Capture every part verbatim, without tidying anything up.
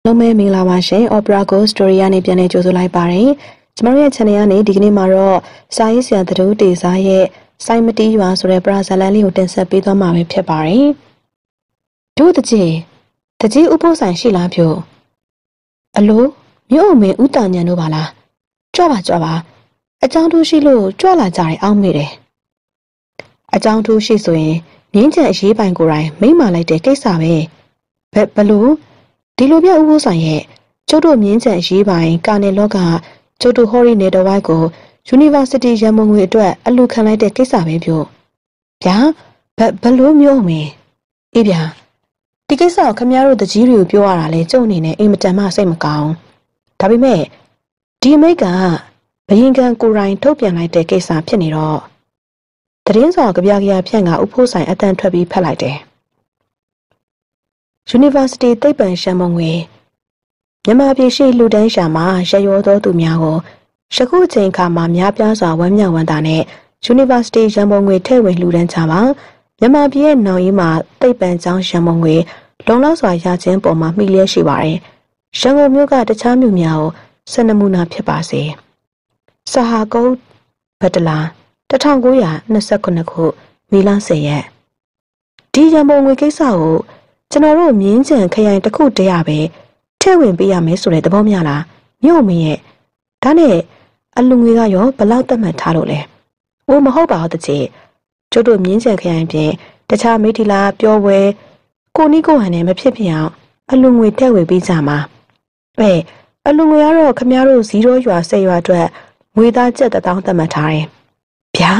လုံးမဲမင်္ဂလာပါရှင် Opera Ghost Story ကနေပြန်လည်ကြိုဆိုလိုက်ပါတယ်ကျမတို့ရဲ့ channel ကနေဒီကနေ့မှာတော့စာရေးဆရာသတို့တေစာရဲ့စိုင်းမတီးရွာဆိုတဲ့ပရာဇာလန်လေးကိုတင်ဆက်ပေးသွားမှာပဲဖြစ်ပါတယ်တို့တကြီးတကြီးဥပုသ်ဆိုင်ရှိလားဖြို့အလိုမြို့အမင်းဥတညံတို့ပါလားကြွပါကြွပါအကြောင်းထူးရှိလို့ကြွလာကြတယ်အောင်းမိတယ်အကြောင်းထူးရှိဆိုရင်မြင်းချံအရေးပိုင်ကိုယ်တိုင်မိမ့်မာလိုက်တဲ့ကိစ္စပဲဘယ်ဘလို့ဒီလိုပြဥပုသ်ဆိုင်ရဲ့ကျုပ်တို့မြင်းချံအရေးပိုင်ကာနယ်လောကကျုပ်တို့ဟော်ရီနယ်တော်ဝိုက်ကို University ရန်မုံငွေအတွက်အလူခံလိုက်တဲ့ကိစ္စပဲပြောဗျာဘဘလို့မျိုးမင်းအေးဗျာဒီကိစ္စကိုခမရတို့တကြီးတွေကိုပြောရတာလေကျုံအနေနဲ့အိမ်မတန်မှစိတ်မကောင်းဒါပေမဲ့ဒီမိတ်ကဘယင်ကန်ကိုရိုင်းထုတ်ပြန်လိုက်တဲ့ကိစ္စဖြစ်နေတော့တရင်စော်ကြပြကြဖြန့်ကဥပုသ်ဆိုင်အတန်ထွက်ပြီးဖက်လိုက်တယ်University သိပ္ပံရှမ်းမုံငွေမြန်မာပြည်ရှိလူတန်းရှာမှာရရောသောသူများကိုယခုအချိန်အခါမှာများပြားစွာဝမ်းမြောက်ဝမ်းသာနဲ့ University ရန်မုံငွေထည့်ဝင်လူတန်းချပါမြန်မာပြည်ရဲ့နောင်ရီမှာသိပ္ပံကျောင်းရန်မုံငွေလုံလောက်စွာရခြင်းပေါ်မှာမှီလျက်ရှိပါတယ်ရန်ကုန်မြို့ကတခြားမြို့များကိုစနမူနာဖြစ်ပါစေစဟာကုတ်ဗတလာတထောင်ကိုးရာနှစ်ဆယ့်ခုနှစ်ခုမေလဆယ်ရက်ဒီရန်မုံငွေကိစ္စကိုကျွန်တော်တို့မြင်းချံခရိုင်တစ်ခုတည်းရပဲထည့်ဝင်ပေးရမယ်ဆိုတဲ့သဘောများလားမြို့မင်းရဲ့ဒါနဲ့အလူငွေကရောဘလောက်သတ်မှတ်ထားလို့လဲ။အိုးမဟုတ်ပါဘူးတကြီးကျုပ်တို့မြင်းချံခရိုင်ပြင်တခြားမိထီလာပြောပွဲကိုနီကိုဟန်နဲ့မဖြစ်ဖြစ်အောင်အလူငွေထည့်ဝင်ပေးကြမှာ။အဲအလူငွေကတော့ခမရတို့ဇီရိုရွာဆက်ရွာအတွက်ငွေသားကျပ်တစ်သောင်းသတ်မှတ်ထားတယ်။ဗျာ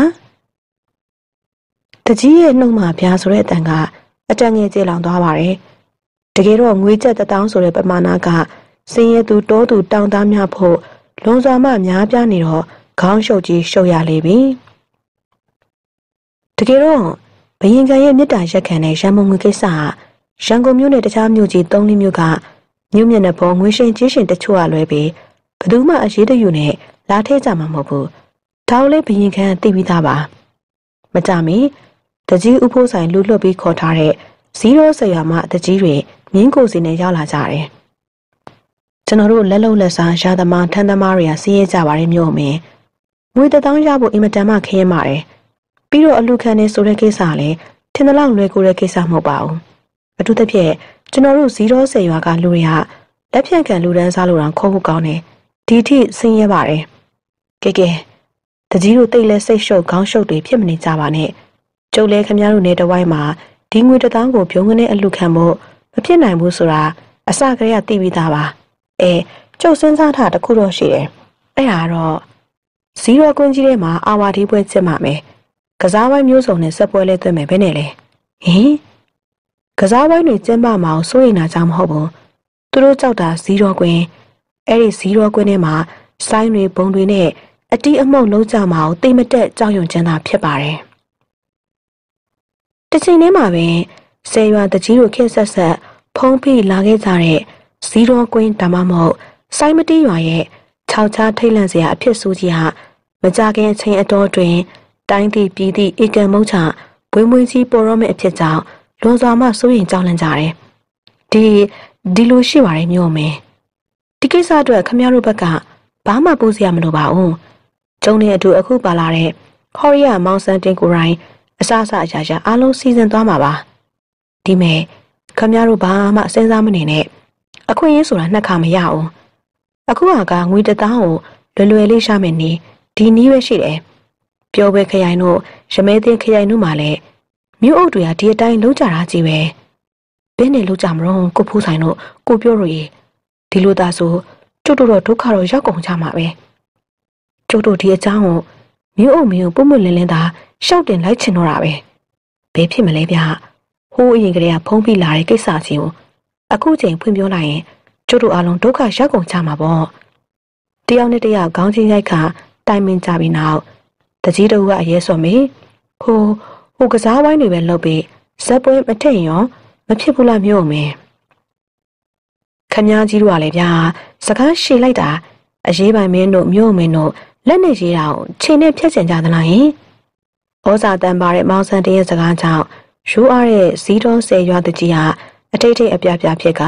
တကြီးရဲ့နှုတ်မှာဗျာဆိုတဲ့အတန်ကအတန်ငယ်ကျေလောင်သွားပါတယ်တကယ်တော့ငွေကျပ်တစ်သောင်းဆိုတဲ့ပမာဏကစင်းရဲသူတောသူတောင်သားများဖို့လွန်စွာမှများပြားနေတော့ခေါင်းရှုပ်ကြီးရှုပ်ရလေပြီတကယ်တော့ဘယင်ကန်ရဲ့မြစ်တာရက်ခံတဲ့ရန်မုံငွေကိစ္စဟာရန်ကုန်မြို့နဲ့တခြားမြို့ကြီးသုံးလေးမြို့ကမြို့မျက်နှာပေါ်ငွေရှင်ကြီးရှင်တချို့ကလွဲပြီးဘယ်သူမှအရေးတယူနဲ့လာထဲကြမှာမဟုတ်ဘူးဒါလည်းဘယင်ကန်သိပြီးသားပါမကြမီတကြီးဥပုသ်ဆိုင်လူလွတ်ပြီးခေါ်ထားတဲ့ဇီရိုဆရာမတကြီးတွေမြင်းကိုစီနဲ့ရောက်လာကြတယ်ကျွန်တော်တို့လက်လုံးလက်စားရာသမားထန်းသမားတွေကစီးရဲကြပါတယ်မြို့မင်းငွေတစ်သောင်းရဖို့အင်မတန်မှခင်းပါတယ်ပြီးတော့အလူခံနေဆိုတဲ့ကိစ္စလည်းထင်သလောက်လွယ်ကူတဲ့ကိစ္စမဟုတ်ပါဘူးအထူးသဖြင့်ကျွန်တော်တို့ဇီရိုဆယ်ရွာကလူတွေကလက်ဖြန့်ခံလူတန်းစားလို့တောင်ခေါ်ဖို့ကောင်းတယ်ဒီထိဆင်းရဲပါတယ်ကဲကဲတကြီးတို့တိတ်လဲစိတ်ရှုပ်ခေါင်းရှုပ်တွေဖြစ်မနေကြပါနဲ့ကျုပ်လဲခမရတို့နေတဝိုင်းမှာဒီငွေတစ်သောင်းကိုပြုံးကနေအလူခံဖို့မဖြစ်နိုင်ဘူးဆိုတာအစကတည်းကသိပြီးသားပါအဲကျုပ်စဉ်းစားထားတခုတော့ရှိတယ်အဲ့ဒါတော့ဇီရိုကွင်းကြီးထဲမှာအာဝါဒီပွဲကျင်းမှာမယ်ကစားဝိုင်းမျိုးစုံနဲ့ဆက်ပွဲလဲသွင်းမယ်ဘယ်နဲ့လဲဟင်ကစားဝိုင်းတွေကျင်းပမှာကိုစိုးရိမ်တာကြောင့်မဟုတ်ဘူးသူတို့ကြောက်တာဇီရိုကွင်းအဲ့ဒီဇီရိုကွင်းထဲမှာဆိုင်းတွေဘုံတွေနဲ့အတီးအမှုန့်လုံးကြမှာကိုတိတ်မတက်ကြောက်ရွံ့ခြင်းသာဖြစ်ပါတယ်တစ်ချိန်တည်းမှာပဲဆယ်ရွာတကြီးတို့ခက်ဆက်ဆက်ဖုံးဖိလာခဲ့ကြတဲ့ဇီရိုကွင်းဒါမှမဟုတ်စိုင်းမတီးရွာရဲ့ခြောက်ချားထိတ်လန့်စရာအဖြစ်ဆိုးကြီးဟာမကြခင်အချိန်အတော်တွင်တိုင်းသည့်ပြည်သည့်ဧကံမုံချဘွေးမွေးကြီးပေါ်ရောမယ့်အဖြစ်ကြောင့်လွန်စွာမှစိုးရိမ်ကြောက်လန့်ကြတယ်ဒီဒီလိုရှိပါတယ်မျိုးမင်းဒီကိစ္စအတွက်ခမရတို့ဘက်ကဘာမှပူစရာမလိုပါဘူးကျုံနေအတူအခုပါလာတဲ့ဟော်ရီယာမောင်ဆန်တင်ကိုရိုင်းအစအစအရာရာအားလုံးစီစဉ်သွားမှာပါဒီမဲ့ခမရတို့ဘာမှစဉ်းစားမနေနဲ့အခွင့်အရေးဆိုတာနှစ်ခါမရအောင်အခုကငွေတစ်သောင်းကိုလွယ်လွယ်လေးရှာမယ်နေဒီနည်းပဲရှိတယ်ပြောပွဲခရိုင်တို့ရမဲသိန်းခရိုင်တို့မှလည်းမြို့အုပ်တွေကဒီအတိုင်းလုံးကြတာကြီးပဲဘယ်နဲ့လုံးကြမလို့ကိုဖိုးဆိုင်တို့ကိုပြောလို့ရေဒီလိုသာဆိုကျုပ်တို့တော့ဒုက္ခတော့ရောက်ကုန်ကြမှာပဲကျုပ်တို့ဒီအကြောင်းကိုမြို့အုပ်မျိုးပုံမလင်းလင်းသာရှောက်တင်လိုက်ချင်တော့တာပဲဘယ်ဖြစ်မလဲဗျဟိုးအရင်ကတည်းကဖုံးပြလာတဲ့ကိစ္စချင်းကိုအခုချိန်ဖွင့်ပြောလိုက်ရင်ကျုပ်တို့အားလုံးဒုက္ခရောက်ကုန်ကြမှာပေါ့တယောက်နဲ့တယောက်ခေါင်းချင်းရိုက်ခါတိုင်ပင်ကြပြီးနောက်တကြီးတို့ကအရေးစော်မေဟိုဟိုကစားဝိုင်းတွေပဲလုပ်ပြီးဇက်ပွဲမထည့်ရောမဖြစ်ဘူးလားမျိုးမင်းခမည်းကြီးတို့ကလည်းဗျာစကားရှည်လိုက်တာအရေးပိုင်မင်းတို့မျိုးမင်းတို့လက်နဲ့ရေးတာကိုချိန်နဲ့ဖြတ်ချင်ကြသလားဟင်ဩဇာတန်ပါတဲ့မောင်ဆန်တရဲ့စကားကြောင့်ရိုးအားတဲ့ဇီးတော်ဆယ်ရွာတကြီးဟာအထိတ်ထိတ်အပြပြဖြစ်က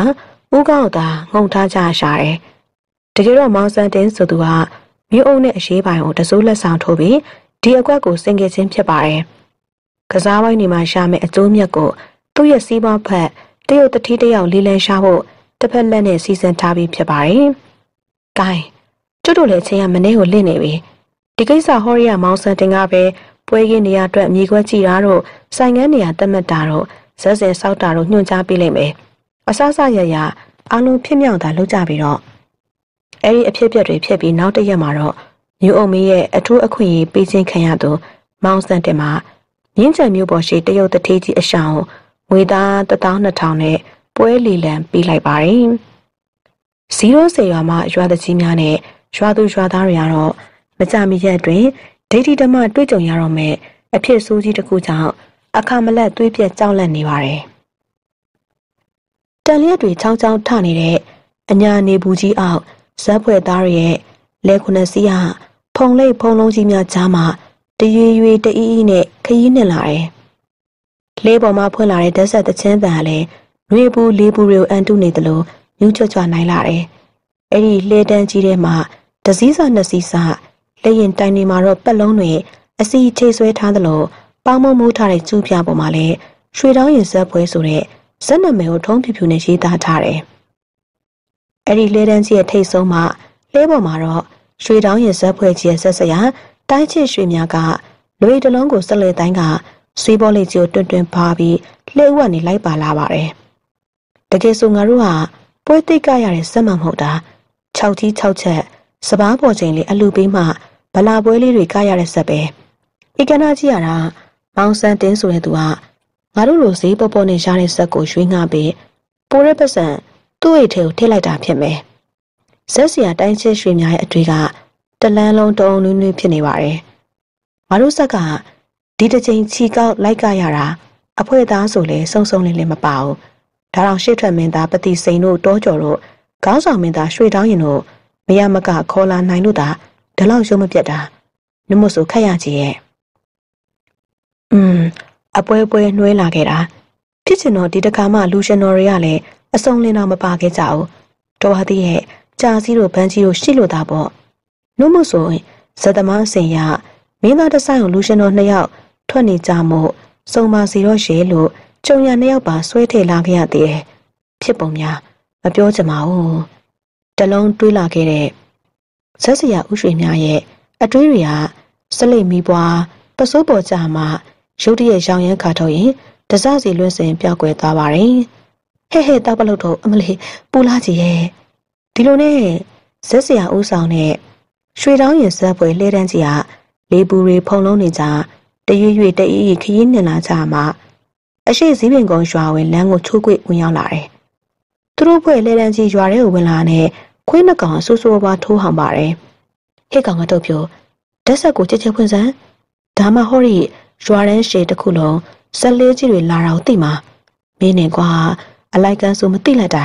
ဦးကောက်သာငုံထားကြရှာတယ်တကယ်တော့မောင်စံတင်းဆိုသူကမြို့အုပ်နဲ့အရေးပိုင်းကိုတစိုးလက်ဆောင်ထိုးပြီးဒီအကွက်ကိုစင်ကြယ်ချင်းဖြစ်ပါတယ်ကစားပိုင်းတွေမှာရှာမဲ့အကျိုးမြတ်ကိုသူ့ရဲ့စီးပွားဖက်တရုတ်တတိတယောက်လေးလန်းရှာဖို့တစ်ဖက်လက်နဲ့စီစဉ်ထားပြီးဖြစ်ပါတယ်။ကိုင်းကျွတ်တို့လည်းအချိန်ကမနေ့ကိုလင့်နေပြီဒီကိစ္စဟောရီယာမောင်စံတင်ကပဲပွဲရင်းနေရာအတွက်မြေခွက်ကြည့်တာတော့ဆိုင်ငန်းနေရာတက်မှတ်တာတော့ဇက်စင်စောက်တာတော့ညွှန်ကြားပေးလိုက်မယ်အဆဆရရအားလုံးဖြစ်မြောက်တာလုပ်ကြပြီးတော့အဲ့ဒီအဖြစ်အပျက်တွေဖြစ်ပြီးနောက်တစ်ရက်မှာတော့မျိုးအုံမင်းရဲ့အထူးအခွင့်အရေးပေးခြင်းခံရသူမောင်စံတင်မှာမြင်းချံမျိုးပေါ်ရှိတရုတ်တထေးကြီးအရှောင်းငွေသားတစ်သောင်းနှစ်ထောင်နဲ့ပွဲလီလံပေးလိုက်ပါတယ်။ဇီရိုစေရွာမှာရွာသားကြီးများနဲ့ရွာသူရွာသားတွေကတော့မကြမီရက်အတွင်းဒိဋ္ဌိဓမ္မတွေ့ကြုံရတော့မဲ့အဖြစ်ဆိုးကြီးတစ်ခုကြောင့်အခါမလက်သွေးပြက်ကြောက်လန့်နေပါတယ်။တန်လျက်တွေချောင်းချောင်းထနေတဲ့အညာနေဘူးကြီးအောက်ဇက်ဖွဲ့သားတွေရဲ့လဲခုနှစ်စီးဟာဖုံလိပ်ဖုံလုံးကြီးများကြားမှာတရွေရွေတအီးအီးနဲ့ခရီးနှစ်လာတယ်။လေးပေါ်မှာဖွင့်လာတဲ့ဓာတ်ဆက်တချင်းတန်ကလည်းရွေဘူးလေးဘူးတွေကိုအန်တုနေသလိုမြူးချွတ်ချွနိုင်လာတယ်။အဲ့ဒီလေတန်းကြီးထဲမှာတစည်းစာနှစ်စီးစာလက်ရင်တိုင်နေမှာတော့ပက်လုံးတွေအစီထိဆွဲထားသလိုပေါင်းမမိုးထားတဲ့ကျူးပြပေါ်မှာလည်းရွှေတောင်းရင်ဇက်ပွဲဆိုတဲ့ဇက်နမဲကိုထုံးဖြူဖြူနဲ့ရေးသားထားတယ်။အဲ့ဒီလေတန်းကြီးရဲ့ထိတ်ဆုံးမှာလဲပေါ်မှာတော့ရွှေတောင်းရင်ဇက်ပွဲကြီးရဲ့ဆက်စရာတိုင်းချစ်ရွှေများကလွေတလုံးကိုဆက်လက်တိုင်းကဆွေးပေါ်လေးကြီးကိုတွင်တွင်ဖားပြီးလှဲဥကနေလိုက်ပါလာပါတယ်။တကယ်ဆိုငါတို့ဟာပွဲသိက္ခရတဲ့စက်မှမဟုတ်တာ၆ကြီး၆ချက်စပားပေါ်ချိန်လေးအလူပေးမှဗလာပွဲလေးတွေကရတဲ့ဆက်ပဲ။ဧကနာကြီးရတာမောင်စံတင်းဆိုတဲ့သူကငါတို့လိုဈေးပေါ်ပေါ်နဲ့ရတဲ့ဆက်ကိုရွှေငှပြီးပိုးရဲပတ်စံသူ့အိတ်ထဲကိုထည့်လိုက်တာဖြစ်မယ်။ဇက်စီယာတိုင်းချစ်ရွှေများရဲ့အတွေ့ကတလန်းလုံးတုံးနွေးနွေးဖြစ်နေပါတယ်။ငါတို့ဆက်ကဒီတစ်ချိန်ချီကောက်လိုက်ကရတာအဖွဲသားဆိုလဲစုံစုံလေးလေးမပါဘူး။ဒါတော့ရှေ့ထွက်မင်းသားပတိစိန်တို့တောကျော်တို့ခေါင်းဆောင်မင်းသားရွှေတောင်းရင်တို့မရမကခေါ်လာနိုင်လို့သာဒီလောက်ရုံးမပြတ်တာနမို့ဆိုခက်ရကြီးရဲ့။อืมအပွဲပွဲနှွှဲလာခဲ့တာဖြစ်ချင်တော့ဒီတခါမှလူရှင်တော်တွေကလည်းအစုံလင်းတော့မပါခဲ့ကြဘူး။တော်ဟာသေးရဲ့ကြာစီးတို့ဗန်းကြီးတို့ရှိလို့သားပေါ့။နမို့ဆိုဇက်သမားအစင်ရမင်းသားတဆိုင်ကိုလူရှင်တော်နှစ်ယောက်ထွက်နေကြမို့စုံပါစီတော့ရှဲလို့ကျုံရနှစ်ယောက်ပါဆွဲထည့်လာခဲ့ရသေးတယ်ဖြစ်ပုံများမပြောချင်ပါဘူးတလုံးတွေးလာခဲ့တဲ့ဇက်စရာဥရွှေများရဲ့အတွေးတွေကစလိတ်မီးပွားပစိုးပေါ်ကြမှာရုတ်တရက်ရောင်ရမ်းခါထုတ်ရင်တစစီလွင့်စင်ပြောက်ကွယ်သွားပါတယ်ဟဲ့ဟဲ့တောက်ပလုတ်တော့အမလေးပူလာကြီးရဲ့ဒီလိုနဲ့ဇက်စရာဥဆောင်နဲ့ရွှေတောင်းရင်ဇက်ပွဲလဲတန်းကြီးကလေးပူတွေဖုံလုံးနေကြတရွေ့ရွေ့တအေးအေးခရီးနှင်လာကြမှာအရှိစည်းပင်ကုန်းရွာဝင်လမ်းကိုချိုးကွေ့ဝင်ရောက်လာတယ်။သူတို့ဖွဲ့လဲတန်းကြီးရွာထဲကိုဝင်လာနဲ့ခွေးနှကောင်အဆူဆူပါထိုးဟောင်ပါတယ်။ဟဲ့ကောင်ကတော့ပြောဓာတ်ဆက်ကိုချက်ချက်ဖွင့်စမ်းဒါမှဟောရီရွာရန်ရှေတစ်ခုလုံးဇက်လေးကြီးတွေလာတော့သိမှာမင်းနဲ့ကွာအလိုက်ကန်ဆိုမသိလိုက်တာ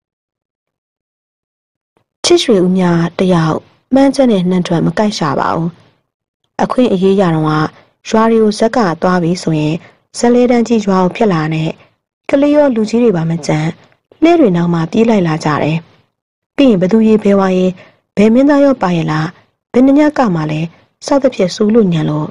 ချစ်ရွှေဦးများတယောက်မှန်းချက်နဲ့နှံ့ထွက်မကိုက်ရှာပါဘူး။အခွင့်အရေးရတော့ကရွာတွေကိုဇက်ကသွားပြီဆိုရင်ဇက်လေးတန်းကြီးရွာကိုဖြစ်လာနဲ့ကလေးရောလူကြီးတွေပါမကြမ်းလှဲတွေနောက်မှပြေးလိုက်လာကြတယ်။ပြီးရင်ဘသူရေးဘဲဝါရေးဘယ်မင်းသားရောပါရဲ့လားဘယ်နှညကမှလဲစောက်တစ်ဖြစ်စူးလို့ညံလို့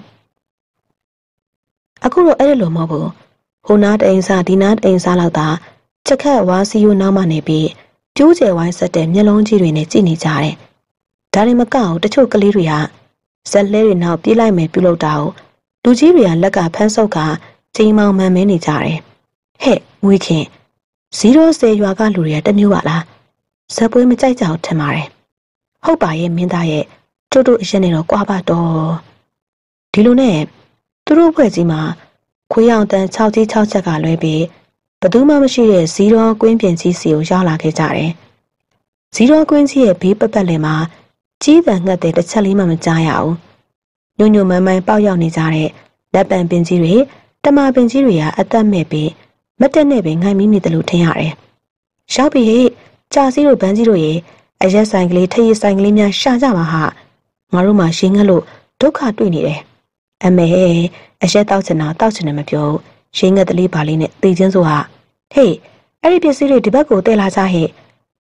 အခုတော့အဲ့လိုမဟုတ်ဘူးဟိုနားတိန်စားဒီနားတိန်စားလောက်သာချက်ခတ်ဝါစီယိုနောက်မှနေပြီးကျိုးကျယ်ဝိုင်းဆက်တဲ့မျက်လုံးကြီးတွေနဲ့ကြည့်နေကြတယ်။ဒါတွေမကောက်တချို့ကလေးတွေကဇက်လဲတွေနောက်ပြေးလိုက်မယ်ပြုလုပ်တာကိုလူကြီးတွေကလက်ကဖမ်းဆုပ်ကချိန်မောင်မှန်မဲနေကြတယ်။ဟဲ့ငွေခင်ဇီရိုဆယ်ရွာကလူတွေကတမျိုးပါလားဇက်ပွဲမကြိုက်ကြအောင်ထင်ပါတယ်။ဟုတ်ပါရဲ့မင်းသားရဲ့တို့တို့အရင်နဲ့တော့ကြွားပါတော့ဒီလိုနဲ့သူတို့ဖွဲ့ကြီးမှာခွေးအောင်တန်၆ကြီး၆ချက်ကလွဲပြီးဘသူမှမရှိတဲ့ဇီရိုကွင်းပြင်ကြီးစီကိုရောက်လာခဲ့ကြတယ်။ဇီရိုကွင်းကြီးရဲ့ဘေးပတ်ပတ်လည်မှာကြီးတန်ငှက်တဲ့တစ်ချက်လေးမှမကြားရဘူး။ညွညွမန်းမန်းပေါက်ရောက်နေကြတဲ့လက်ပံပင်ကြီးတွေတမပင်ကြီးတွေကအသက်မဲ့ပြီးမတက်နဲ့ပဲငိုင်မိနေတယ်လို့ထင်ရတယ်။ရောက်ပြီဟဲ့ကြာစီတို့ဗန်းကြီးတို့ရဲ့အရက်ဆိုင်ကလေးထရီဆိုင်ကလေးများရှာကြပါဟာငါတို့မှရှင်းငတ်လို့ဒုက္ခတွေ့နေတယ်။အမေအရက်တောက်ချင်တာတောက်ချင်တယ်မပြောရှင်းငတ်တလေးပါလေးနဲ့တည်ချင်းဆိုဟာဟေးအဲ့ဒီပစ္စည်းတွေဒီဘက်ကိုတည်လာကြဟဲ့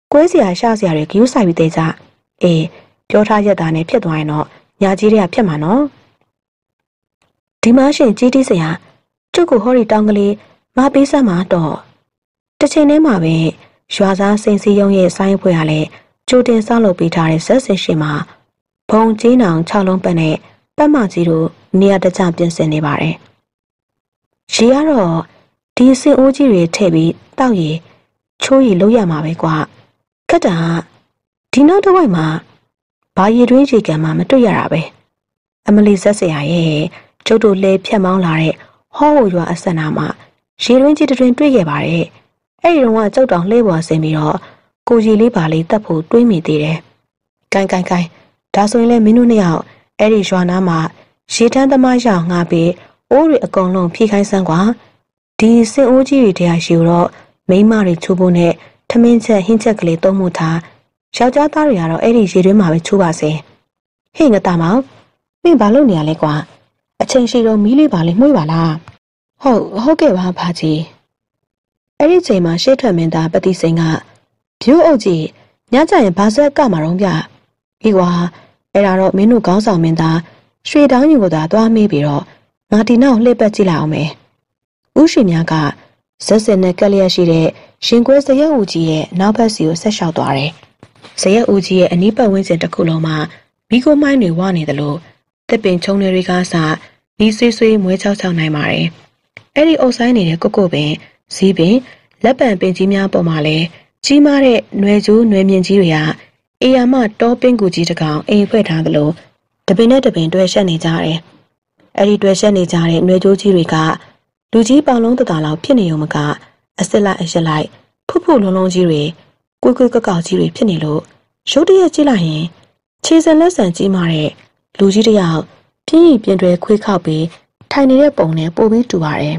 ကွဲစရာရှာစရာတွေဂယုဆိုင်ပြီးသေးကြအေးပြောထားရတာနဲ့ဖြစ်သွားရင်တော့ညာကြီးတွေကဖြစ်မှာနော်ဒီမှာရှင်ကြီးတီးစရာကျုပ်ကိုဟော်ရီတောင်းကလေးမပေးစမ်းမှာတော့တစ်ချိန်တည်းမှာပဲရွာသားစိန်စီယုံရဲ့ဆိုင်းဖွဲ့ရလဲကြိုတင်ဆောက်လုပ်ပေးထားတဲ့ဇက်ဆင်ရှင်မှာဘုံကြီးနောင်၆လုံးပတ်နဲ့ပတ်မကြီးတို့နေရာတကျပြင်ဆင်နေပါတယ်ရေကတော့ဒီစင်အိုးကြီးတွေထည့်ပြီးတောက်ရည်ချိုးရည်လုပ်ရမှာပဲကွာခက်တာဒီနောက်တစ်ဝိုက်မှာဘာရည်တွင်းရေကန်မှမတွေ့ရတာပဲအမလီဇက်ဆရာရဲ့ကျုပ်တို့လဲဖြတ်မောင်းလာတဲ့ဟောဝရွာအစနာမှာရေတွင်းကြီးတွင်တွေ့ခဲ့ပါတယ်အဲ့ဒီတော့ကျုပ်တောင်လှဲပေါ်ဆင်းပြီးတော့ကိုကြီးလေးပါလေးတက်ဖို့တွေးမိသေးတယ်ကိုင်ကိုင်ကိုင်ဒါဆိုရင်လည်းမင်းတို့နှစ်ယောက်အဲ့ဒီရွာနာမှာရေတန်းသမားရောက်ငါပြီးအိုးတွေအကုန်လုံးဖြိခိုင်းစမ်းကွာဒီစင်အိုးကြီးတွေတရားရှိတော့မိန်းမတွေချိုးဖို့နဲ့ထမင်းချက်ဟင်းချက်ကလေးသုံးမှုထားယောက်ျားသားတွေကတော့အဲ့ဒီရေတွင်းမှာပဲချိုးပါစေဟေ့ငါတာမောင်မင်းဘာလုပ်နေရလဲကွာအချိန်ရှိတော့မီးလေးပါလေးမှုှေးပါလားဟုတ်ဟုတ်ကဲ့ပါဖာကြီးအဲ့ဒီချိန်မှာရှေ့ထွက်မင်းသားပတိစိန်ကဖြိုးအုပ်ကြီးညကြရင်ဘာဆက်ကမှာတော့ဗျဒီကွာအဲ့ဒါတော့မင်းတို့ခေါင်းဆောင်မင်းသားရွှေတောင်းရင်ကိုသာသွားမေးပြီးတော့ငါဒီနောက်လှည့်ပတ်ကြည့်လိုက်အောင်မယ်ဥရှင်များကဇက်စင်နဲ့ကက်လျက်ရှိတဲ့ရှင်ကွဲဇရက်ဦးကြီးရဲ့နောက်ဘက်စီကိုဆက်လျှောက်သွားတယ်ဇရက်ဦးကြီးရဲ့အနီးပတ်ဝန်းကျင်တစ်ခုလုံးမှာမိခိုးမိုင်းတွေဝနေသလိုတစ်ပင်ချုံတွေကစားနီးဆွေးဆွေးမွဲချောက်ချောက်နိုင်ပါတယ်အဲ့ဒီအုပ်ဆိုင်နေတဲ့ကုတ်ကုတ်ပင်ဇီးပင်လက်ပံပင်ကြီးများပေါ်မှာလဲကြီးမားတဲ့ຫນွယ်ကျိုးຫນွယ်မြင့်ကြီးတွေကအေယာမတောပင်ကူကြီးတစ်ကောင်အိမ်ဖွဲ့ထားသလိုတပင်နဲ့တပင်တွဲရှက်နေကြတယ်အဲ့ဒီတွဲရှက်နေကြတဲ့ຫນွယ်ကျိုးကြီးတွေကလူကြီးပေါင်လုံးတတလောက်ဖြစ်နေုံမကအစစ်လိုက်အရှက်လိုက်ဖုတ်ဖုတ်လုံးလုံးကြီးတွေကွေးကွေးကောက်ကောက်ကြီးတွေဖြစ်နေလို့ရုတ်တရက်ကြည့်လိုက်ရင်ခြေစံလက်စံကြီးမာတဲ့လူကြီးတယောက်ပြင်းရင်ပြင်းတွဲခွေးခောက်ပြီးထိုင်နေတဲ့ပုံနဲ့ပို့ပြီးတူပါတယ်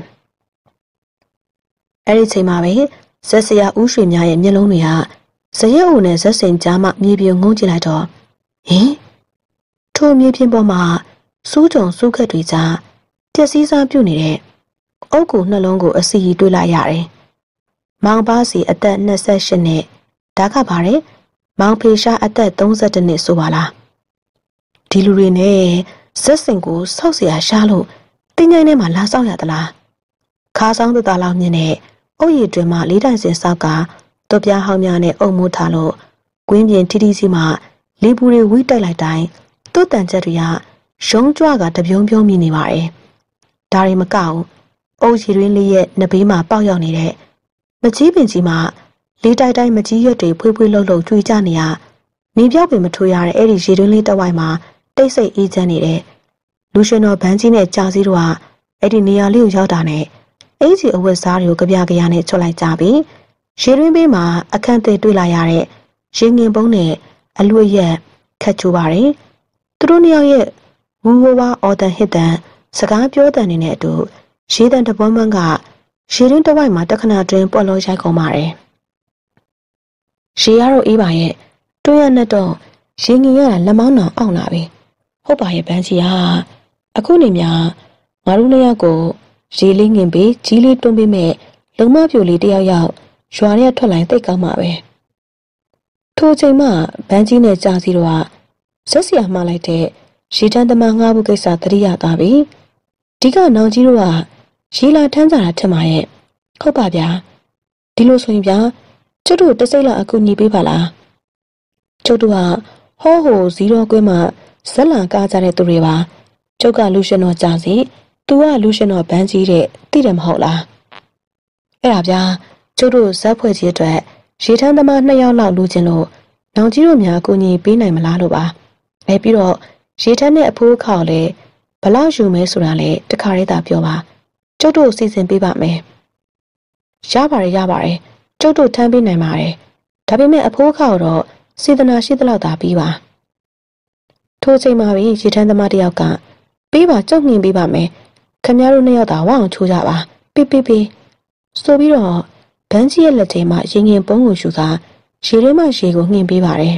အဲ့ဒီချိန်မှာပဲဇက်စရာဦးရွှေများရဲ့မျက်လုံးတွေကဇရက်ဦးနဲ့ဇက်စင်ကြားမှမြေပြုံငုံကြည့်လိုက်တော့ဟင်ထိုမြေပြင်ပေါ်မှာစူးကြုံစူးခက်တွေကြားပျက်စီးစားပြုတ်နေတဲ့အုတ်ကူနှလုံးကိုအစီရီတွေ့လိုက်ရတယ်။မောင်ပါစီအသက်၂၈နှစ်ဒါကပါလေမောင်ဖေရှားအသက်၃၁နှစ်ဆိုပါလား။ဒီလူတွေနဲ့ဇက်စင်ကိုဆောက်เสียရှားလို့တင်းငိုင်းထဲမှာလာဆောက်ရသလား။ခါဆောင်တသားလောက်မြင်တဲ့အုတ်ရည်တွင်မှလေးတိုင်စင်ဆောက်ကတော့ပြားဟောင်းများနဲ့အုံမိုးထားလို့ကွင်းပြင်ထီထီစီမှလေပူတွေဝိတိုက်လိုက်တိုင်းသူ့တန်ချက်တွေကရုံးကြွကတပြုံးပြုံးမြင်နေပါတယ်။ဒါတွေမကောက်အုတ်ရည်တွင်လေးရဲ့နဘေးမှာပေါက်ရောက်နေတဲ့မကြီးပင်ကြီးမှလေးတိုက်တိုင်းမကြီးရွက်တွေဖွေးဖွေးလှုပ်လှုပ်ကျွေးကြနေရနေပြောက်ပင်မထိုးရတဲ့အဲ့ဒီရည်တွင်လေးတစ်ဝိုက်မှာတိတ်ဆိတ်အေးချမ်းနေတဲ့လူရှင်တော်ဗန်းကြီးနဲ့ကြာစီတို့ကအဲ့ဒီနေရာလေးကိုရောက်တာနဲ့အင်ကြီးအဝတ်စားတွေကိုကြပြကြရနဲ့ချွတ်လိုက်ကြပြီးရေတွင်းဘေးမှာအခန့်သေးတွေ့လာရတဲ့ရင်ငင်ပုံးနဲ့အလွတ်ရက်ခတ်ချိုးပါတယ်သူတို့နှစ်ယောက်ရဲ့ဝူဝဝအော်တန်ဟစ်တန်စကားပြောတန်နေတဲ့အတူရေတန်တပွန်းပွန်းကရေတွင်းတစ်ဝိုက်မှာတခဏတွင်ပေါ်လို့ရိုက်ကုန်ပါတယ်ရေရတော့အေးပါရဲ့တွင်းရနဲ့တော့ရင်ငင်ရတာလက်မောင်းတော်အောင်လာပြီဟုတ်ပါရဲ့ဗန်းကြီးဟာအခုနေများငါတို့နှစ်ယောက်ကိုရေလေးငင်ပြီးကြီးလေးတွန်းပေးမဲ့လုံမပြိုလေးတယောက်ယောက်ရွာရဲထွက်လာတိတ်ကောင်းမှာပဲထိုချိန်မှဗန်းကြီးနဲ့ကြာစီတို့ကဇက်စီယာမှားလိုက်တဲ့ရေတန်းသမားငှားဖို့ကိစ္စသတိရသွားပြီဒီကနောင်ကြီးတို့ကရေလာထမ်းကြတာထင်ပါရဲ့ဟုတ်ပါဗျာဒီလိုဆိုရင်ဗျာကျုပ်တို့တစိမ့်လောက်အကူညီပေးပါလားကျုပ်တို့ကဟောဟိုဇီရောကွင်းမှာဇက်လန်ကားကြတဲ့သူတွေပါကျုပ်ကလူရှင်တော်ကြာစီသူကလူရှင်တော်ဗန်းကြီးတဲ့သိတယ်မဟုတ်လားအဲ့ဒါဗျာကျုပ်တို့ဇက်ဖွဲ့ကြီးအတွက်ရေထမ်းသမားနှစ်ယောက်လောက်လူချင်းလို့နောင်ကြီးတို့များအကူညီပေးနိုင်မလားလို့ပါအဲပြီးတော့ရေထမ်းနဲ့အဖိုးခေါက်လဲဘလောက်ယူမဲဆိုတာလဲတခါတည်းသာပြောပါကျုပ်တို့စီစဉ်ပေးပါမယ်ရပါတယ်ရပါတယ်ကျုပ်တို့ထမ်းပေးနိုင်ပါတယ်ဒါပေမဲ့အဖိုးခေါက်တော့စေတနာရှိသလောက်သာပြီးပါထိုချိန်မှာပဲရေထမ်းသမားတယောက်ကပေးပါကြုံနှင်ပေးပါမယ်ခင်ဗျားတို့နှစ်ယောက်သာဝအောင်ချိုးကြပါပေးပေးပေးဆိုပြီးတော့ဗန်းကြီးရဲ့လက်ထဲမှာရင်ငင်ပုံးကိုယူကာရေထဲမှာရေကိုငှင်ပေးပါတယ်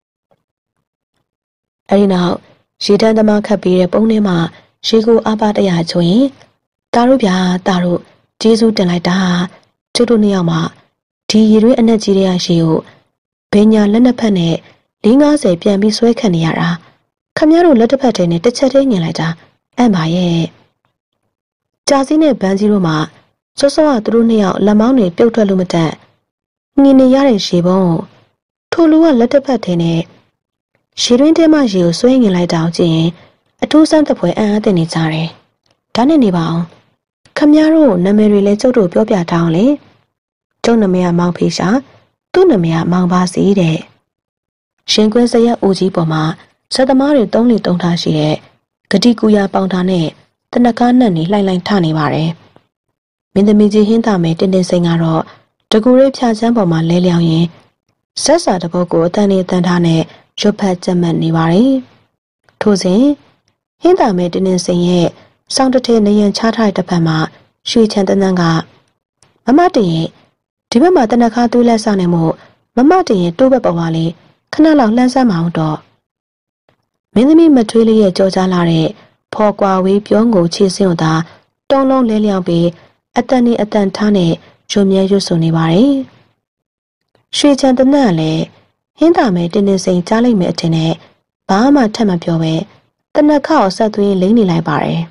အဲဒီနောက်ရေတန်းသမားခတ်ပေးတဲ့ပုံးထဲမှာရေကိုအပါတရချိုးရင်တာတို့ဗျာတာတို့ကျေးဇူးတင်လိုက်တာကျုပ်တို့နှစ်ယောက်မှဒီရေတွင်းအနက်ကြီးတွေကရေကိုဘယ်ညာလက်နှစ်ဖက်နဲ့လေးငါးဆယ်ပြန်ပြီးဆွဲခတ်နေရတာခမရတို့လက်တစ်ဖက်ထဲနဲ့တစ်ချက်သေးညင်လိုက်တာအဲ့ပါရဲ့ကြာစီးနဲ့ဘန်းကြီးတို့မှစောစောကသူတို့နှစ်ယောက်လက်မောင်းတွေပြုတ်ထွက်လို့မတတ်ငင်းနေရတဲ့ရေပုံးထိုလူကလက်တစ်ဖက်ထဲနဲ့ရေတွင်းထဲမှာရေကိုဆွဲငင်လိုက်တောင်ကြည့်ရင်အထူးဆန်းတစ်ပွဲအံ့အားသင့်နေကြတယ်ဒါနဲ့နေပါအောင်ခမရတို့နာမည်တွေလည်းကျုပ်တို့ပြောပြထားအောင်လေကျုပ်နာမည်ကမောင်ဖေရှာသူ့နာမည်ကမောင်ပါစီတဲ့ရှင်ကွင်းစရက်ဦးကြီးပေါ်မှာစက်သမားတွေသုံးလီသုံးထားရှိတဲ့ဂတိကူရပေါင်ထားနဲ့တနကားနဲ့နေလှိုင်လှိုင်ထနေပါတယ်မင်းသမီးကြီးဟင်းသားမယ်တင်းတင်းစိန်ကတော့တကူရဲဖြာချမ်းပေါ်မှာလဲလျောင်းရင်ဆက်စာတစ်ပုတ်ကိုအတန်နေတန်ထားနဲ့ရွတ်ဖက်ကြက်မှတ်နေပါတယ်ထို့စဉ်ဟင်းသားမယ်တင်းတင်းစိန်ရဲ့စောင်းတစ်ထဲနေရင်ချထားတဲ့တစ်ဖက်မှာရွှေချန်တန်းတန်းကမမတင်ရဲ့ဒီဘက်မှာတနခါသွေးလက်ဆောင်နေမှုမမတင်ရဲ့တိုးဘက်ပေါ်မှာလေခဏလောက်လှမ်းဆမ်းမအောင်တော့မင်းသမီးမထွေးလေးရဲ့ကြောကြားလာတဲ့ဖော်ကွာဝေးပြောငိုချေစင်းသာတုံးလုံးလဲလျောင်းပြီးအတန်နဲ့အတန်ထားနဲ့ရုံမြဲရွတ်ဆိုနေပါတယ်ရွှေချန်တနတ်လည်းဟင်းသာမဲတင်းတင်းစိန်ကြားလိုက်မယ်အထင်နဲ့ဘာမှထပ်မပြောပဲတနခါကိုဆက်သွင်းလိမ့်နေလိုက်ပါတယ်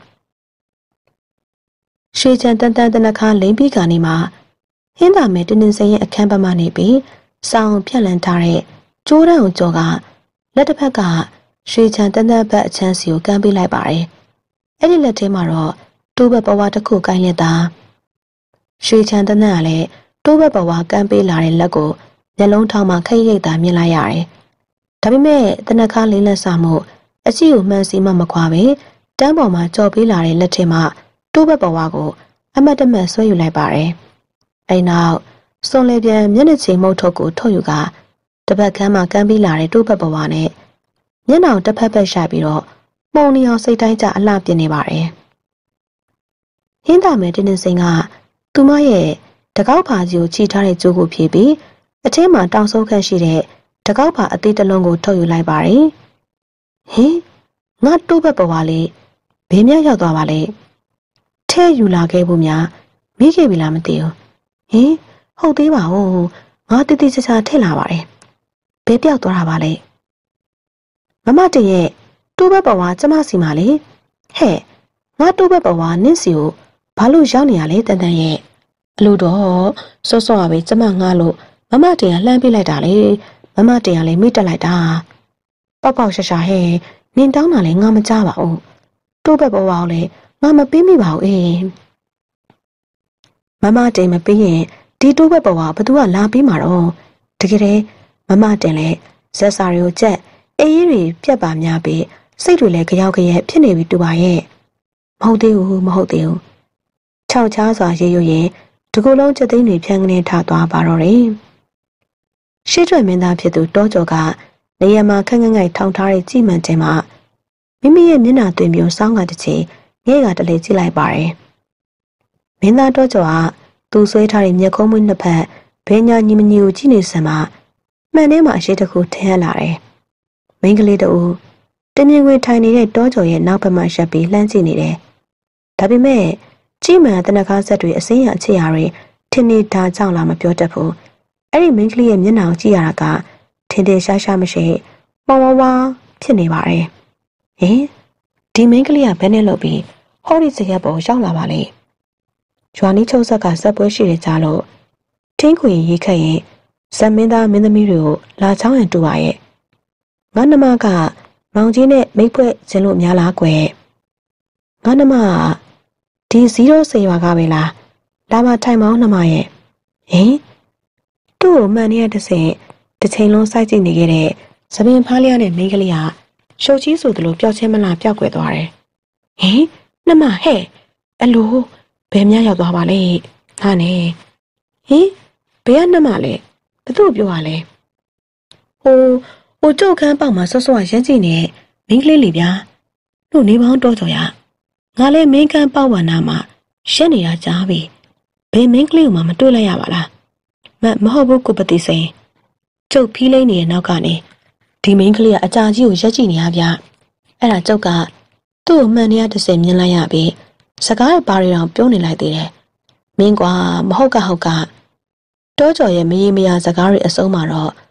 ရွှေချန်တန်တန်တနခါလိမ့်ပြီးကနေမှဟင်းသာမဲတင်းတင်းစိန်ရဲ့အခန်းပမာနေပြီးစောင်းဖြက်လန်းထားတဲ့ကျိုးတန်းကိုကြောကလက်တစ်ဖက်ကရွှေချန်တန်တန်ဘက်အချမ်းစီကိုကမ်းပေးလိုက်ပါတယ်အဲ့ဒီလက်ထဲမှာတော့တိုးဘက်ဘဝတစ်ခုကိုင်းလက်တာရွှေချန်တန်တန်ကလည်းတိုးဘက်ဘဝကမ်းပေးလာတဲ့လက်ကိုမျက်လုံးထောင်မှခိတ်ရိတ်သာမြင်လိုက်ရတယ်ဒါပေမဲ့တနခါလေးလက်ဆမှုအကြည့်ကိုမှန်စီမှမခွာပဲတန်းပေါ်မှာကြော်ပေးလာတဲ့လက်ထဲမှာတိုးဘက်ဘဝကိုအမတ်တမတ်ဆွဲယူလိုက်ပါတယ်အဲ့နောက်စွန်လေပြန်မျက်နှာချင်းမုတ်ထုတ်ကိုထုတ်ယူကတပတ်ခမ်းမှာကမ်းပေးလာတဲ့တိုးဘက်ဘဝနဲ့မျက်နှာတစ်ဖက်ဖက်ရှိပြီးတော့မှုံနေအောင်စိတ်တိုင်းကြအလှပြင်းနေပါတယ်ဟင်းသားမဲတင်းတင်းစိန်ကသူမရဲ့တကောက်ဖာကြီးကိုခြိထားတဲ့ကြိုးကိုဖြေပြီးအထဲမှာတောင်ဆုံးခန့်ရှိတဲ့တကောက်ဖာအသေးတစ်လုံးကိုထုတ်ယူလိုက်ပါတယ်ဟင်ငါတိုးဘက်ဘဝလေးဘယ်မြရောက်သွားပါလဲထဲယူလာခဲ့ဖို့များမိခဲ့ပြီလားမသိဘူးဟင်ဟုတ်သေးပါဘူးငါတိတိကျကျထည့်လာပါတယ်ဘယ်ပြောက်သွားတာပါလဲမမတင်ရဲ့တိုးဘက်ဘဝကျမစီမှာလေဟဲ့ငါတိုးဘက်ဘဝနင့်စီကိုဘာလို့ရောက်နေရလဲတန်တန်ရဲ့အလို့တော့စောစောကပဲကျမငါလို့မမတင်ကလှမ်းပေးလိုက်တာလေမမတင်ကလည်းမိတက်လိုက်တာပေါက်ပေါက်ရှာရှာဟဲ့နင်တောင်းတာလည်းငါမကြားပါဘူးတိုးဘက်ဘဝကိုလည်းငါမပေးမိပါဘူးအေးမမတင်မပေးရင်ဒီတိုးဘက်ဘဝဘသူကလာပေးမှာတော့တကယ်တည်းမမတင်လဲဇက်စာတွေကိုကြက်အေးရီပြက်ပါများပြီးစိတ်တွေလည်းကြောက်ကြရဲ့ဖြစ်နေပြီတူပါရဲ့မဟုတ်သေးဘူးမဟုတ်သေးဘူးခြောက်ချားစွာရေရွရင်ဒီကုလုံးချက်သိန်းတွေဖြန်းကနေထသွားပါတော့တယ်ရှေ့ထွက်မင်းသားဖြစ်သူတောကျော်ကနေရာမှာခက်ငက်ငိုက်ထောင်ထားတဲ့ကြည်မှန်တင်မှာမိမိရဲ့မျက်နှာသွင်းမျိုးစောင်းကတစ်ချိန်ငဲ့ကတလေကြည့်လိုက်ပါတယ်မင်းသားတောကျော်ကသူဆွဲထားတဲ့မျက်ခုံးမွေးနှစ်ဖက်ဘဲညာညီမညီကိုကြည့်နေစမ်းမှာမှန်ထဲမှာအရှိတစ်ခုထင်းလာတယ်မိန်းကလေးတူတင်မြင်ခွေထိုင်နေတဲ့တောကျော်ရဲ့နောက်ဘက်မှာရပ်ပြီးလှမ်းကြည့်နေတယ်ဒါပေမဲ့ကြည်မှန်တနခါဆက်တွေအစင်းရအချစ်ရာတွေထင်နေတာကြောင့်လားမပြောတတ်ဘူးအဲ့ဒီမိန်းကလေးရဲ့မျက်နှာကိုကြည့်ရတာကထင်ထင်ရှားရှားမရှိဝါဝါဝါဖြစ်နေပါတယ်ဟင်ဒီမိန်းကလေးကဘယ်နဲ့လုပ်ပြီးဟောဒီစရက်ပေါ်ရောက်လာပါလဲရွာနီးချုပ်ဆက်ကစက်ပွဲရှိတဲ့ကြားလို့ထင်းခွေရေးခက်ရင်ဇမင်းသားမင်းသမီးတွေကိုလာချောင်းရန်တူပါရဲ့ငါနှမကမောင်ကြီးနဲ့မိတ်ဖွဲ့ခြင်းလို့များလားကွယ်ငါနှမဒီဇီရိုစေရွာကပဲလားလာမထိုင်မောင်းနှမရဲ့ဟင်သူ့ကိုမှန်နေရတဲ့စင်တစ်ချိန်လုံးစိုက်ကြည့်နေခဲ့တဲ့သပင်ဖားလျားနဲ့မိန်းကလေးဟာရှုပ်ကြီးဆိုသလိုပျောက်ချင်းမလားပျောက်ကွယ်သွားတယ်ဟင်နှမဟဲ့အလိုဘယ်များရောက်သွားပါလဲဟာနဲ့ဟင်ဘယ်ကနှမလဲဘသူ့ပြောရလဲဟိုဟိုကြောက်ခန်းပေါက်မှာဆော့ဆော့ရမ်းကြည့်နေမိန်းကလေးလေးဗျာတို့နေပေါင်းတော့ကြော်ရငါလဲမင်းကန်းပေါက်ဝါနာမှာရှက်နေတာကြားပြီဘယ်မင်းကလေးကိုမှမတွေ့လိုက်ရပါလားမမဟုတ်ဘူးကိုပတိစိန်ကျုပ်ဖီးလိမ့်နေတဲ့နောက်ကနေဒီမင်းကလေးကအကြာကြီးကိုရက်ကြည့်နေရဗျအဲ့ဒါကျုပ်ကသူ့ကိုမှန်နေရတစ်စင်မြင်လိုက်ရပြီစကားဘာတွေတော့ပြောနေလိုက်သေးတယ်မင်းကွာမဟုတ်ကဟုတ်ကတောကျော်ရဲ့မရေမရာစကားတွေအစုံမှာတော့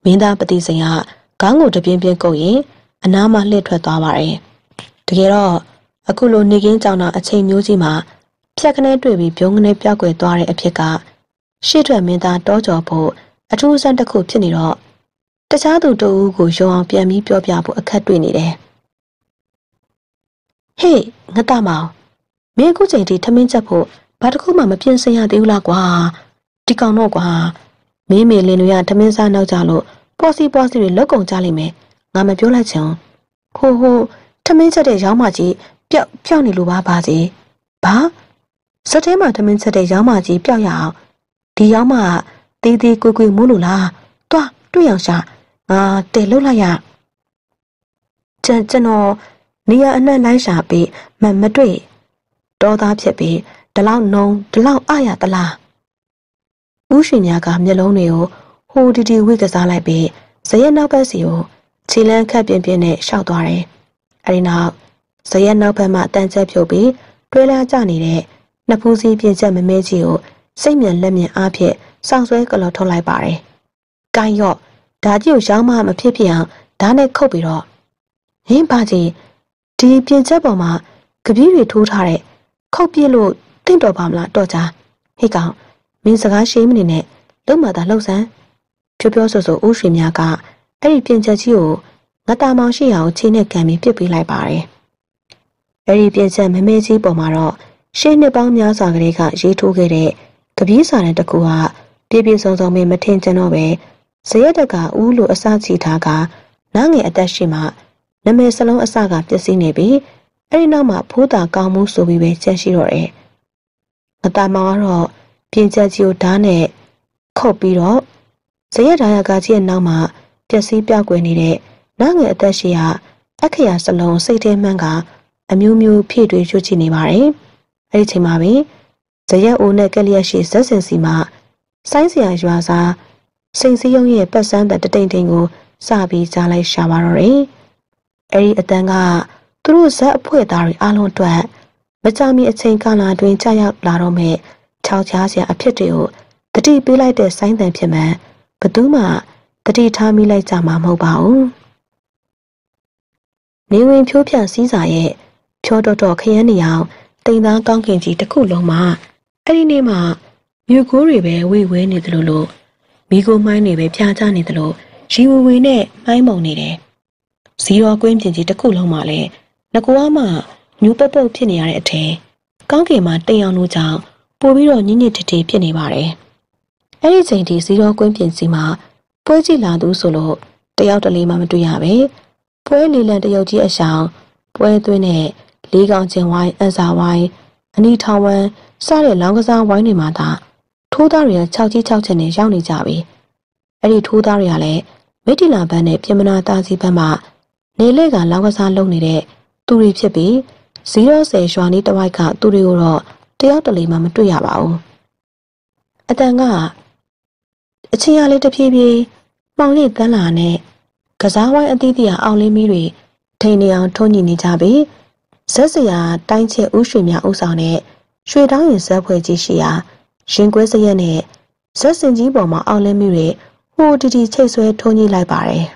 မင်းသားပတိစိန်ကခေါင်းကိုတပြင်းပြင်းကုတ်ရင်အနားမှလှည့်ထွက်သွားပါတယ်တကယ်တော့အခုလိုနေကင်းကြောင်တာအချိန်မျိုးကြီးမှာဖြက်ခနဲတွေ့ပြီးပြုံးခနဲပြောက်ကွယ်သွားတဲ့အဖြစ်ကရှေ့ထွက်မင်းသားတောကျော်ဖို့အထူးဆန်းတစ်ခုဖြစ်နေတော့တခြားသူတဦးကိုရုံအောင်ပြန်ပြီးပြောပြဖို့အခက်တွေ့နေတယ်ဟေးငါတမောင်မင်းအခုချိန်ထိထမင်းချက်ဖို့ဘာတစ်ခုမှမပြင်ဆင်ရသေးဘူးလားကွာဒီကောင်တော့ကွာမင်းမေလင်းတွေကထမင်းစားနောက်ကြလို့ပေါ်စီပေါ်စီတွေလောက်ကုန်ကြလိမ့်မယ်ငါမပြောလိုက်ချင်ဟိုဟိုထမင်းချက်တဲ့ရောင်းမကြီးပျောက်ပျောက်နေလို့ပါပါစီဘာစက်ထဲမှာထမင်းချက်တဲ့ရောင်းမကြီးပျောက်ရအောင်ဒီရောင်းမတေးသေးကွေးကွေးမိုးလို့လားတွားတွေ့အောင်ရှာငါတဲလှုပ်လိုက်ရကျန်ကျွန်တော်နေရအနှံ့လိုက်ရှာပြီးမမတွေ့တောသားဖြစ်ပြီးဒီလောက်နုံဒီလောက်အရတလားဦးရှင်များကမျက်လုံးတွေကိုဟိုတီတီဝိကစားလိုက်ပြီးဇရက်နောက်ဘက်စီကိုခြေလန်းခတ်ပြင်းပြင်းနဲ့ရှောက်သွားတယ်အဲဒီနောက်ဇရက်နောက်ဘက်မှတန်ချက်ဖြုတ်ပြီးတွဲလာကျနေတဲ့နှစ်ဖူးစည်းပြင်းချက်မမဲကြီးကိုစိတ်မြန်လက်မြန်အားဖြင့်စောင့်ဆွဲကလော်ထုတ်လိုက်ပါတယ်။ကိုင်းရော့ဓာကြီးကိုရောင်းမှမဖြစ်ဖြစ်အောင်ဓာနဲ့ခုတ်ပြီးတော့ဟင်းပါကြီးဒီပြင်ချက်ပေါ်မှာကပီးတွေထိုးထားတဲ့ခုတ်ပြစ်လို့တင့်တော်ပါမလားတော့ကြဟိတ်ကောင်မင်းစကားရှင်းမနေနဲ့လုံမသာလှုပ်ဆန်းဖြိုးပြောဆိုဆိုဦးရွှေများကအဲ့ဒီပြင်ချက်ကြီးကိုငတာမောင်ရှိအောင်ခြေနဲ့ကန်ပြီးပစ်ပေးလိုက်ပါတယ်။အဲ့ဒီပြင်ချက်မမဲကြီးပေါ်မှာတော့ရှေးနှစ်ပေါင်းများစွာကလေးကရေးထိုးခဲ့တဲ့ကပီးစာတဲ့တကူကပြပြစုံစုံမထင်ကျင်တော့ပဲဇရက်တကဦးလိုအစချီထားကနားငယ်အသက်ရှိမှနမဲစလုံးအစကပျက်စီးနေပြီးအဲ့ဒီနောက်မှာဖိုးတာကောင်းမှုဆိုပြီးပဲချက်ရှိတော့တယ်။ငတာမောင်ကတော့ပြင်ချက်ကြီးကိုဓာတ်နဲ့ခုတ်ပြီးတော့ဇရက်ဓာရကကြီးရဲ့နောက်မှာပျက်စီးပြောက်ကွယ်နေတဲ့နားငယ်အသက်ရှိရာအခရာစလုံးစိတ်ထဲမှန်းကအမျိုးမျိုးဖြည့်တွေးရွှေ့ချနေပါတယ်။အဲ့ဒီချိန်မှာပဲဇရက်အိုနဲ့ကလျက်ရှိဇက်စင်စီမှာဆိုင်းစရာရွာစားစိန်စည်းရုံးရဲ့ပတ်စမ်းတဲ့တတိန်တိန်ကိုစပြီးကြားလိုက်ရှာပါတော့တယ်။အဲ့ဒီအတန်းကသူတို့ဇက်အဖွဲ့သားတွေအားလုံးအတွက်မကြမီအချိန်ကာလအတွင်းကြာရောက်လာတော့မဲ့ခြောက်ချားစရာအဖြစ်တွေကိုတတိပေးလိုက်တဲ့ဆိုင်းတန်ဖြစ်မှန်ဘသူမှတတိထားမိလိုက်ကြမှာမဟုတ်ပါဘူး။နေဝင်ဖြိုးဖြန့်စည်းစာရဲ့ဖြောတော်တော်ခရမ်းနေအောင်တိမ်သားကောင်းကင်ကြီးတစ်ခုလုံးမှာအဲ့ဒီနေ့မှာမြူကိုးတွေပဲဝေဝဲနေသလိုလိုမိကိုမိုင်းတွေပဲဖျားချနေသလိုရီဝဝေနဲ့မိုင်းမုံနေတယ်။ဇီရောကွင်းပြင်ကြီးတစ်ခုလုံးမှာလည်းငကွားမှညူပုတ်ပုတ်ဖြစ်နေရတဲ့အထင်ကောင်းကင်မှာတိမ်အောင်လို့ကြောင့်ပို့ပြီးတော့ညညစ်တီတီဖြစ်နေပါတယ်။အဲ့ဒီချိန်ထိဇီရောကွင်းပြင်စီမှာပွဲကြည့်လာသူဆိုလို့တယောက်တလေမှမတွေ့ရပဲ။ပွဲလီလန်တရုတ်ကြီးအဆောင်ပွဲသွင်းတဲ့လေးကောင်ကျင်ဝိုင်းအန်စာဝိုင်းအနီထောင်ဝမ်းစတဲ့လောင်းကစားဝိုင်းတွေမှာသာထိုးသားတွေက၆ကြီး၆ချက်နဲ့ရောက်နေကြပြီအဲ့ဒီထိုးသားတွေကလည်းမိတီလာဘန်းနဲ့ပြင်မနာသားစီဘန်းမှာနေလေကလောင်းကစားလုပ်နေတဲ့သူတွေဖြစ်ပြီးဇီရောဆယ်ရွာနီးတဝိုက်ကသူတွေကိုတော့တယောက်တလေမှမတွေ့ရပါဘူးအတန်ကအချင်းရလေးတဖြည်းဖြည်းမှောင်ရိပ်တန်းလာနဲ့ကစားဝိုင်းအသီးသီးအောင်လင်းမီးတွေထိန်နေအောင်ထုံးညင်နေကြပြီးဇက်စရာတိုင်းချက်ဥရွှေများဥဆောင်တဲ့ရွှေတောင်းရင်ဇက်ဖွဲ့ကြီးရှိရာရင်ကွဲစရက်နဲ့ဇက်စင်ကြီးပေါ်မှာအောင်လင်းမိတွေဟိုတီတီချိတ်ဆွဲထုံးကြီးလိုက်ပါတယ်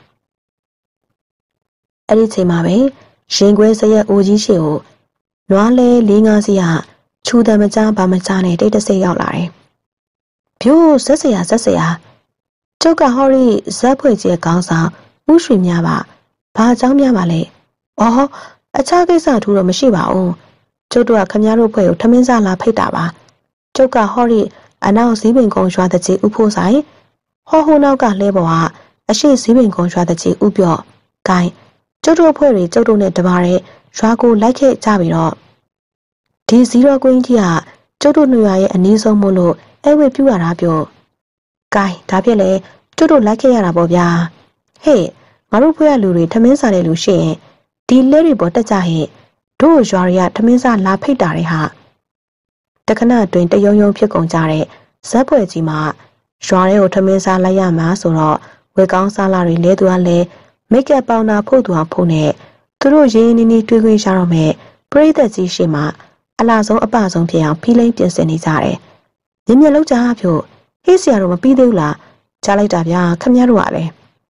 ။အဲ့ဒီချိန်မှာပဲရင်ကွဲစရက်အိုကြီးရှိကိုနွားလဲလေးငါးစီးကချူတယ်မကြားဘာမကြားနဲ့တိတ်တဆိတ်ရောက်လာတယ်။ဖြိုးဇက်စရာဇက်စရာကျုပ်ကဟောရီဇက်ဖွဲ့ကြီးကောင်းဆောင်ဥရွှေများပါဘာအကြောင်းများပါလဲ။အော်အခြားကိစ္စထူးတော့မရှိပါဘူး။ကျုပ်တို့ကခမရတို့ဖွဲ့ကိုထမင်းစားလာဖိတ်တာပါ။ကျုပ်ကဟောရီအနောက်ဇီးပင်ကုန်းရွာတဲ့ကြီးဥဖို့ဆိုင်ဟောဟိုနောက်ကလဲပေါ်ကအရှိဇီးပင်ကုန်းရွာတဲ့ကြီးဥပြော့ဂိုင်းကျုပ်တို့ဖွဲ့တွေကျုပ်တို့နဲ့တပါးတဲ့ရွာကိုလိုက်ခဲ့ကြပြီးတော့ဒီဇီရောကွင်းကြီးကကျုပ်တို့နှွေရဲ့အနည်းဆုံးမို့လို့အဲ့ဝဲပြူရတာပြောဂိုင်းဒါဖြစ်လေကျုပ်တို့လိုက်ခဲ့ရတာပေါ့ဗျာဟေ့ငါတို့ဖွဲ့ရလူတွေထမင်းစားတဲ့လူရှိရင်ဒီလဲတွေပေါ်တက်ကြဟဲ့တို့ရွာတွေကထမင်းစားလာဖိတ်တာတွေဟာတခဏတွင်တယုံယုံဖြစ်ကုန်ကြတဲ့ဇက်ပွဲကြီးမှာရွာတွေကိုထမင်းစားလိုက်ရမှာဆိုတော့ဝေကောင်းစားလာတွေလဲသူကလည်းမိတ်ကပ်ပေါင်နာဖို့သူအောင်ဖုန်းနဲ့သူတို့ရင်းနီးနီးတွေးခွင့်ရတော့မယ်ပရိသတ်ကြီးရှိမှအလားဆုံးအပဆုံးဖြစ်အောင်ဖီးလိမ့်ပြင်ဆင်နေကြတယ်မြင်မြင်လောက်ကြဖြို့ဟေးဆရာတို့မပြီးသေးဘူးလားကြားလိုက်တာဗျာခမရတို့ကလည်း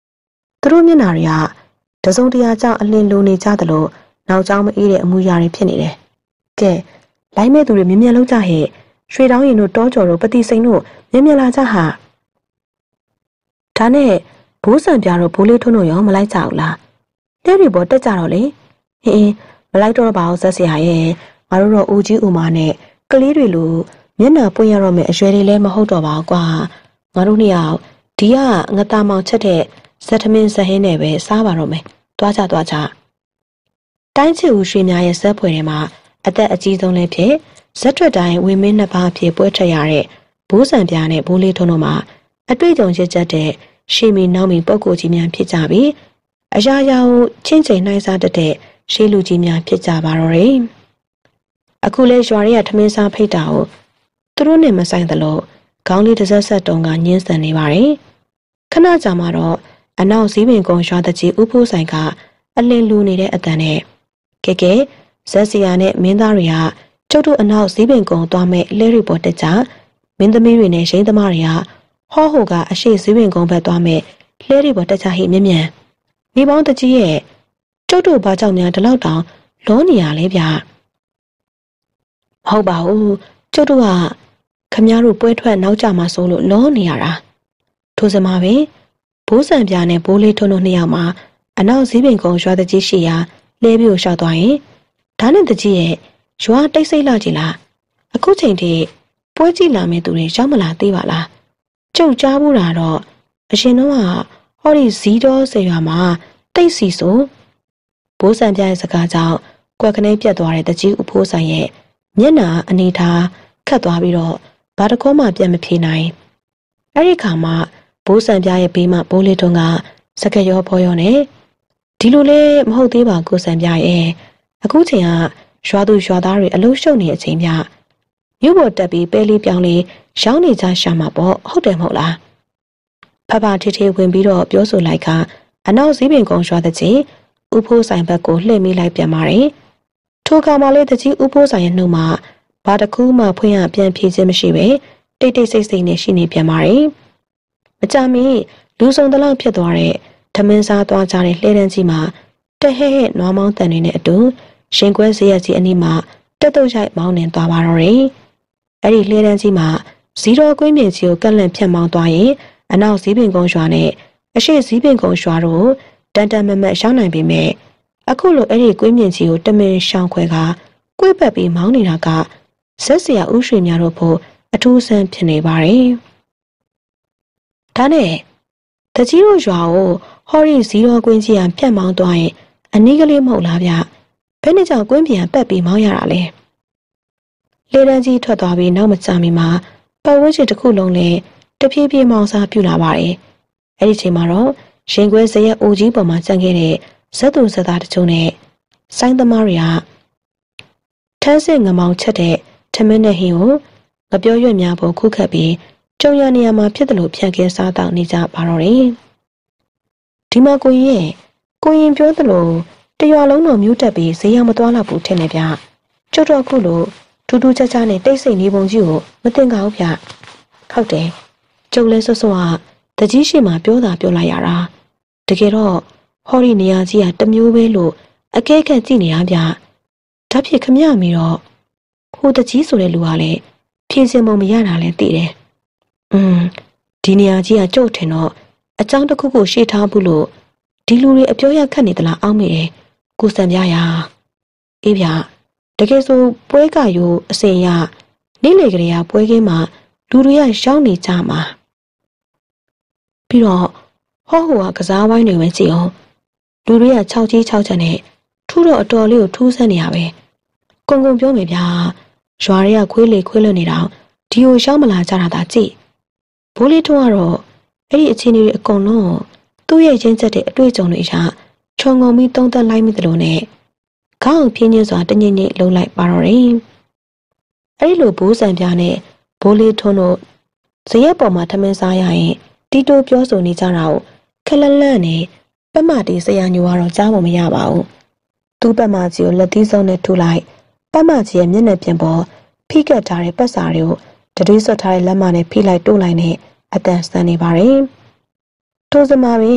သူတို့မျက်နှာတွေကတစုံတရာကြောင့်အလင်းလိုနေကြသလိုနောက်ကျောင်းမအေးတဲ့အမူအရာတွေဖြစ်နေတယ်။ကဲလိုက်မဲ့သူတွေမြင်မြန်လောက်ကြဟဲ့ရွှေတောင်းရင်တို့တောကျော်တို့ပတိစိန်တို့မြင်မြန်လာကြဟာဒါနဲ့ဘိုးဆန်ပြတို့ဘိုးလေးထွန်းတို့ရောမလိုက်ကြဘူးလားတဲတွေပေါ်တက်ကြတော့လေဟင်းမလိုက်တော့ပါဘူးဆက်ဆရာရဲ့ငါတို့တော့ဦးကြီးဦးမနဲ့ကလေးတွေလိုမျက်နှာပွင့်ရတော့မယ်အရွယ်တွေလည်းမဟုတ်တော့ပါဘူးကွာငါတို့နှစ်ယောက်ဒီကငတာမောင်ချက်တဲ့ဇက်ထမင်းဇဟင်းနဲ့ပဲစားပါတော့မယ်တွားကြတွားကြတိုင်းချီဦးရွှေများရဲ့ဇက်ဖွယ်ထဲမှာအသက်အကြီးဆုံးလည်းဖြစ်ဇက်ထွက်တိုင်းဝင်းမင်းနှစ်ပါးဖြစ်ပွဲထွက်ရတဲ့ဘိုးဆန်ပြားနဲ့ဘိုးလေးထွန်းတို့မှာအတွေ့အကြုံရစ်ချက်တဲ့ရှေမီနောက်မီပုတ်ကိုကြီးများဖြစ်ကြပြီးအရာရာကိုချင်းချိန်နှိုင်းစားတတ်တဲ့ရှေးလူကြီးများဖြစ်ကြပါတော့တယ်အခုလဲရွာရဲထမင်းစားဖိတ်တာကိုသူတို့နဲ့မဆိုင်သလိုခေါင်းလေးတစ်ဆက်ဆက်တုံးကညှင်းဆန်နေပါတယ်ခဏကြာမှတော့အနောက်စည်းပင်ကုန်းရွာတကြီးဥဖိုးဆိုင်ကအလင်းလူနေတဲ့အတန်နဲ့ကဲကဲဇက်စီယာနဲ့မင်းသားတွေကကျုပ်တို့အနောက်စည်းပင်ကုန်းသွားမဲ့လဲရီပေါ်တက်ကြမင်းသမီးတွေနဲ့ရင်းသမားတွေကဟောဟိုကအရှိစည်းပင်ကုန်းဘက်သွားမဲ့လဲရီပေါ်တက်ကြဟိမြင်မြန်မိပေါင်းတကြီးရဲ့ကျုပ်တို့ဘာကြောင့်များဒီလောက်တောင်လောနေရလဲဗျာမဟုတ်ပါဘူးကျုပ်တို့ကခမည်းတော်ပွဲထွက်နောက်ကြမှာဆိုလို့လောနေရတာထိုစမှာပဲဘိုးဆန်ပြားနဲ့ဘိုးလေးထွန်းတို့နှစ်ယောက်မှာအနောက်စည်းပင်ကုန်းရွာတကြီးရှိရာလဲပြီးကိုရှောက်သွားရင်ဒါနဲ့တကြီးရဲ့ရွာတိတ်ဆိတ်လာကြည်လားအခုချိန်ထိပွဲကြည့်လာမယ့်သူတွေရောက်မလာသေးပါလားကျုပ်ကြားဘူးတာတော့အရှင်တော့ဟောဒီဇီးတော်ဆေရွာမှာတိတ်စီဆိုဘိုးဆန်ပြရဲ့စကားကြောင့်ကွက်ခနဲပြတ်သွားတဲ့တကြီးဥဖိုးဆိုင်ရဲ့မျက်နှာအနေထားခတ်သွားပြီးတော့ဘာတကောမှပြန်မဖြေနိုင်အဲ့ဒီခါမှာဘိုးဆန်ပြရဲ့ဘေးမှာဘိုးလေးထွန်းကစကရောဖော်ရောနဲ့ဒီလိုလဲမဟုတ်သေးပါကိုဆန်ပြရဲ့အခုချိန်ကရွာသူရွာသားတွေအလုံးရှုံနေတဲ့အချိန်ပြမြို့ပေါ်တက်ပြီးပဲလေးပြောင်းလေးရောင်းနေကြရှာမှာပေါ့ဟုတ်တယ်မဟုတ်လားဖဖထေထေဝင်ပြီးတော့ပြောဆိုလိုက်ကအနောက်စည်းပင်ကုန်းရွာတဲ့ချင်းဥဖိုးဆိုင်ဘက်ကိုလှည့်မိလိုက်ပြန်ပါတယ်ထိုကမှလေးတကြီးဥဖိုးဆိုင်ရဲ့နှုတ်မှာဘာတစ်ခုမှဖွင့်ရပြန်ဖြေခြင်းမရှိပဲတိတ်တိတ်ဆိတ်ဆိတ်နဲ့ရှိနေပြန်ပါတယ်မကြမီလူဆောင်တလောက်ဖြစ်သွားတဲ့ဓမင်းစားသွားကြတဲ့လှဲတန်းကြီးမှာတဟဲ့ဟဲ့နွားမောင်းတန်တွေနဲ့အတူရှင်ကွဲစရက်ကြီးအနီးမှာတက်တုတ်ရိုက်မောင်းနေသွားပါတော့တယ်အဲ့ဒီလှဲတန်းကြီးမှာဇီရောကွင်းပြင်ကြီးကိုကန့်လန့်ဖြတ်မောင်းသွားရင်အနောက်စည်းပင်ကုန်းရွာနဲ့အရှိစည်းပင်ကုန်းရွာတို့တန်တန်မမတ်ရှောင်းနိုင်ပေမဲ့အခုလိုအဲ့ဒီကွင်းပြင်ကြီးကိုတမင်ရှောင်းခွဲကကွေ့ပတ်ပြီးမောင်းနေတာကဇက်စရာဥရွှေများတို့ဖို့အထူးဆန်းဖြစ်နေပါတယ်ဒါနဲ့တကြီးတို့ရွာကိုဟော်ရီဇီရောကွင်းကြီးကဖြတ်မောင်းသွားရင်အနီးကလေးမဟုတ်လားဗျဘယ်နဲ့ကြောင့်ကွင်းပြင်ပတ်ပြီးမောင်းရတာလဲလေတန်းကြီးထွက်သွားပြီးနောက်မကြာမီမှာပတ်ဝန်းကျင်တစ်ခုလုံးလည်းတဖြည်းဖြည်းမောင်းစားပြူလာပါတယ်အဲ့ဒီချိန်မှာတော့ရင်ခွဲဇရက်အိုကြီးပေါ်မှာကျန်ခဲ့တဲ့ဇက်သူဇက်သားတချို့နဲ့ဆိုင်းသမားတွေကထန်းစစ်ငမောင်ချက်တဲ့ထမင်းနဲ့ဟင်းကိုငပြောရွက်များပေါ်ခုခတ်ပြီးကျုံရနေရာမှာဖြစ်တယ်လို့ဖြန့်ခဲစားတောက်နေကြပါတော့တယ်ဒီမှာကိုရင်ကိုရင်ပြောသလိုတရွာလုံးတော်မျိုးတက်ပြီးဈေးရောက်မသွားတော့ဘူးထင်တယ်ဗျကျုပ်တော့ခုလိုထူးထူးခြားခြားနဲ့တိတ်ဆိတ်နေပုံကြီးကိုမသိကြဘူးဗျဟုတ်တယ်ကျုပ်လဲဆွဆွကတကြီးရှိမှပြောတာပြောလိုက်ရတာတကယ်တော့ဟော်ရီနေရာကြီးကတမျိုးပဲလို့အကဲခတ်ကြည့်နေရဗျဒါဖြစ်ခမရမီတော့ဟိုတကြီးဆိုတဲ့လူကလည်းဖြင်းစင်ပုံမရတာလည်းသိတယ်อืมဒီနေရာကြီးကကြုတ်ထင်တော့အကြောင်းတစ်ခုခုရှေ့ထားဘူးလို့ဒီလူတွေအပြောရခတ်နေသလားအောင်းမိတယ်ကိုစံပြရာအေးဗျတကယ်ဆိုပွဲကယူအစင်ရနေ့လေကလေးကပွဲကင်းမှာလူတွေကရှောင်းနေကြမှာပြီးတော့ဟောဟိုကကစားဝိုင်းတွေပဲကြည့်အောင်လူတွေက၆ကြီး၆ချက်နဲ့ထူးတော့အတော်လေးကိုထူးဆန်းနေရပဲကုံကုံပြောမယ်ဗျာရွာတွေကခွေးလေခွေးလွတ်နေတော့ဒီကိုရှောင်းမလာကြတာသာကြည့်ဘိုးလေးထွန်းကတော့အဲ့ဒီအခြေအနေတွေအကုန်လုံးသူ့ရဲ့ရင်းချက်တဲ့အတွေ့အကြုံတွေအရခြုံငုံပြီးသုံးသပ်လိုက်မိသလိုနဲ့ခေါင်းပြင်းပြင်းစွာတညင်ညင်လှုပ်လိုက်ပါတော့တယ်အဲ့ဒီလိုဘိုးဆန်ပြားနဲ့ဘိုးလေးထွန်းတို့ဇရက်ပေါ်မှာထမင်းစားရရင်တီတိုပြောဆိုနေကြတာကိုခက်လက်လက်နဲ့ပတ်မတီဆရာညိုကတော့ကြားမမရပါဘူးသူ့ပတ်မကြီးကိုလက်သီးစုံနဲ့ထုလိုက်ပတ်မကြီးရဲ့မျက်နှာပြင်ပေါ်ဖိကတ်ထားတဲ့ပတ်စာတွေကိုတတိဆွတ်ထားတဲ့လက်မနဲ့ဖိလိုက်တိုးလိုက်နဲ့အတန်ဆန်နေပါတယ်ထို့စမှာပင်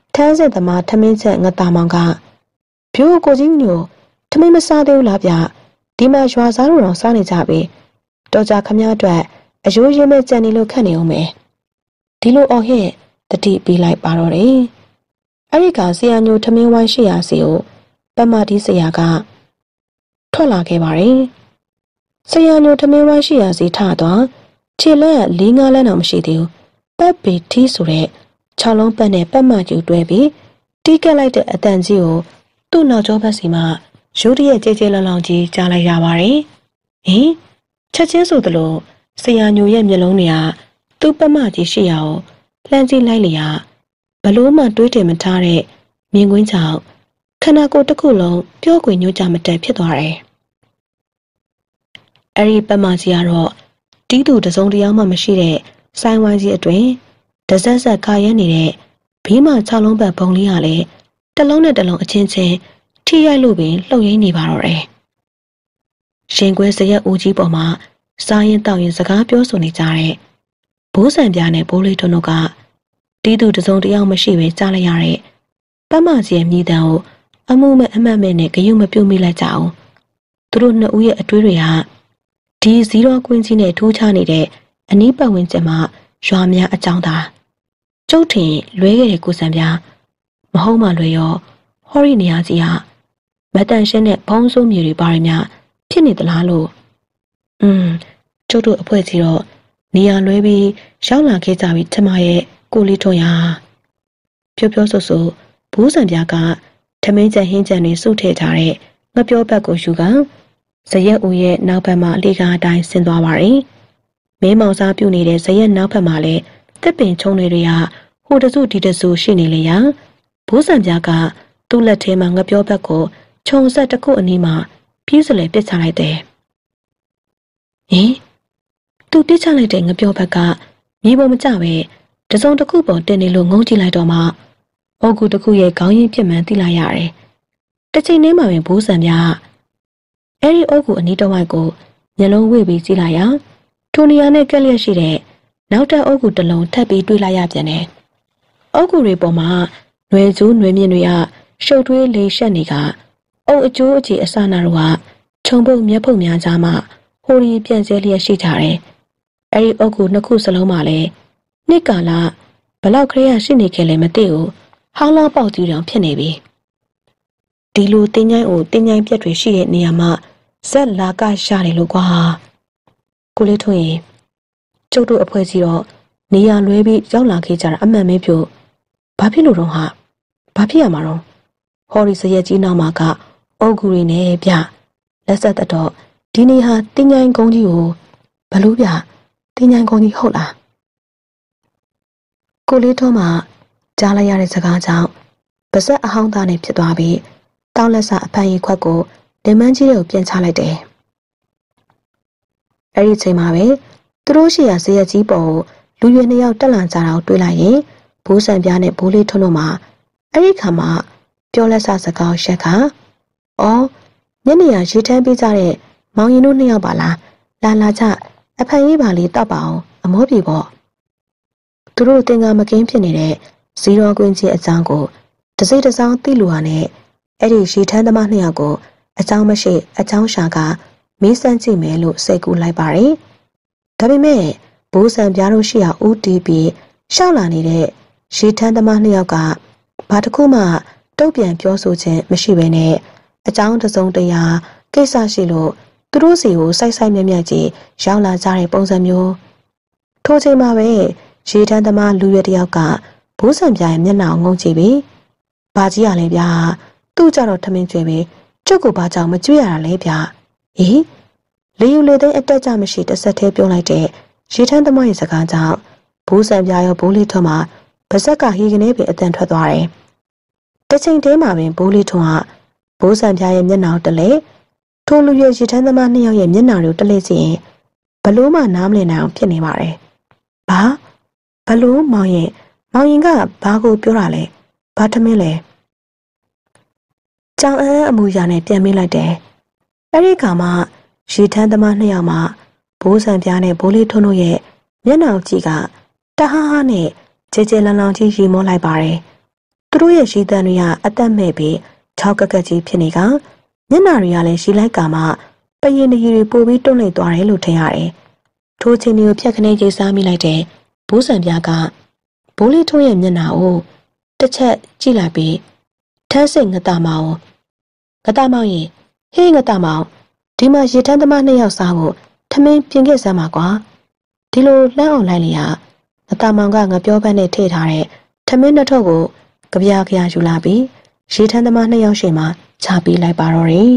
ထမ်းဆက်သမားထမင်းချက်ငတာမောင်ကဖြိုးကိုကြီးမျိုးထမင်းမစားသေးဘူးလားဗျဒီမှာရွာစားလို့တော့စားနေကြပြီတော်ကြခမည်းအတွက်အယိုးရင်းမဲ့ကြံနေလို့ခက်နေအောင်မယ်ဒီလိုအော်ဟစ်တတိပေးလိုက်ပါတော့တယ်အဲ့ဒီကဆရာညိုထမင်းဝိုင်းရှိရာစီကိုပတ်မတီးဆရာကထွက်လာခဲ့ပါတယ်ဆရာညိုထမင်းဝိုင်းရှိရာစီထသွားခြေလက်လေးငါးလမ်းတော့မရှိသေးဘူးပတ်ပေထီးဆိုတဲ့ခြောက်လုံးပတ်နဲ့ပတ်မကျူတွဲပြီးတီးကက်လိုက်တဲ့အတန်ကြီးကိုသူ့နောက်ကျောဘက်စီမှာရိုးတရက်ကြဲကြဲလောင်လောင်ကြီးကြားလိုက်ရပါတယ်ဟင်ချက်ချင်းဆိုသလိုဆရာညိုရဲ့မျက်လုံးတွေကသူ့ပတ်မကြီးရှိရာကိုလှမ်းကြည့်လိုက်လျာဘလို့မှတွေးတယ်မထားတဲ့မြင်ကွင်းကြောင့်ခန္ဓာကိုယ်တစ်ခုလုံးပြော့ကွင်ညှို့ကြမတက်ဖြစ်သွားတယ်အဲ့ဒီပတ်မကြီးကတော့တီးသူတစုံတယောက်မှမရှိတဲ့ဆိုင်ဝိုင်းကြီးအတွင်တစက်ဆက်ခါရဲနေတဲ့ဘေးမှာခြောက်လုံးပတ်ဘုံလေးကလည်းတစ်လုံးနဲ့တစ်လုံးအချင်းချင်းထိရိုက်လို့ပင်လှုပ်ရင်းနေပါတော့တယ်ရှင်ခွဲစရက်ဦးကြီးပေါ်မှာစားရင်တောက်ရင်စကားပြောဆိုနေကြတဲ့ဘိုးဆန်ပြားနဲ့ဘိုးလေးထွန်းတို့ကတီးသူတစုံတယောက်မရှိပဲကြားလိုက်ရတဲ့ပတ်မကြီးရဲ့မြည်တမ်းကိုအမှုမဲ့အမှတ်မဲ့နဲ့ဂယုမပြုတ်မိလိုက်ကြအောင်သူတို့နှစ်ဦးရဲ့အတွေးတွေကဒီဇီရောကွင်းကြီးနဲ့ထိုးချနေတဲ့အနီးပတ်ဝန်းကျင်မှာရွာများအကြောင်းသာကျုပ်ထင်လွဲခဲ့တဲ့ကိုစံပြားမဟုတ်မှလွယ်ရောဟောရီနေရာကြီးဟာမတန်ရှင်းတဲ့ဘုံစိုးမြေတွေပါရများဖြစ်နေသလားလို့อืมကျုပ်တို့အဖွဲ့ကြီးတော့နေရာလွဲပြီးရောက်လာခဲ့ကြပြီထမရဲ့ကိုလေးထွန်းရာပြောပြောဆိုဆိုဘူးစံပြားကထမင်းကြံဟင်းကြံတွေစုထည့်ထားတဲ့ငပြောဘက်ကိုယူကဇရက်ဦးရဲ့နောက်ဘက်မှာအလေးကားအတိုင်းဆင်းသွားပါတယ်။မဲမောင်စားပြုတ်နေတဲ့ဇရက်နောက်ဘက်မှာလည်းတစ်ပင်ချုံတွေကဟိုတစုဒီတစုရှိနေလေရာဘိုးစံပြားကသူ့လက်ထဲမှာငပြောဘက်ကိုခြုံဆက်တစ်ခုအနီးမှာပြည့်စလဲပစ်ချလိုက်တယ်။ဟင်သူပစ်ချလိုက်တဲ့ငပြောဘက်ကမြေပေါ်မကျပဲတစုံတစ်ခုပေါ်တင်နေလို့ငုံကြည့်လိုက်တော့မှအုတ်ကူတစ်ခုရဲ့ခေါင်းရင်းပြစ်မှန်းသိလိုက်ရတယ်။တစ်ချိန်တည်းမှာပင်ဘိုးစံပြားအဲ့ဒီအုတ်ကူအနီးတစ်ဝိုက်ကိုမျက်လုံးဝှေ့ပြီးကြည့်လိုက်ရထိုနေရာနဲ့ကက်လျက်ရှိတဲ့နောက်ထပ်အုတ်ကူတစ်လုံးထပ်ပြီးတွေးလိုက်ရပြန်တယ်။အုတ်ကူတွေပေါ်မှာຫນွေကျိုးຫນွေမြင့်တွေကရှုပ်ထွေးလေးရှက်နေကအုတ်အကျိုးအခြေအစနာတို့ကခြုံပုတ်မျက်ဖုတ်များကြားမှာဟိုရီပြန့်ကျဲလျက်ရှိကြတယ်။အဲ့ဒီအုတ်ကူနှစ်ခုစလုံးမှာလည်းနှစ်ကာလဘလောက်ခရရရှိနေခဲ့လဲမသိဘူး။ဟောင်းလောင်းပေါက်ကြီးတောင်ဖြစ်နေပြီ။ဒီလိုတင်းញိုင်းကိုတင်းញိုင်းပြက်တွေရှိတဲ့နေရာမှာဇက်လာကရှာတယ်လို့ကွာကိုလေးထွန်းရင်ကျုပ်တို့အဖွဲ့ကြီးတော့နေရလွဲပြီးရောက်လာခဲ့ကြတာအမှန်ပဲပြောဘာဖြစ်လို့တော့ဟာဘာဖြစ်ရမှာတော့ဟော်ရီစရက်ကြီးနောက်မှာကအုတ်ဂူရီနဲ့ဗျလက်ဆက်တော့ဒီနေဟာတင်းញိုင်းကုန်းကြီးကိုဘလို့ဗျတင်းញိုင်းကုန်းကြီးဟုတ်လားကိုလေးထွန်းမှာကြားလိုက်ရတဲ့စကားကြောင့်ပါဇက်အဟောင်းသားနဲ့ဖြစ်သွားပြီးတောင်းလက်စအဖန်ရီခွက်ကိုလက်မန်းကြီးတွေကိုပြန်ချလိုက်တယ်။အဲ့ဒီချိန်မှာပဲသူတို့ရှိရာဇရက်ကြီးပေါ်ကိုလူရွယ်နှစ်ယောက်တက်လာကြတာကိုတွေ့လိုက်ရင်ဘိုးစံပြားနဲ့ဘိုးလေးထွန်းတို့မှာအဲ့ဒီခါမှာပြောလက်စစကားရှက်ကအော်ညနေရရေထမ်းပေးကြတဲ့မောင်ရင်တို့နှစ်ယောက်ပါလားလာလာချအဖန်ကြီးပါလေးတောက်ပါအောင်အမောပြေပေါ့သူတို့တင်ကမကင်းဖြစ်နေတဲ့ဇီရောကွင်းကြီးအကြောင်းကိုတစိမ့်တစောင်းသိလူဟာနဲ့အဲ့ဒီရေထမ်းသမားနှစ်ယောက်ကိုအကြောင်းမရှိအကြောင်းရှာကမင်းစမ်းကြည့်မယ်လို့စိတ်ကူးလိုက်ပါတယ်။ဒါပေမဲ့ဘိုးစံပြားတို့ရှိရာဦးတီးပြီးရှောက်လာနေတဲ့ရေထမ်းသမားနှစ်ယောက်ကဘာတစ်ခုမှတုတ်ပြန်ပြောဆိုခြင်းမရှိဘဲနဲ့အကြောင်းတစုံတရာကိစ္စရှိလို့သူတို့စီကိုစိုက်စိုက်မြက်မြက်ကြီးရောက်လာကြတဲ့ပုံစံမျိုးထိုချိန်မှာပဲရေထမ်းသမားလူရွယ်တယောက်ကဘိုးစံပြားရဲ့မျက်နှာကိုငုံကြည့်ပြီးဘာကြီးရလဲဗျာသူ့ကြတော့ထမင်းကျွေးပြီးကျုပ်ကိုဘာကြောင့်မကြွရတာလဲဗျ။အေးလေယူလေသိမ်းအတက်ကြမရှိတစ်ဆက်သေးပြောလိုက်တဲ့ရေထမ်းသမားရဲ့စကားကြောင့်ဘိုးစံပြားရောဘိုးလေးထွန်းမှာပါဇက်ကဟီကနေပဲအတန်ထွက်သွားတယ်။တစ်ချိန်တည်းမှာပင်ဘိုးလေးထွန်းကဘိုးစံပြားရဲ့မျက်နှာကိုတလဲထိုလူရဲ့ရေထမ်းသမားနှစ်ယောက်ရဲ့မျက်နှာတွေကိုတလဲစီရင်ဘလို့မှနားမလည်နိုင်အောင်ဖြစ်နေပါတယ်။ဘာဘလို့မောင်ရင်မောင်ရင်ကဘာကိုပြောတာလဲဘာထမင်းလဲကြောင်အန်းအမူအရာနဲ့ပြန်မေးလိုက်တယ်။အဲ့ဒီခါမှရေထမ်းသမားနှစ်ယောက်မှဘိုးစံပြားနဲ့ဘိုးလေးထွန်းတို့ရဲ့မျက်နှာကြည့်ကတဟားဟားနဲ့ကြဲကြဲလန်းလောင်ကြီးရီမောလိုက်ပါတယ်သူတို့ရဲ့ရှိတန်တွေကအသက်မဲ့ပြီးခြောက်ကကက်ကြီးဖြစ်နေကမျက်နှာတွေကလည်းရှိလိုက်ကာမှပရင်တရီတွေပိုပြီးတွန့်လိမ့်သွားတယ်လို့ထင်ရတယ်။ထိုချင်းတွေကိုဖြတ်ခနဲကြီးစားမိလိုက်တဲ့ဘိုးဆန်ပြားကဘိုးလေးထုံးရဲ့မျက်နှာကိုတစ်ချက်ကြည့်လိုက်ပြီးထမ်းစိတ်ငတမောင်ငတမောင်ရင်ဟေးငတမောင်ဒီမှာရေထမ်းသမားနှစ်ယောက်စားဖို့ထမင်းပြင်ခဲ့စမ်းပါကွာဒီလိုလှမ်းအောင်လိုက်လျာငတမောင်ကငပြောပန်းနဲ့ထိထားတဲ့ထမင်းနှစ်ထုပ်ကိုကြပြားကြရယူလာပြီးရေထမ်းသမားနှစ်ယောက်ရှိမှချပေးလိုက်ပါတော့တယ်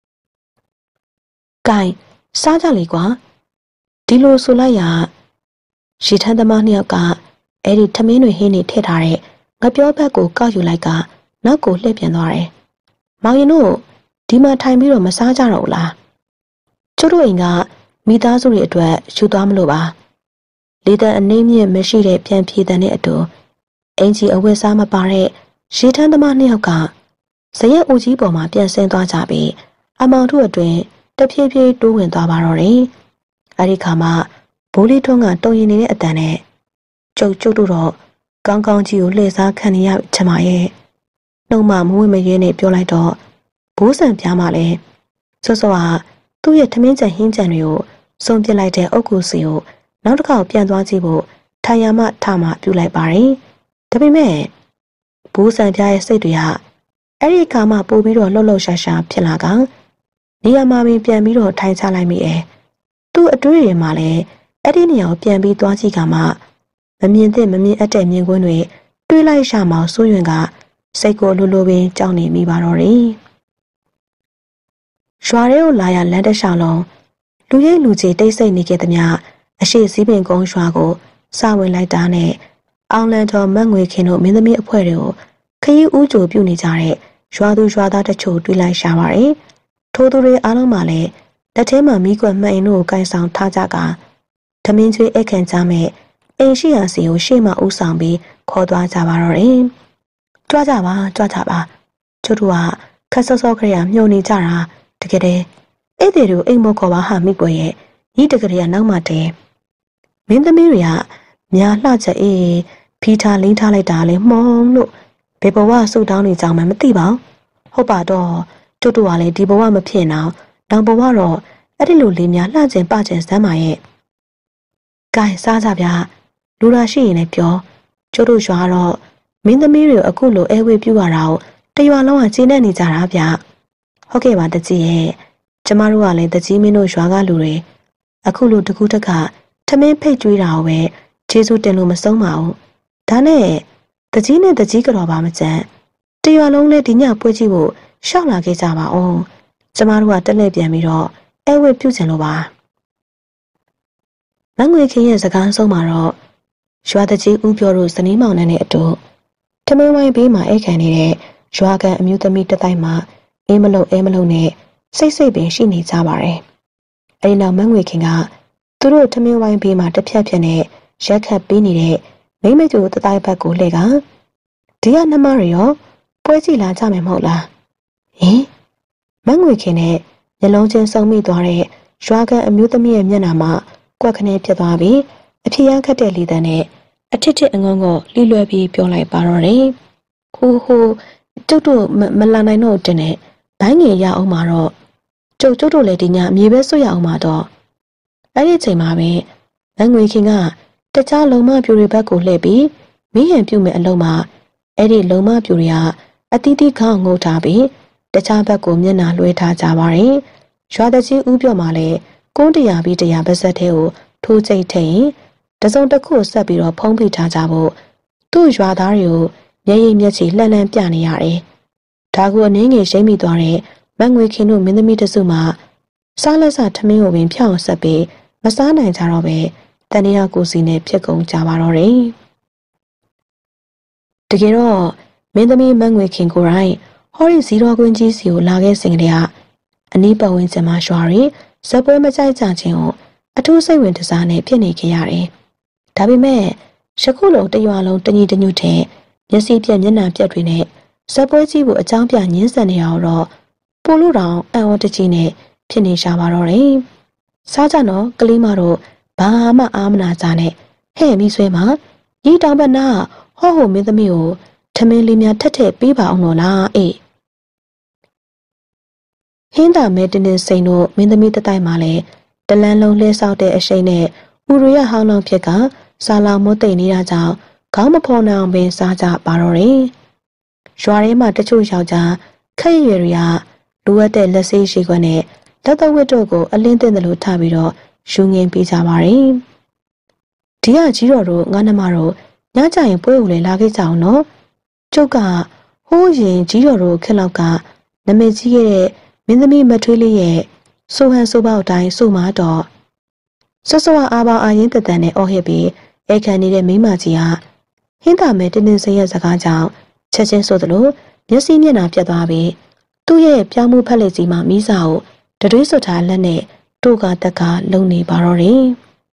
။ကဲစားကြလေကွာဒီလိုဆိုလိုက်ရရေထမ်းသမားနှစ်ယောက်ကအဲ့ဒီထမင်းတွေဟင်းနေထည့်ထားတဲ့ငပြောဘက်ကိုကောက်ယူလိုက်ကနောက်ကိုလှည့်ပြန်သွားတယ်။မောင်ရင်တို့ဒီမှာထိုင်ပြီးတော့မစားကြတော့ဘူးလား။ကျတို့အိမ်ကမိသားစုတွေအတွက်ယူသွားမလို့ပါ။လေတံအနေမြင့်မရှိတဲ့ပြန်ပြေးတဲ့အတူအင်ကြီးအဝတ်စားမပါတဲ့ရေထမ်းသမားနှစ်ယောက်ကဇရက်အိုကြီးပေါ်မှာပြန်ဆင်းသွားကြပြီးအမောင်တို့အတွင်တဖြည်းဖြည်းတိုးဝင်သွားပါတော့တယ်။အဲဒီခါမှဘိုးလေးထွန်းကတုံရင်နေတဲ့အတန်နဲ့ကျုပ်ကျုပ်တို့တော့ကောင်းကောင်းကြီးကိုလှည့်စားခံရချင်ပါရဲ့နှုတ်မှမဝင့်မရဲနဲ့ပြောလိုက်တော့ဘိုးဆန်ပြားမှလည်းစောစောကသူ့ရဲ့ထမင်းကြံဟင်းကြံတွေကိုစုံပြစ်လိုက်တဲ့အုတ်ကူစီကိုနောက်တစ်ခါပြန်သွားကြည့်ဖို့ထိုင်ရမှထမှပြုလိုက်ပါတယ်ဒါပေမဲ့ဘိုးဆန်ပြားရဲ့စိတ်တွေကအဲ့ဒီခါမှပို့ပြီးတော့လှုပ်လှုပ်ရှားရှားဖြစ်လာကနေရာမှာပင်ပြန်ပြီးတော့ထိုင်ချလိုက်မိတယ်သူ့အတွေ့အကြုံမှာလည်းအဲ့ဒီနေရာကိုပြန်ပြီးသွားကြည့်ကမှမမြင်သင့်မမြင်အပ်တဲ့မြင်ကွင်းတွေတွေးလိုက်ရှာမှစိုးရွံကစိတ်ကိုလိုလိုပင်ကြောက်နေမိပါတော့တယ်။ရွာထဲကိုလာရလမ်းတစ်လျှောက်လုံးလူရိပ်လူကြီးတိတ်ဆိတ်နေခဲ့သမျှအရှိစည်းပင်ကုန်းရွာကိုစဝင်လိုက်တာနဲ့အောင်လန်တော်မတ်ငွေခင်တို့မင်းသမီးအဖွဲ့တွေကိုခရီးဦးကြိုပြုနေကြတဲ့ရွာသူရွာသားတချို့တွေးလိုက်ရှာပါတယ်။ထိုသူတွေအားလုံးမှလည်းလက်ထဲမှာမိကွက်မှန်ရင်တို့ကိုင်ဆောင်ထားကြကဓမင်းကျွေးအခန့်ကြမဲ့အိမ်ရှိရာစီကိုရှေ့မှာဦးဆောင်ပြီးခေါ်သွားကြပါတော့တယ်။ကြွားကြပါကြွားကြပါကျတို့ကခက်ဆော့ဆော့ခရရမြုံနေကြတာတကယ်တည်းအဲ့ဒီတို့အိမ်မခေါ်ပါဟာမိကွယ်ရဲ့ဤတကယ်တည်းကနောက်မှတဲမင်းသမီးတွေကများလှချက်အေးဖီထားလိမ့်ထားလိုက်တာလေမှုံလို့ဘယ်ဘဝဆူတောင်းနေကြမှမသိပါဘူးဟုတ်ပါတော့ကျတို့ကလည်းဒီဘဝမဖြစ်အောင်နောက်ဘဝတော့အဲ့ဒီလိုလေးများလှကျင်ပကျင်စမ်းပါရဲ့ကဲစားကြဗျာလူလာရှိရင်လည်းပြောကျတို့ရွာတော့မင်းသမီးတွေအခုလိုအဲဝေးပြူရတာကိုတရွာလုံးကကျင်းနေနေကြတာဗျဟုတ်ကဲ့ပါတကြီးရဲ့ကျမတို့ကလည်းတကြီးမင်းတို့ရွာကလူတွေအခုလိုတကူတက်ကထမင်းဖိတ်ကျွေးတာကိုပဲကျေးဇူးတင်လို့မဆုံးပါဘူးဒါနဲ့တကြီးနဲ့တကြီးကတော့ပါမကြမ်းတရွာလုံးလည်းဒီညပွဲကြည့်ဖို့ရှောက်လာခဲ့ကြပါအောင်ကျမတို့ကတက်လက်ပြန်ပြီးတော့အဲဝေးပြုချင်လို့ပါမငွေခင်ရဲ့စကားဆုံးမှာတော့ရွာတကြီးဦးပြောတို့ဇနီးမောင်နှံနဲ့အတူထမင်းဝိုင်းဘေးမှာအိတ်ခံနေတဲ့ရွာကန်အမျိုးသမီးတစ်တိုင်းမှာအေးမလို့အဲမလို့နဲ့စိတ်စိတ်ပင်ရှိနေကြပါတယ်။အဲဒီနောက်မငွေခင်ကသူတို့ထမင်းဝိုင်းဘေးမှာတစ်ဖြတ်ဖြတ်နဲ့ရက်ခတ်ပေးနေတဲ့မိမကျိုးတတိုင်းဘက်ကိုလှည့်ကဒီကနှမရရောပွဲကြည့်လာကြမယ်မဟုတ်လား။ဟင်မငွေခင်နဲ့မျက်လုံးချင်းစုံမိသွားတဲ့ရွာကန်အမျိုးသမီးရဲ့မျက်နှာမှာကွက်ခနဲဖြစ်သွားပြီးအဖြေရခတ်တဲ့လီတန်းနဲ့အထစ်ထစ်အငုံကိုလှီလွယ်ပြီးပြောလိုက်ပါတော့တယ်။ဟိုဟိုကျုပ်တို့မလာနိုင်တော့တင်နဲ့ဘိုင်းငယ်ရအောင်မှာတော့ကျုပ်ကျုပ်တို့လည်းဒီညအမြေပဲဆွရအောင်မှာတော့အဲ့ဒီချိန်မှာပဲမငွေခင်ကတခြားလုံမပြူတွေဘက်ကိုလှည့်ပြီးမင်းဟန်ပြုတ်မဲ့အလုံးမှာအဲ့ဒီလုံမပြူတွေကအတီးတီးခေါင်းငုံထားပြီးတခြားဘက်ကိုမျက်နှာလွှဲထားကြပါတယ်။ရွာတကြီးဦးပြော့မှာလည်းကုန်းတရာပြီးတရာပါဇက်သေးကိုထိုးကျိတ်ထိန်တစုံတစ်ခုဆက်ပြီးတော့ဖုံးဖိထားကြဖို့သူ့ရွာသားတွေကိုမျက်ရည်မျက်ချီလှန်လှန်ပြနေရတယ်။ဒါကိုအနည်းငယ်ရှိမ့်မိသွားတဲ့မငွေခင်တို့မင်းသမီးတစုမှစားလက်စားထမင်းကိုပင်ဖြောင်းဆက်ပြီးမစားနိုင်ကြတော့ပဲတန်ရာကိုစီနဲ့ဖြစ်ကုန်ကြပါတော့တယ်။တကယ်တော့မင်းသမီးမငွေခင်ကိုယ်တိုင်ဟော်ရီဇီရောကွင်းကြီးစီကိုလာခဲ့စဉ်ကတည်းကအနီးပတ်ဝန်းကျင်မှာရွာရီဇပွဲမကြိုက်ကြခြင်းကိုအထူးစိတ်ဝင်တစားနဲ့ဖြစ်နေခဲ့ရတယ်။ဒါပေမဲ့ယခုလုံးတရွာလုံးတညီတညွတ်တဲ့မျက်စိပြက်မျက်နှာပြက်တွေနဲ့ဇပွဲကြီးကိုအကြောင်းပြညှင်းဆန်နေအောင်တော့ပို့လို့တောင်အံ့ဩတကြီးနဲ့ဖြစ်နေရှာပါတော့တယ်။စားကြတော့ကလေးမတို့ဘာမှအားမနာကြနဲ့ဟဲ့မိဆွဲမှာရီတောင်ဘက်နာဟောဟိုမင်းသမီးကိုထမင်းလေးများထက်ထက်ပေးပါအောင်တော့လားအေးဟင်းသာမဲတင်းတင်းစိန်တို့မင်းသမီးတတိုက်မှလည်းတလန်းလုံးလှဲဆောက်တဲ့အရှိန်နဲ့ဥရရဟောင်းလောင်ဖြစ်ကစာလောင်မွတ်သိမ့်နေတာကြောင့်ခေါင်းမဖော်နိုင်အောင်ပင်စားကြပါတော့တယ်ရွာထဲမှာတချို့ယောက်ျားခက်ရွယ်တွေကလိုအပ်တဲ့လက်ဆေးရှိခွက်နဲ့လက်သဝတ်တို့ကိုအလင်းသိမ့်တယ်လို့ထားပြီးတော့ယူငင်ပေးကြပါတယ်ဒီကကြီးတော်တို့ငါနှမတို့ညကြရင်ပွဲကိုလည်းလာခဲ့ကြအောင်နော်ကျုပ်ကဟိုးရင်ကြီးတော်တို့ခက်လောက်ကနမည်ကြီးခဲ့တဲ့မင်းသမီးမထွေးလေးရဲ့ဆိုဟန်ဆိုပေါအတိုင်းဆိုမှတော့ဆွဆွအားပေါအာရင်တတန်နဲ့အော်ဟစ်ပြီးအိတ်ခံနေတဲ့မိမကြီးဟာဟင်းသာမဲတင်းတင်းစရဲ့စကားကြောင့်ချက်ချင်းဆိုသလိုမျက်စိမျက်နှာပြတ်သွားပြီးသူ့ရဲ့ပြောင်းမှုဖက်လက်ကြီးမှမိစာကိုတတွေးစွတ်ထားလက်နဲ့တို့ကတက်ကလုံနေပါတော့တယ်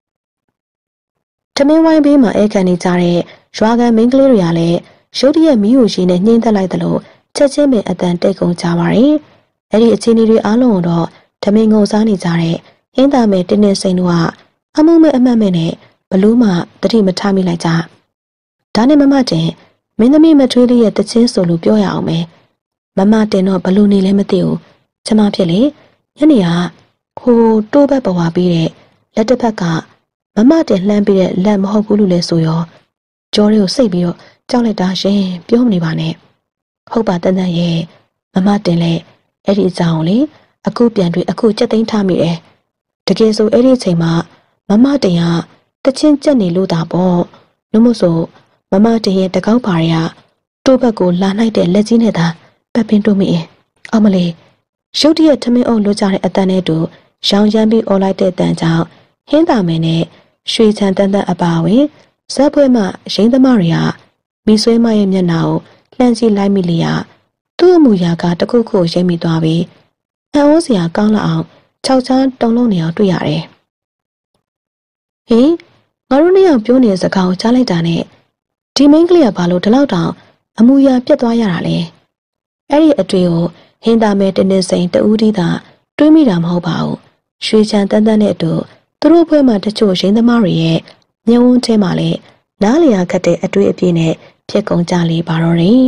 ထမင်းဝိုင်းဘေးမှာအိတ်ခံနေကြတဲ့ရွာကန်မိန်းကလေးတွေကလည်းရုတ်တရက်မီးကိုရှိနဲ့နှင်းသက်လိုက်သလိုချက်ချင်းပင်အတန်တိတ်ကုန်ကြပါတယ်အဲ့ဒီအခြေအနေတွေအားလုံးတော့ထမင်းငုံစားနေကြတဲ့ဟင်းသားမဲတင်းတင်းစိန်တို့ကအမှုမဲ့အမှတ်မဲ့နဲ့ဘလို့မှတတိမထားမိလိုက်ကြဒါနဲ့မမတင်မင်းသမီးမထွေးလေးရဲ့တချင်းဆိုလို့ပြောရအောင်မယ်မမတင်တော့ဘလို့နေလဲမသိဘူးကျမဖြစ်လေညနေကဟိုတိုးဘက်ပေါ်ပါပြီးတဲ့လက်တစ်ဖက်ကမမတင်လှမ်းပြီးတဲ့လက်မဟုတ်ဘူးလို့လဲဆိုရောကြောတွေကိုစိတ်ပြီးတော့ကြောက်လိုက်တာရှင်ပြောမနေပါနဲ့ဟုတ်ပါတန်တန်ရဲ့မမတင်လဲအဲ့ဒီအကြောင်းလေအခုပြန်တွေ့အခုကြက်သိမ်းထားမိတယ်တကယ်ဆိုအဲ့ဒီအချိန်မှာမမတင်ကတချင်းကြက်နေလို့တာပေါ့လို့မို့ဆိုမမတင်ရဲ့တကောက်ပါရကတိုးဘက်ကိုလာလိုက်တဲ့လက်ကြီးနဲ့သာပတ်ပင်တို့မိရင်အမလေးရုတ်တရက်ထမင်းအုပ်လွတ်ကြတဲ့အတန်နဲ့တူရောင်ရမ်းပြီးអော်လိုက်တဲ့အတန်ကြောင့်ဟင်းသာမင်းနဲ့ရွှေချန်တန်တန်အပါဝင်ဇက်ပွဲမှရင်းသမားတွေကမိဆွဲမရဲ့မျက်နှာကိုလှမ်းကြည့်လိုက်မိလျာသူ့အမူအရာကတခုခုရိပ်မိသွားပြီးအံ့ဩစရာကောင်းလာအောင်ခြောက်ချမ်းတုံလုံးနေအောင်တွေ့ရတယ်ဟင်ငါတို့နှစ်ယောက်ပြောနေတဲ့စကားကိုကြားလိုက်တာနဲ့ဒီမိန်းကလေးကဘာလို့ဒီလောက်တောင်အမူအရာပြတ်သွားရတာလဲအဲ့ဒီအတွေ့ကိုဟင်းသားမဲတင်းတင်းစိန်တူးတီးတာတွေးမိတာမဟုတ်ပါဘူးရွှေချန်တန်းတန်းနဲ့အတူသူတို့ဖွဲ့မှာတချို့ရင်းသမားတွေရဲ့မျက်ဝန်းထဲမှာလည်းနားလျာခတ်တဲ့အတွေ့အပြည့်နဲ့ဖြစ်ကုန်ကြလေပါတော့တယ်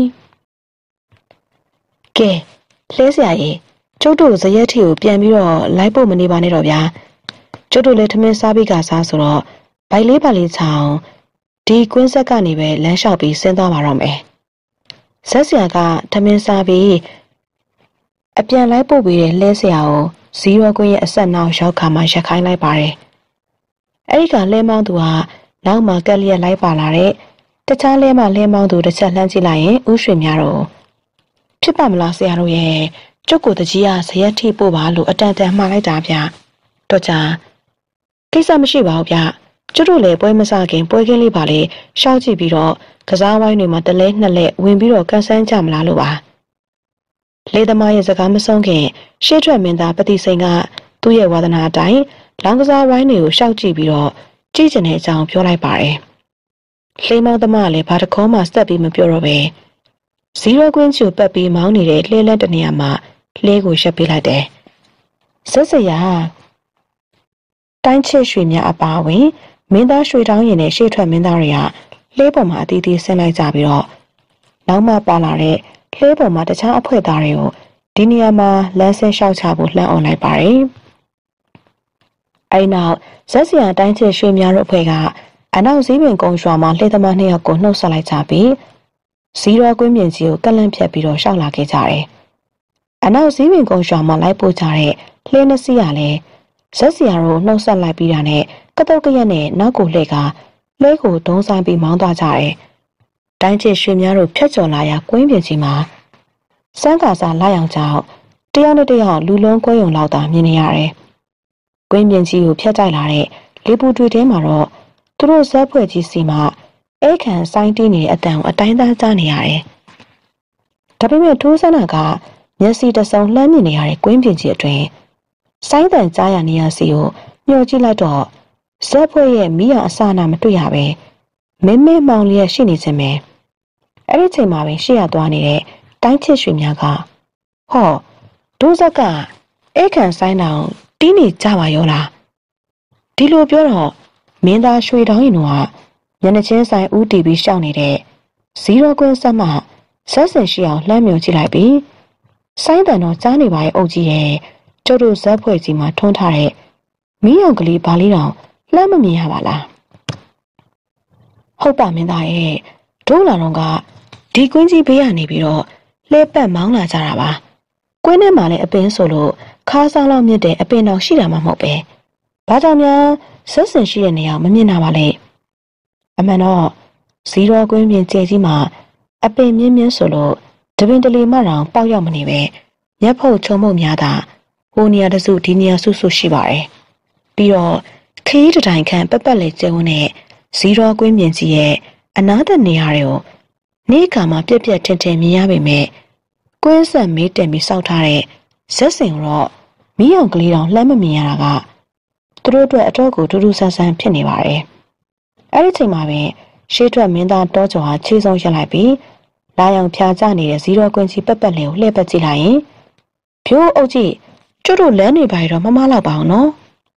ကဲလှဲစရာကြီးကျုပ်တို့ဇရက်ထီကိုပြန်ပြီးတော့လိုက်ဖို့မနေပါနဲ့တော့ဗျာကျုပ်တို့လည်းထမင်းစားပြီးကစားဆိုတော့ဘိုင်လေးပါလေးချောင်းဒီကွင်းဆက်ကနေပဲလမ်းလျှောက်ပြီးဆင်းသွားပါတော့မယ်ဇက်စရာကထမင်းစားပြီးအပြန်လိုက်ပို့ပြီးတဲ့လဲစရာကိုဇီရောကွင်းရဲ့အဆက်နောက်ရောက်ခါမှရက်ခိုင်းလိုက်ပါတယ်အဲ့ဒီကလဲမောင်းသူကနောက်မှကက်လျက်လိုက်ပါလာတဲ့တခြားလဲမှလဲမောင်းသူတစ်ချက်လှမ်းကြည့်လိုက်ရင်ဥရွှေများတော့ဖြစ်ပါမလားဆရာတို့ရဲ့ကျုပ်ကိုတကြီးကဇရက်ထိပို့ပါလို့အတန်တန်မှားလိုက်တာဗျတော့ကြာကိစ္စမရှိပါဘူးဗျကျုပ်တို့လည်းပွဲမစခင်ပွဲကင်းလေးပါလေရှောက်ကြည့်ပြီးတော့ကစားဝိုင်းတွေမှာတလဲနှစ်လက်ဝင်ပြီးတော့ကန်ဆန်းကြမလားလို့ပါလေသမားရဲ့စကားမဆုံးခင်ရှေ့ထွက်မင်းသားပတိစိန်ကသူ့ရဲ့ဝါသနာအတိုင်းလောင်းကစားဝိုင်းတွေကိုရှောက်ကြည့်ပြီးတော့ကြည့်ကျင်တဲ့အကြောင်းပြောလိုက်ပါတယ်လှေမောင်းသမားလည်းဘာတခေါမှစက်ပြီးမပြောတော့ပဲဇီရိုကွင်းချူပတ်ပြီးမောင်းနေတဲ့လှဲလက်တနေရာမှာလှဲကိုရှက်ပေးလိုက်တယ်ဆက်စရာတိုင်းချစ်ရွှေများအပါဝင်မင်းသားရွှေတောင်းရင်နဲ့ရှေ့ထွက်မင်းသားတွေကလှဲပေါ်မှာအတီးတီးဆင်းလိုက်ကြပြီးတော့နောက်မှပါလာတဲ့လှဲပေါ်မှာတခြားအဖွဲ့သားတွေကိုဒီနေရာမှာလမ်းဆင်းလျှောက်ချဖို့လှမ်းအောင်လိုက်ပါတယ်အဲဒီနောက်ဇက်စရာတိုင်းချစ်ရွှေများတို့အဖွဲ့ကအနောက်စည်းပင်ကုန်းရွာမှာလှဲသမားနှစ်ယောက်ကိုနှုတ်ဆက်လိုက်ကြပြီးဇီရောကွင်းပြင်ကြီးကိုကလန့်ဖြတ်ပြီးတော့ရှောက်လာခဲ့ကြတယ်။အနောက်စည်းပင်ကုန်းရွာမှာလိုက်ပို့ကြတဲ့လှဲနှစ်စီးကလည်းဇက်စရာတို့နှုတ်ဆက်လိုက်ပြီးတာနဲ့ကတုတ်ကရက်နဲ့နောက်ကိုလှဲကလှဲကိုဒုံးဆိုင်ပြီးမောင်းသွားကြတယ်။တိုင်းချစ်ရွှေများတို့ဖြတ်ကျော်လာရာကွင်းပြင်ကြီးမှာစန်းကာစာလာရောက်ကြောင်းတယောက်နဲ့တယောက်လူလုံးကွဲယုံလောက်သာမြင်နေရတယ်။ကွင်းပြင်ကြီးကိုဖျက်တိုက်လာတဲ့လေပူတွေထဲမှာတော့သူတို့ဇက်ဖွဲ့ကြီးစီမှာအဲခံဆိုင်တီးနေတဲ့အတန်ကိုအတိုင်းသားကြားနေရတယ်။ဒါပေမဲ့ထိုးစနာကမျက်စိတဆုံလှမ်းမြင်နေရတဲ့ကွင်းပြင်ကြီးအတွင်းဆိုင်းတန်ကြားရနေရစီကိုညှော်ကြည့်လိုက်တော့ဇက်ဖွဲ့ရဲ့မိရအစနာမတွေ့ရပဲမင်းမဲမောင်လျက်ရှိနေခြင်းပဲ။အဲ့ဒီချိန်မှာပဲရှေ့ရသွားနေတဲ့တိုင်းချစ်ရွှေများကဟောဒိုးဇက်ကအဲခံဆိုင်တောင်တီးနေကြပါရောလား။ဒီလိုပြောတော့မင်းသားရွှေတောင်းရင်တော့မျက်နှာချင်းဆိုင်ဦးတီပြီးရှောက်နေတဲ့ဇီရောကွင်းဆက်မှဆက်စင်ရှိအောင်လှမ်းမြုံကြည့်လိုက်ပြီးဆိုင်းတန်တော့ကြားနေပါရဲ့အုပ်ကြီးရဲ့ကျုပ်တို့ဇက်ဖွဲ့ကြီးမှာထွန်းထားတဲ့မီးရောင်ကလေးဘာလေးတောင်လှမ်းမမြင်ရပါလားဟုတ်ပါမင်းသားရဲ့ဒိုးလာတော့ကဒီကွင်းကြီးဘေးကနေပြီးတော့လှဲပတ်မောင်းလာကြတာပါကွင်းထဲမှာလည်းအပင်ဆိုလို့ခါးဆောင်လောက်မြင့်တဲ့အပင်တော်ရှိတာမှမဟုတ်ပဲဘာကြောင့်များဆက်စင်ရှိတဲ့နေရာမမြင်တာပါလဲအမှန်တော့ဇီရောကွင်းပြင်ကျဲကြီးမှာအပင်မြင့်မြင့်ဆိုလို့တပင်တလီမှတောင်ပေါက်ရောက်မနေပဲမျက်ဖုတ်ချုံမှုများတာဟိုနေရာတစုဒီနေရာဆုဆုရှိပါတယ်ပြီးတော့ခရီးတစ်တိုင်ခန့်ပတ်ပတ်လေးကျုံနဲ့ဇီရောကွင်းပြင်ကြီးရဲ့အနားတနေရာတွေကိုနေ့ခါမှာပြက်ပြက်ထင်ထင်မြင်ရပေမဲ့ကွင်းဆက်မေးတင်ပြီးစောက်ထားတဲ့ဇက်စင်တော့မီးအောင်ကလေးတောင်လှမ်းမမြင်ရတာကသူတို့အတွက်အတော့ကိုထူးထူးဆန်းဆန်းဖြစ်နေပါတယ်အဲ့ဒီချိန်မှာပဲရှေးထွက်မင်းသားတောကျော်ဟာခြေဆုံးရက်လိုက်ပြီးလာရောင်ဖြာကျနေတဲ့ဇီရောကွင်းကြီးပက်ပက်လေးကိုလှည့်ပတ်ကြည့်လိုက်ရင်ဖြိုးအုပ်ကြီးကျတို့လမ်းနေပါရတော့မမလောက်ပါအောင်နော်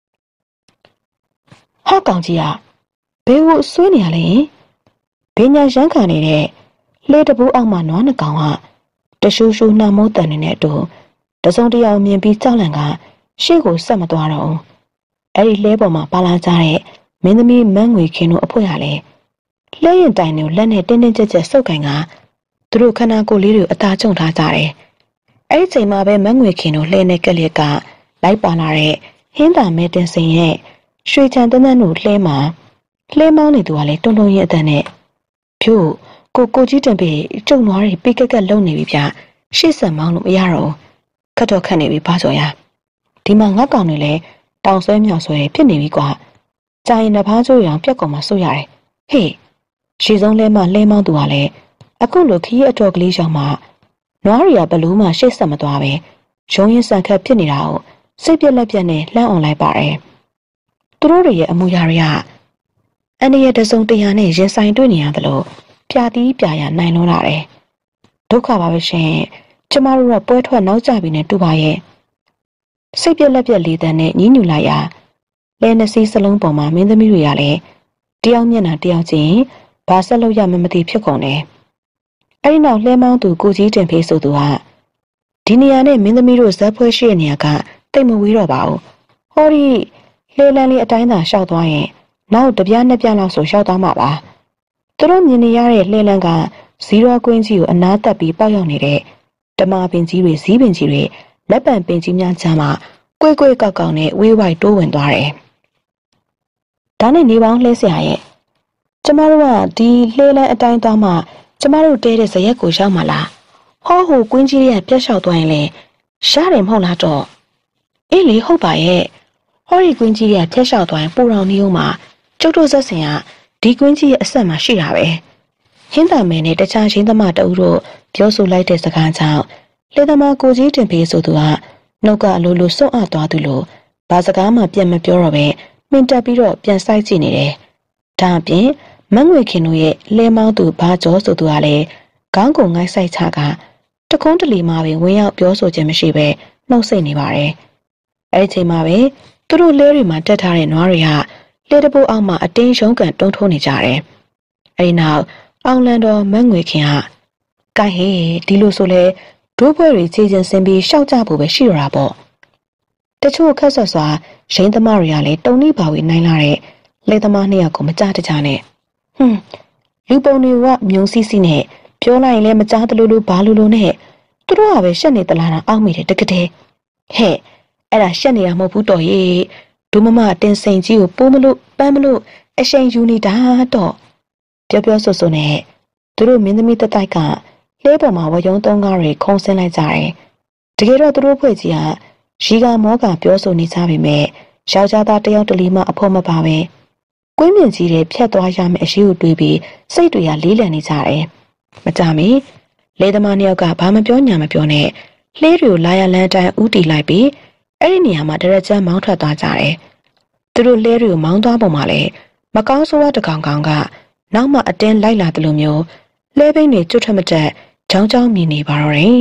ဟာကောင်ကြီးကဘေးကိုဆွေးနေရလေဘေးညာရမ်းခံနေတဲ့လှေတပူးအောက်မှာနွားနှကောင်ကတရှူရှူနှမိုးတန်နေတဲ့အတူတစုံတရာမြင်ပြီးကြောက်လန့်ကရှေ့ကိုဆက်မသွားတော့ဘူးအဲ့ဒီလှဲပေါ်မှာပါလာကြတဲ့မင်းသမီးမန်းငွေခင်တို့အဖွဲရလဲလှဲရင်တိုင်ကိုလက်နဲ့တင်းတင်းကြပ်ကြပ်စုပ်ကန်ကသူတို့ခန္ဓာကိုယ်လေးတွေအသာကျုံထားကြတယ်အဲ့ဒီချိန်မှာပဲမန်းငွေခင်တို့လှဲနဲ့ကက်လက်ကလိုက်ပါလာတဲ့ဟင်းသာမဲတင်စင်ရဲ့ရွှေချံတန်းတန်းတို့လှဲမှာလှဲမောင်းနေသူကလည်းတုံတုံရဲ့အတန်နဲ့ဖြို့ကိုကိုကြီးတင်ပြီးကျုံနွားတွေပိကက်ကက်လုံနေပြီဗျာရှေ့ဆက်မောင်းလို့မရတော့ခတ်တော့ခတ်နေပြီဘာကြော်ရဒီမှာငါကောင်တွေလည်းတောင်ဆွဲမြောက်ဆွဲဖြစ်နေပြီကွာကြာရင်နှဖားကျိုးရောင်ပြက်ကောင်မှစိုးရတယ်ဟေ့ရှေ့ဆုံးလဲမှလဲမောင်းသူကလည်းအခုလိုခီးအတော်ကလေးရောက်မှနွားရီကဘလို့မှရှေ့ဆက်မသွားပဲရုံးရင်ဆန်ခတ်ဖြစ်နေတာကိုစိတ်ပြက်လက်ပြက်နဲ့လှမ်းအောင်လိုက်ပါတယ်သူတို့တွေရဲ့အမူအရာတွေကအန်ရဲ့တစုံတရာနဲ့ရင်ဆိုင်တွေ့နေရတယ်လို့ပြာတီးပြာရနိုင်လုံးလာတယ်ဒုက္ခပါပဲရှင်ကျမတို့ကပွဲထွက်နောက်ကျပြီနဲ့တူပါရဲ့စိတ်ပြက်လက်ပြက်လေးတန်းနဲ့ညှဉ်းညူလိုက်ရလဲနှစီးစလုံးပေါ်မှာမင်းသမီးတွေကလည်းတယောက်မျက်နှာတယောက်ချင်းဘာဆက်လို့ရမှမသိဖြစ်ကုန်တယ်အဲ့ဒီနောက်လှဲမောင်းသူကိုကြီးတင်ဖေးဆိုသူကဒီနေရာနဲ့မင်းသမီးတို့ဇက်ဖွဲရှိတဲ့နေရာကတိတ်မဝေးတော့ပါဘူးဟောဒီလေလန်းလေးအတိုင်းသာရှောက်သွားရင်နောက်တပြားနှစ်ပြားလောက်ဆိုရှောက်သွားမှာပါသူတို့မြင်နေရတဲ့လှဲလန်းကဇီရောကွင်းကြီးကိုအနားတက်ပြီးပေါက်ရောက်နေတဲ့ဓမာပင်ကြီးတွေဇီးပင်ကြီးတွေလက်ပံပင်ကြီးများကြားမှာကွေ့ကွေ့ကောက်ကောက်နဲ့ဝေးဝိုက်တိုးဝင်သွားတယ်ဒါနဲ့နေပေါင်းလှဲဆရာရဲ့ကျမတို့ကဒီလှဲလန်းအတိုင်းသွားမှကျမတို့တဲတဲ့ဇရက်ကိုရောက်မှာလားဟောဟိုကွင်းကြီးရဲ့ပြက်လျှောက်သွားရင်လေရှားတယ်မဟုတ်လားတော့အေးလေဟုတ်ပါရဲ့ဟောဒီကွင်းကြီးရဲ့ပြက်လျှောက်သွားရင်ပူတော်နေဦးမှာကျုပ်တို့ဇက်စင်ကဒီကွင်းကြီးရဲ့အဆက်မှာရှိတာပဲဟင်းသာမဲနဲ့တခြားရင်းသမားတအုပ်တို့ပြောဆိုလိုက်တဲ့စကားကြောင့်လေသမားကိုကြီးတင်ဖေးဆိုသူကနှုတ်ကအလိုလိုစွန့်အပ်သွားသူလိုဘာစကားမှပြန်မပြောတော့ပဲမှင်တက်ပြီးတော့ပြန်ဆိုင်ကြည့်နေတယ်ဒါအပြင်မန်းငွေခင်တို့ရဲ့လဲမောင်းသူဘာကျော်ဆိုသူကလည်းခေါင်းကုံငိုက်ဆိုင်ချကတကုန်းတလီမှပဲဝင်ရောက်ပြောဆိုခြင်းမရှိပဲနှုတ်ဆက်နေပါတယ်အဲဒီချိန်မှာပဲသူတို့လဲတွေမှာတက်ထားတဲ့နွားတွေကလဲတပုတ်အောက်မှာအတင်းရုံးကန်တုံးထိုးနေကြတယ်အဲဒီနောက်အောင်လန်တော်မန်းငွေခင်ကကိုင်ဟေးဒီလိုဆိုလဲဒိုးဖွဲတွေခြေချင်းဆင်းပြီးရှောက်ကြဖို့ပဲရှိရတာပေါ့တချို့ခက်ဆက်စွာရင်းသမားတွေကလည်းတုံနှိပါဝေနိုင်လာတဲ့လေသမားနှစ်ယောက်ကိုမကြတကြနဲ့ဟွန်းလူပုံတွေကမြုံစီစီနဲ့ပြောလိုက်ရင်လည်းမကြားတလူလူဘာလူလူနဲ့သူတို့ကပဲရှက်နေတလားတာအောက်မိတယ်တကတဲ့ဟဲ့အဲ့ဒါရှက်နေတာမဟုတ်ဘူးတော်ရဲ့ဒုမမတင်စိန်ကြီးကိုပိုးမလို့ပန်းမလို့အရှိန်ယူနေတာတော့ပြောပြောဆိုဆိုနဲ့သူတို့မင်းသမီးတတိုက်ကလဲပေါ်မှာဝယုံသုံးကားတွေခုံဆင်းလိုက်ကြတယ်တကယ်တော့သူတို့ဖွဲ့ကြီးကရီကမောကပြောဆိုနေကြပေမဲ့ယောက်ျားသားတယောက်တလီမှအဖို့မပါပဲကွင်းမြင့်ကြီးတွေဖြတ်သွားရမယ့်အရှိကိုတွေးပြီးစိတ်တွေကလေးလံနေကြတယ်မကြမီလေသမားနှစ်ယောက်ကဘာမပြောညာမပြောနဲ့လှေတွေကိုလာရလန်းတိုင်းဥတီလိုက်ပြီးအဲ့ဒီနေရာမှာတရက်ကျန်းမောင်းထွက်သွားကြတယ်သူတို့လှေတွေကိုမောင်းသွားပုံမှာလဲမကောင်းဆိုးဝါးတကောင်ကောင်ကနောက်မှအတင်းလိုက်လာတယ်လို့မျိုးလှဲဘိန်းတွေကျွတ်ထွက်မတက်ချောင်းချောင်းမြင်နေပါတော့တယ်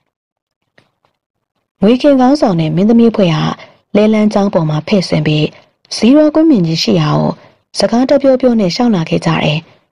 ငွေခင်ကောင်းဆောင်နဲ့မင်းသမီးဖွဲ့ဟာလဲလန်းချောင်းပေါ်မှာဖဲ့ဆင်ပြီးဇီရောကွင်းမြင်ကြီးရှိအောင်စကားတပြောပြောနဲ့ရှောင်းလာခဲ့ကြတယ်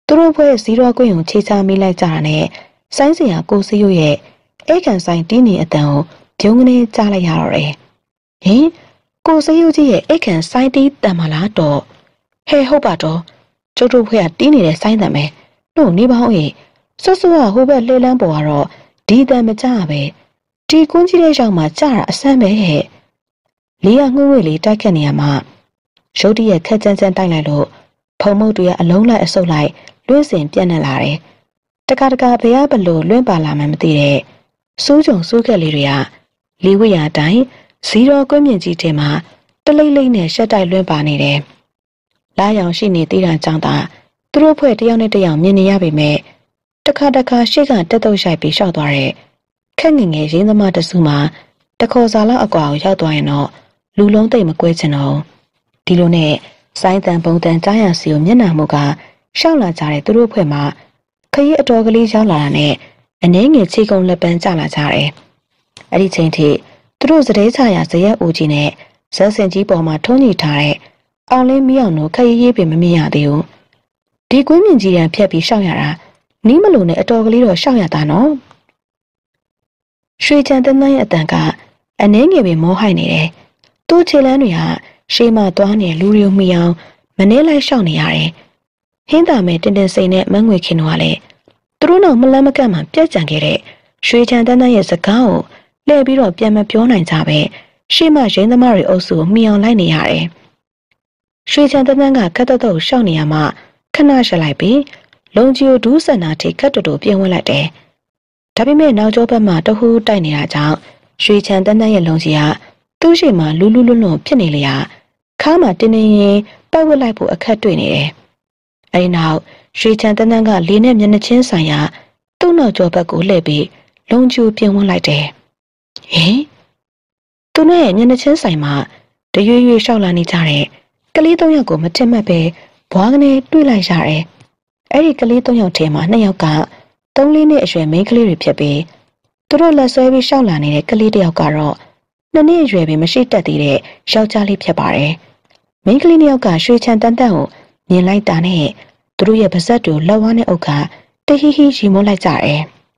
သူတို့ဖွဲ့ဇီရောကွင်းကိုခြေချမိလိုက်ကြတာနဲ့ဆိုင်းစရာကိုစီယိုရဲ့အိတ်ကန်ဆိုင်တင်းနေအတန်ကိုဂျုံကနေကြားလိုက်ရတော့တယ်ဟင်ကိုစီယိုကြီးရဲ့အိတ်ကန်ဆိုင်တီးတန်မလားတော့ဟဲဟုတ်ပါတော့ကျုပ်တို့ဖွဲ့ကတင်းနေတဲ့ဆိုင်းတန်ပဲတို့နေပါအောင်ရေဆွတ်ဆွတ်ကဟိုဘက်လှေလန်းပေါ်ကတော့ဒီတန်မကြပဲဒီကွန်းကြီးတဲ့ရောက်မှကြတာအဆန်းပဲဟဲ့လေးရငှွေ့ငှွေ့လေးတိုက်ခတ်နေရမှာရုတ်တရက်ခက်ကြမ်းကြမ်းတိုက်လိုက်လို့ဖုံမုတ်တွေကအလုံးလိုက်အဆုပ်လိုက်လွင့်စင်ပြန့်နေလာတယ်တကာတကာဘရားဘလို့လွင့်ပါလာမှမသိတဲ့စိုးကြုံစိုးခက်လေးတွေကလေးဝရတိုင်းဇီရောကွင်းမြင့်ကြီးထဲမှာတလိမ့်လိမ့်နဲ့ရှက်တိုက်လွင့်ပါနေတယ်လာရောင်ရှိနေသေးတာကြောင့်သာသူတို့ဖွဲ့တယောက်နဲ့တယောက်မြင်နေရပေမဲ့တခါတခါရှေ့ကတက်တော့ရှိုက်ပြီးရှောက်သွားတဲ့ခက်ငငယ်ရင်းသမားတစုမှာတခေါ်စာလောက်အကွာကိုရောက်သွားရင်တော့လူလုံးသိမ့်မကွဲချင်တော့ဒီလိုနဲ့စိုင်းတန်ပုံတန်ကြားရစီကိုမျက်နှာမူကရှောက်လာကြတဲ့သူတို့ဖွဲ့မှာခရီးအတော်ကလေးရောက်လာတာနဲ့အနှဲငယ်ချီကုံလက်ပန်းကျလာကြတယ်အဲ့ဒီချိန်ထိသူတို့စတဲ့ချရာဇရက်အိုကြီးနဲ့ဇက်စင်ကြီးပေါ်မှာထုံးညိထားတဲ့အောင်လင်းမီးအောင်တို့ခရီးရေးပင်မမြင်ရသေးဘူးဒီကွင်းမြင့်ကြီးရန်ဖြတ်ပြီးရှောက်ရတာနီးမလို့နဲ့အတော်ကလေးတော့ရှောက်ရတာနော်ရွှေချန်တန်းတန်းရဲ့အတန်ကအနှဲငယ်ပင်မောဟိုက်နေတယ်သူ့ခြေလမ်းတွေဟာရှေးမှသွားနေလူတွေကိုမိအောင်မနှဲလိုက်ရှောက်နေရတယ်ဟင်းသာမဲတင်တင်စိန်နဲ့မငွေခင်တော့လေသူတို့တော့မလန်းမကန့်မှပြက်ကြံခဲ့တဲ့ရွှေချန်တန်းတန်းရဲ့စကားကိုလှည့်ပြီးတော့ပြန်မပြောနိုင်ကြပဲရှေးမှရင်းသမားတွေအုပ်စုကိုမိအောင်လိုက်နေရတယ်ရွှေချန်တန်းတန်းကခက်တော့တော့ရှောက်နေရမှခဏရှက်လိုက်ပြီးလုံကြီးကိုဒူးဆန်နာထိခက်တူတူပြင်ဝင်လိုက်တယ်ဒါပေမဲ့နောက်ကျောဘက်မှာတဟူးတိုက်နေတာကြောင့်ရွှေချန်တန်းတန်းရဲ့လုံကြီးကသူ့ရှိမှလူလူလွတ်လွတ်ဖြစ်နေလေရခါမှတင်းနေရင်ပတ်ဝတ်လိုက်ဖို့အခက်တွေ့နေတယ်အဲဒီနောက်ရွှေချန်တန်းတန်းကလေးနဲ့မျက်နှာချင်းဆိုင်ရာသူ့နောက်ကျောဘက်ကိုလှည့်ပြီးလုံကြီးပြင်ဝင်လိုက်တယ်ဟင်သူနဲ့မျက်နှာချင်းဆိုင်မှာတရွေ့ရွေ့ရှောက်လာနေကြတဲ့ကလေးသုံးယောက်ကိုမထင်မှတ်ပဲဘွားကနေတွေ့လိုက်ရတယ်အဲ့ဒီကလေးသုံးယောက်ထဲမှာနှစ်ယောက်ကသုံးလေးနှစ်အရွယ်မိန်းကလေးတွေဖြစ်ပြီးသူတို့လက်ဆွဲပြီးရှောက်လာနေတဲ့ကလေးတစ်ယောက်ကတော့နှစ်နှစ်အရွယ်ပဲမရှိတတ်သေးတဲ့ယောက်ျားလေးဖြစ်ပါတယ်မိန်းကလေးနှစ်ယောက်ကရွှေချန်တန်းတန်းကိုမြင်လိုက်တာနဲ့သူတို့ရဲ့ပါဇက်တွေလက်ဝါးနဲ့အုပ်ကတဟိဟိရီမွန်းလိုက်ကြတယ်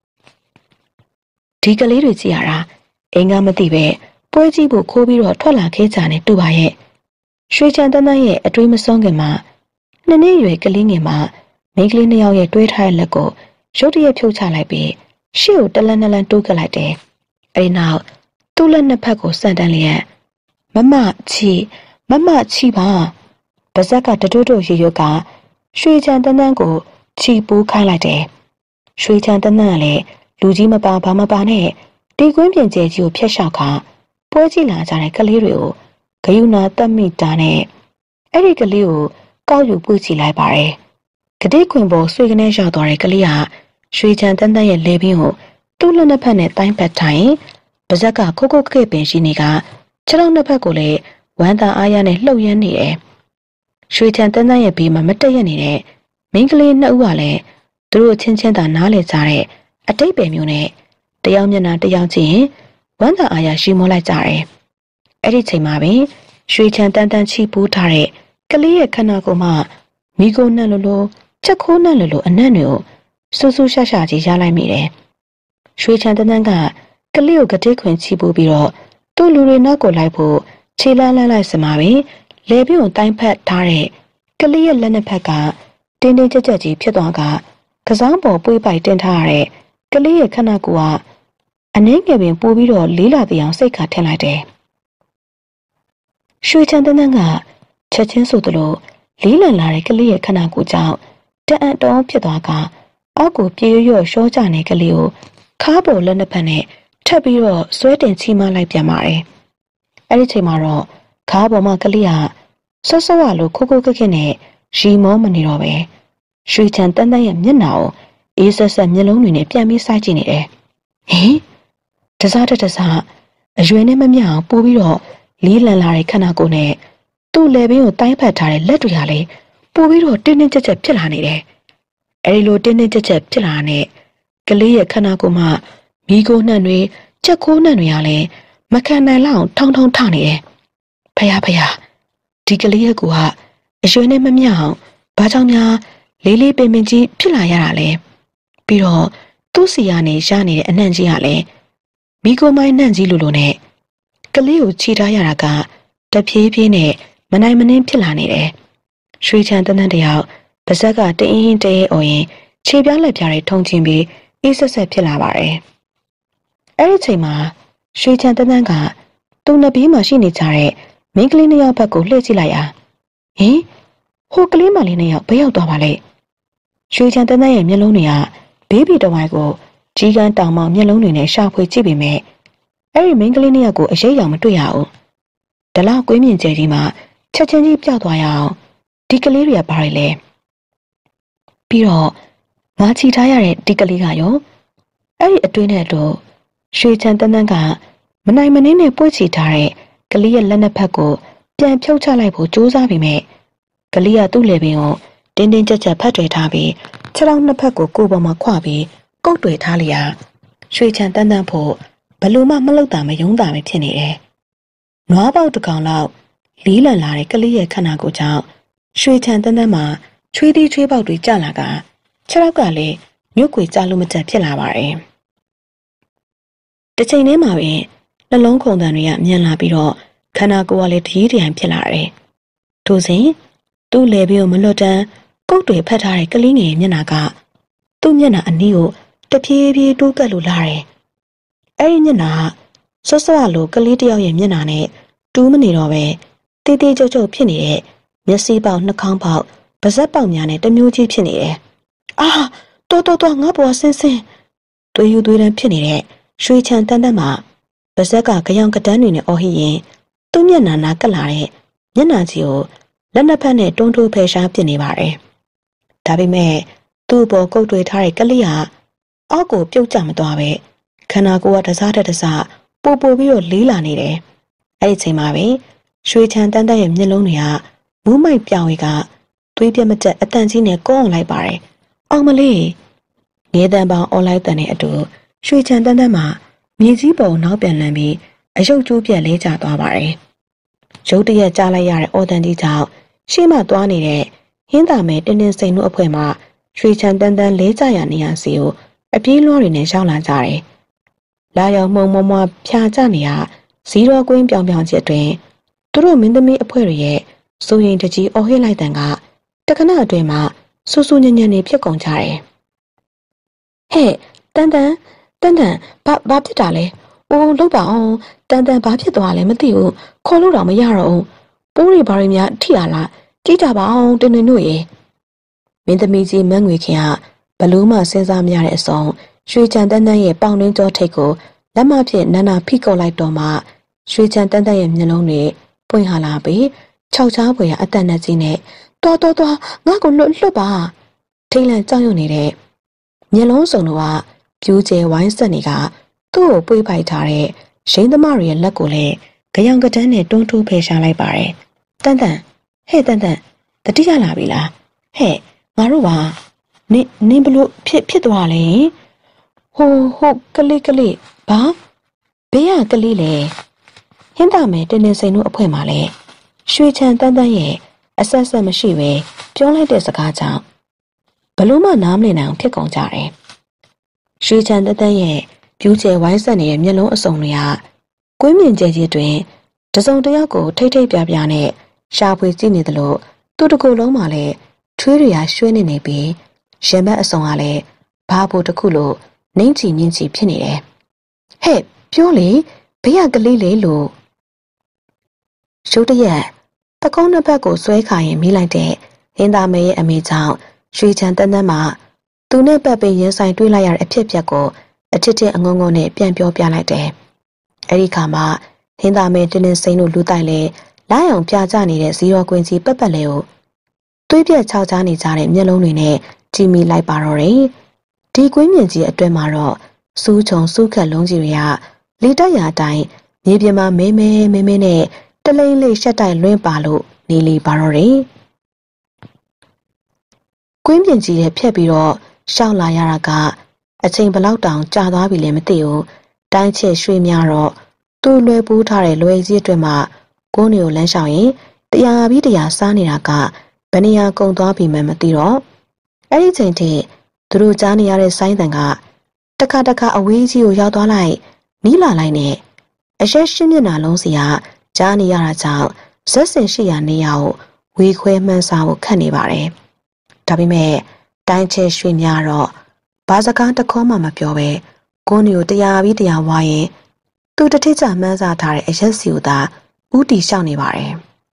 ဒီကလေးတွေကြည့်ရတာအင်္ဂါမသိပဲပွဲကြည့်ဖို့ခိုးပြီးတော့ထွက်လာခဲ့ကြတယ်တူပါရဲ့ရွှေချန်တန်းတန်းရဲ့အတွေးမစွန်းခင်မှာနှစ်နှစ်အရွယ်ကလေးငယ်မှာမိန်းကလေးနှစ်ယောက်ရဲ့တွေးထားတဲ့လက်ကိုရုတ်တရက်ဖြုတ်ချလိုက်ပြီးရှေ့ကိုတလန်းတလန်းတိုးကလိုက်တယ်အဲဒီနောက်သူ့လက်နှစ်ဖက်ကိုစန့်တန်းလျက်မမချီမမချီပါပါဇက်ကတတိုးတိုးရေရွတ်ကရွှေချန်တန်းတန်းကိုချီပိုးခိုင်းလိုက်တယ်ရွှေချန်တန်းတန်းကလည်းလူကြီးမပါဘာမပါနဲ့တီကွင်းပြင်ကျဲကြီးကိုဖျက်လျှောက်ခါပွဲကြည့်လာကြတဲ့ကလေးတွေကိုဂယုဏတတ်မိတာနဲ့အဲ့ဒီကလေးကိုကောက်ယူပွေ့ချလိုက်ပါတယ်ဂတိခွင်ပေါ်ဆွေကနေရောက်သွားတဲ့ကလေးဟာရွှေချန်တန်းတန်းရဲ့လေပင်ကိုသူ့လက်နှစ်ဖက်နဲ့တိုင်းပတ်ထိုင်ပါဇက်ကခိုးခိုးခဲ့ပင်ရှိနေကခြေထောက်နှစ်ဖက်ကိုလည်းဝမ်းသာအားရနဲ့လှုပ်ရမ်းနေတယ်ရွှေချန်တန်းတန်းရဲ့ဘေးမှာမတက်ရနေတဲ့မိန်းကလေးနှစ်ဦးကလည်းသူတို့ချင်းချင်းသာနားလည်ကြတဲ့အတိတ်ပဲမျိုးနဲ့တယောက်မျက်နှာတယောက်ချင်းဝမ်းသာအားရရှိမောလိုက်ကြတယ်အဲ့ဒီချိန်မှာပဲရွှေချန်တန်းတန်းချီပူးထားတဲ့ကလေးရဲ့ခန္ဓာကိုယ်မှာမိကိုနှံ့လိုလိုချက်ခိုးနှံ့လိုလိုအနံ့တွေကိုဆူဆူရှာရှာကြီးရလိုက်မိတယ်ရွှေချန်တန်းတန်းကကလေးကိုကတိခွင်ချီပူးပြီးတော့သူ့လူတွေနောက်ကိုလိုက်ဖို့ခြေလန်းလန်းလိုက်စမှာပဲလေပြင်းကိုတိုင်းဖက်ထားတဲ့ကလေးရဲ့လက်နှစ်ဖက်ကတင်းတင်းကြပ်ကြပ်ကြီးဖြစ်သွားကကစားပေါ်ပွေးပိုက်တင်ထားရတဲ့ကလေးရဲ့ခန္ဓာကိုယ်ကအနှင်းငယ်ပင်ပိုးပြီးတော့လေးလာတဲ့အောင်စိတ်ခါထင်လိုက်တယ်ရွှေချန်တန်းတန်းကချက်ချင်းဆိုသလိုလေးလံလာတဲ့ကလေးရဲ့ခန္ဓာကိုယ်ကြောင့်တအံ့တောဖြစ်သွားကအောက်ကိုပြေးရွှေ့ရှောကြနေကလေးကိုခါးပေါ်လက်နှစ်ဖက်နဲ့ထပ်ပြီးတော့ဆွဲတင်ချီမလိုက်ပြန်ပါတယ်အဲ့ဒီချိန်မှာတော့ခါးပေါ်မှာကလေးကဆော့ဆော့ရလို့ခိုးခိုးခက်ခက်နဲ့ရီမောမနေတော့ပဲရွှေချန်တန်းတန်းရဲ့မျက်နှာကိုအေးဆက်ဆက်မျက်လုံးတွေနဲ့ပြန်ပြီးစိုက်ကြည့်နေတယ်ဟင်တစားတစားအရွယ်နဲ့မမျှအောင်ပိုးပြီးတော့လေးလံလာတဲ့ခန္ဓာကိုယ်နဲ့သူ့လေပင်ကိုတိုင်းဖက်ထားတဲ့လက်တွေကလည်းပိုးပြီးတော့တင်းတင်းကြပ်ကြပ်ဖြစ်လာနေတယ်အဲဒီလိုတင်းတင်းကြပ်ကြပ်ဖြစ်လာတဲ့ကလေးရဲ့ခန္ဓာကိုယ်မှာမိကိုနှံ့တွေချက်ခိုးနှံ့တွေကလည်းမခံနိုင်လောက်ထောင်းထောင်းထနေတယ်ဖယားဖယားဒီကလေးရဲ့ကိုကအရွယ်နဲ့မမျှအောင်ဘာကြောင့်များလေးလေးပင်ပင်ကြီးဖြစ်လာရတာလဲပြီးတော့သူ့စီကနေရနေတဲ့အနှံ့ကြီးကလည်းမိကိုမိုင်းနှံ့ကြီးလိုလိုနဲ့ကလေးကိုခြိထားရတာကတဖြည်းဖြည်းနဲ့မနိုင်မနှင်းဖြစ်လာနေတယ်ရွှေချမ်းတန်းတန်းတယောက်ပါဇက်ကတအင်းဟင်းတဲအော်ရင်ခြေပြားလက်ပြားတွေထုံချင်းပြီးအေးဆက်ဆက်ဖြစ်လာပါတယ်အဲ့ဒီချိန်မှာရွှေချမ်းတန်းတန်းကသူ့နဘေးမှာရှိနေကြတဲ့မိန်းကလေးနှစ်ယောက်ဘက်ကိုလှည့်ကြည့်လိုက်ရာဟင်ဟိုကလေးမလေးနှစ်ယောက်ဘယ်ရောက်သွားပါလဲရွှေချမ်းတန်းတန်းရဲ့မျက်လုံးတွေကဘေးဘီတဝိုင်းကိုကြီးကန်းတောင်မှမျက်လုံးတွေနဲ့ရှာဖွေကြည့်ပေမဲ့အဲ့ဒီမိန်းကလေးနှစ်ယောက်ကိုအရေးရောင်မတွေ့ရဘူးဒလောက်ကွေးမြင့်ကျဲကြီးမှာချက်ချင်းကြီးပြောက်သွားရအောင်ဒီကလေးတွေကဘာတွေလဲပြီးတော့ငါချီထားရတဲ့ဒီကလေးကရောအဲ့ဒီအတွင်းနဲ့တော့ရွှေချမ်းတန်းတန်းကမနိုင်မနှင်းနဲ့ပွေ့ချီထားတဲ့ကလေးရဲ့လက်နှစ်ဖက်ကိုပြန်ဖြုတ်ချလိုက်ဖို့ကြိုးစားပေမဲ့ကလေးကသူ့လေပင်ကိုတင်းတင်းကြပ်ကြပ်ဖတ်တွေ့ထားပြီးခြေထောက်နှစ်ဖက်ကိုကိုယ်ပေါ်မှာခွပြီးကုတ်တွေ့ထားလျာရွှေချမ်းတန်းတန်းဖို့ဘလို့မှမလောက်တာမယုံတာပဲဖြစ်နေတယ်။နွားပေါက်တစ်ကောင်လောက်လီးလန်လာတဲ့ကလေးရဲ့ခန္ဓာကိုယ်ကြောင့်ရွှေချမ်းတန်းတန်းမှာချွေးသီးချွေးပေါက်တွေကျလာကခြေထောက်ကလည်းမြုပ်ကွေကျလို့မကျဖြစ်လာပါတယ်။တစ်ချိန်တည်းမှာပဲနှလုံးခုန်တန်တွေကမြန်လာပြီးတော့ခန္ဓာကိုယ်ကလည်းတကြီးတရိုင်ဖြစ်လာတယ်။ထို့စဉ်သူ့လေပြီးကိုမလွတ်တမ်းကုတ်တွေဖတ်ထားတဲ့ကလေးငယ်မျက်နှာကသူ့မျက်နှာအနီးကိုတဖြည်းဖြည်းတိုးကပ်လို့လာတယ်။အဲ့ဒီမျက်နှာဆွဆွလိုကလေးတယောက်ရဲ့မျက်နှာနဲ့တူးမနေတော့ပဲတေးသေးကြုတ်ကြုတ်ဖြစ်နေတဲ့မျက်စိပေါက်နှာခေါင်းပေါက်ပါးစပ်ပေါက်များနဲ့တမျိုးကြီးဖြစ်နေတယ်။အာတော်တော်တော်ငါ့ဘဝဆင်းဆင်းတွေးယူတွေးတန်းဖြစ်နေတဲ့ရွှေချမ်းတန်းတန်းမှာပါးစပ်ကကြောင်ကတန်းတွေနဲ့အော်ဟစ်ရင်သူ့မျက်နှာနာကပ်လာတဲ့မျက်နှာကြီးကိုလက်နှစ်ဖက်နဲ့တွန်းထိုးဖယ်ရှားပြစ်နေပါတယ်။ဒါပေမဲ့သူ့ဘောကုတ်တွေထားတဲ့ကလေးဟာအောက်ကိုပြုတ်ကျမသွားပဲခန္ဓာကိုယ်ကတစားတက်တစားပို့ပို့ပြီးတော့လေးလာနေတယ်။အဲ့ဒီချိန်မှာပဲရွှေချမ်းတန်းတန်းရဲ့မျက်လုံးတွေကမူးမိုက်ပြောင်ဝေကသွေးပြတ်မတက်အတန်ကြီးနဲ့ကောအောင်လိုက်ပါတယ်။အောင်မလေးငေးတန်ပေါင်းအွန်လိုင်းတန်တဲ့အတူရွှေချမ်းတန်းတန်းမှာမြေကြီးပုံနောက်ပြန်လန်ပြီးအယုတ်ကျိုးပြက်လေးကျသွားပါတယ်။ရုတ်တရက်ကြားလိုက်ရတဲ့အော်တန်ကြီးကြောင့်ရှေ့မှသွားနေတဲ့ဟင်းသာမဲတင်းတင်းစိန်တို့အဖွဲ့မှရွှေချမ်းတန်းတန်းလေးကြရနေရစီကိုအပြေးလွှားတွေနဲ့ရောက်လာကြတယ်။လာရောက်မှုံမွားမွားဖြာကျနေရဇီရောကွင်းပြောင်ပြောင်ချက်တွင်သူတို့မင်းသမီးအဖွဲ့တွေရဲ့စိုးရင်တကြီးအော်ဟစ်လိုက်တန်ကတခဏအတွင်းမှာဆူဆူညံ့ညံ့နေဖြစ်ကုန်ကြတယ်။ဟဲ့တန်တန်တန်တန်ဘာဘာဖြစ်တာလဲ။အိုးလောက်ပါအောင်တန်တန်ဘာဖြစ်သွားလဲမသိဘူးခေါ်လို့တော့မရတော့ဘူးပိုးတွေဘာတွေများထိရလားကြည့်ကြပါအောင်တင်းတင်းတို့ရေမင်းသမီးကြီးမန်းငွေခင်ကဘလို့မှစဉ်းစားမရတဲ့အစုံရွှေချမ်းတန်းတန်းရဲ့ပေါင်တွင်းကြောထိတ်ကိုလက်မဖြင့်နန်းနာဖိကုတ်လိုက်တော့မှရွှေချမ်းတန်းတန်းရဲ့မျက်လုံးတွေပွင့်ဟာလာပြီးခြောက်ချားပွေရအတန်နဲ့ကြီးနဲ့တော်တော်တော်ငါ့ကိုလွတ်လွတ်ပါထိတ်လန့်ကြောက်ရွံ့နေတဲ့မျက်လုံးစုံတို့ကပြူးကျဲဝိုင်းဆက်နေကသူ့ကိုပွေးပိုက်ထားတဲ့ရင်းသမားတွေရဲ့လက်ကိုလည်းကြောင်ကတန်းနဲ့တွန်းထိုးဖယ်ရှားလိုက်ပါတယ်တန်တန်ဟဲ့တန်တန်တတိယလာပြီလားဟဲ့ငါတို့ကနင်းနင်းဘလို့ဖြစ်ဖြစ်သွားလဲဟိုဟိုကလေးကလေးဘာဘေးကကလေးလေဟင်းသာမဲတင်းတင်းစိန်တို့အဖွဲ့မှာလဲရွှေချမ်းတန်းတန်းရဲ့အဆက်ဆက်မရှိပဲပြောလိုက်တဲ့စကားကြောင့်ဘလို့မှနားမလည်နိုင်အောင်ဖြစ်ကုန်ကြတယ်ရွှေချမ်းတန်းတန်းရဲ့ပြူးကျဲဝိုင်းဆက်နေတဲ့မျက်လုံးအစုံတွေကကွင်းမြင့်ကျဲကြီးတွင်တစုံတစ်ယောက်ကိုထိတ်ထိတ်ပြပြနဲ့ရှာဖွေကြည့်နေသလိုသူ့တကူလုံးမှာလည်းထွေးတွေကရွှဲနေနေပြီးရင်ဘတ်အစုံကလည်းဘာဖို့တစ်ခုလို့နှိမ့်ချီမြင့်ချီဖြစ်နေတယ်ဟဲ့ပြောလေဘေးကကလေးလေလို့ရုတ်တရက်တကုန်းနှစ်ဘက်ကိုဆွဲခါရင်မိလိုက်တဲ့ဟင်းသားမဲရဲ့အမေကြောင့်ရွှေချမ်းတန်းတန်းမှသူနဲ့ပတ်ပင်ရင်ဆိုင်တွေးလိုက်ရတဲ့အဖြစ်အပျက်ကိုအထစ်ထစ်အငုံငုံနဲ့ပြန်ပြောပြလိုက်တယ်အဲ့ဒီခါမှာဟင်းသားမဲတင်းတင်းစိမ့်တို့လူတိုက်လဲလာအောင်ပြကြနေတဲ့ဇီရောကွင်းကြီးပက်ပက်လေးကိုသွေးပြက်ခြောက်ချားနေကြတဲ့မျက်လုံးတွေနဲ့ကြည့်မိလိုက်ပါတော့တယ်ဒီကွင်းမြင့်ကြီးအတွင်းမှာတော့စူးချုံစူးခက်လုံးကြီးတွေကလေတက်ရာတိုင်းမြေပြင်မှာမဲမဲမဲမဲနဲ့တလိမ့်လိမ့်ရှက်တိုက်လွင့်ပါလို့နေလီပါတော့တယ်ကွင်းမြင့်ကြီးရဲ့ဖြက်ပြီးတော့ရှောက်လာရတာကအချိန်ဘလောက်တောင်ကြာသွားပြီလဲမသိဘူးတိုင်းချစ်ရွှေများတော့သူ့လွယ်ပူးထားတဲ့လွယ်ကြီးအတွက်မှကိုးနေကိုလမ်းလျှောက်ရင်တရားပြီးတရားစားနေတာကဘယ်နေရာကုံသွားပြီမှမသိတော့အဲ့ဒီချိန်ထိသူတို့ကြားနေရတဲ့ဆိုင်းတန်ကတခါတခါအဝေးကြီးကိုရောက်သွားလိုက်နီးလာလိုက်နဲ့အရက်ရှင်းမျက်နှာလုံးစီကကြားနေရတာကြောင့်ဇက်စင်ရှိရာနေရာကိုဝေခွဲမှန်းစားဖို့ခက်နေပါတယ်။ဒါပေမဲ့တိုင်းချဲရွှေများတော့ဘာစကားတခေါမှမပြောပဲကိုနေကိုတရားပြီးတရားဝါရင်သူတထစ်ချမှန်းစားထားတဲ့အရက်စီကိုသာဥတီရှောက်နေပါတယ်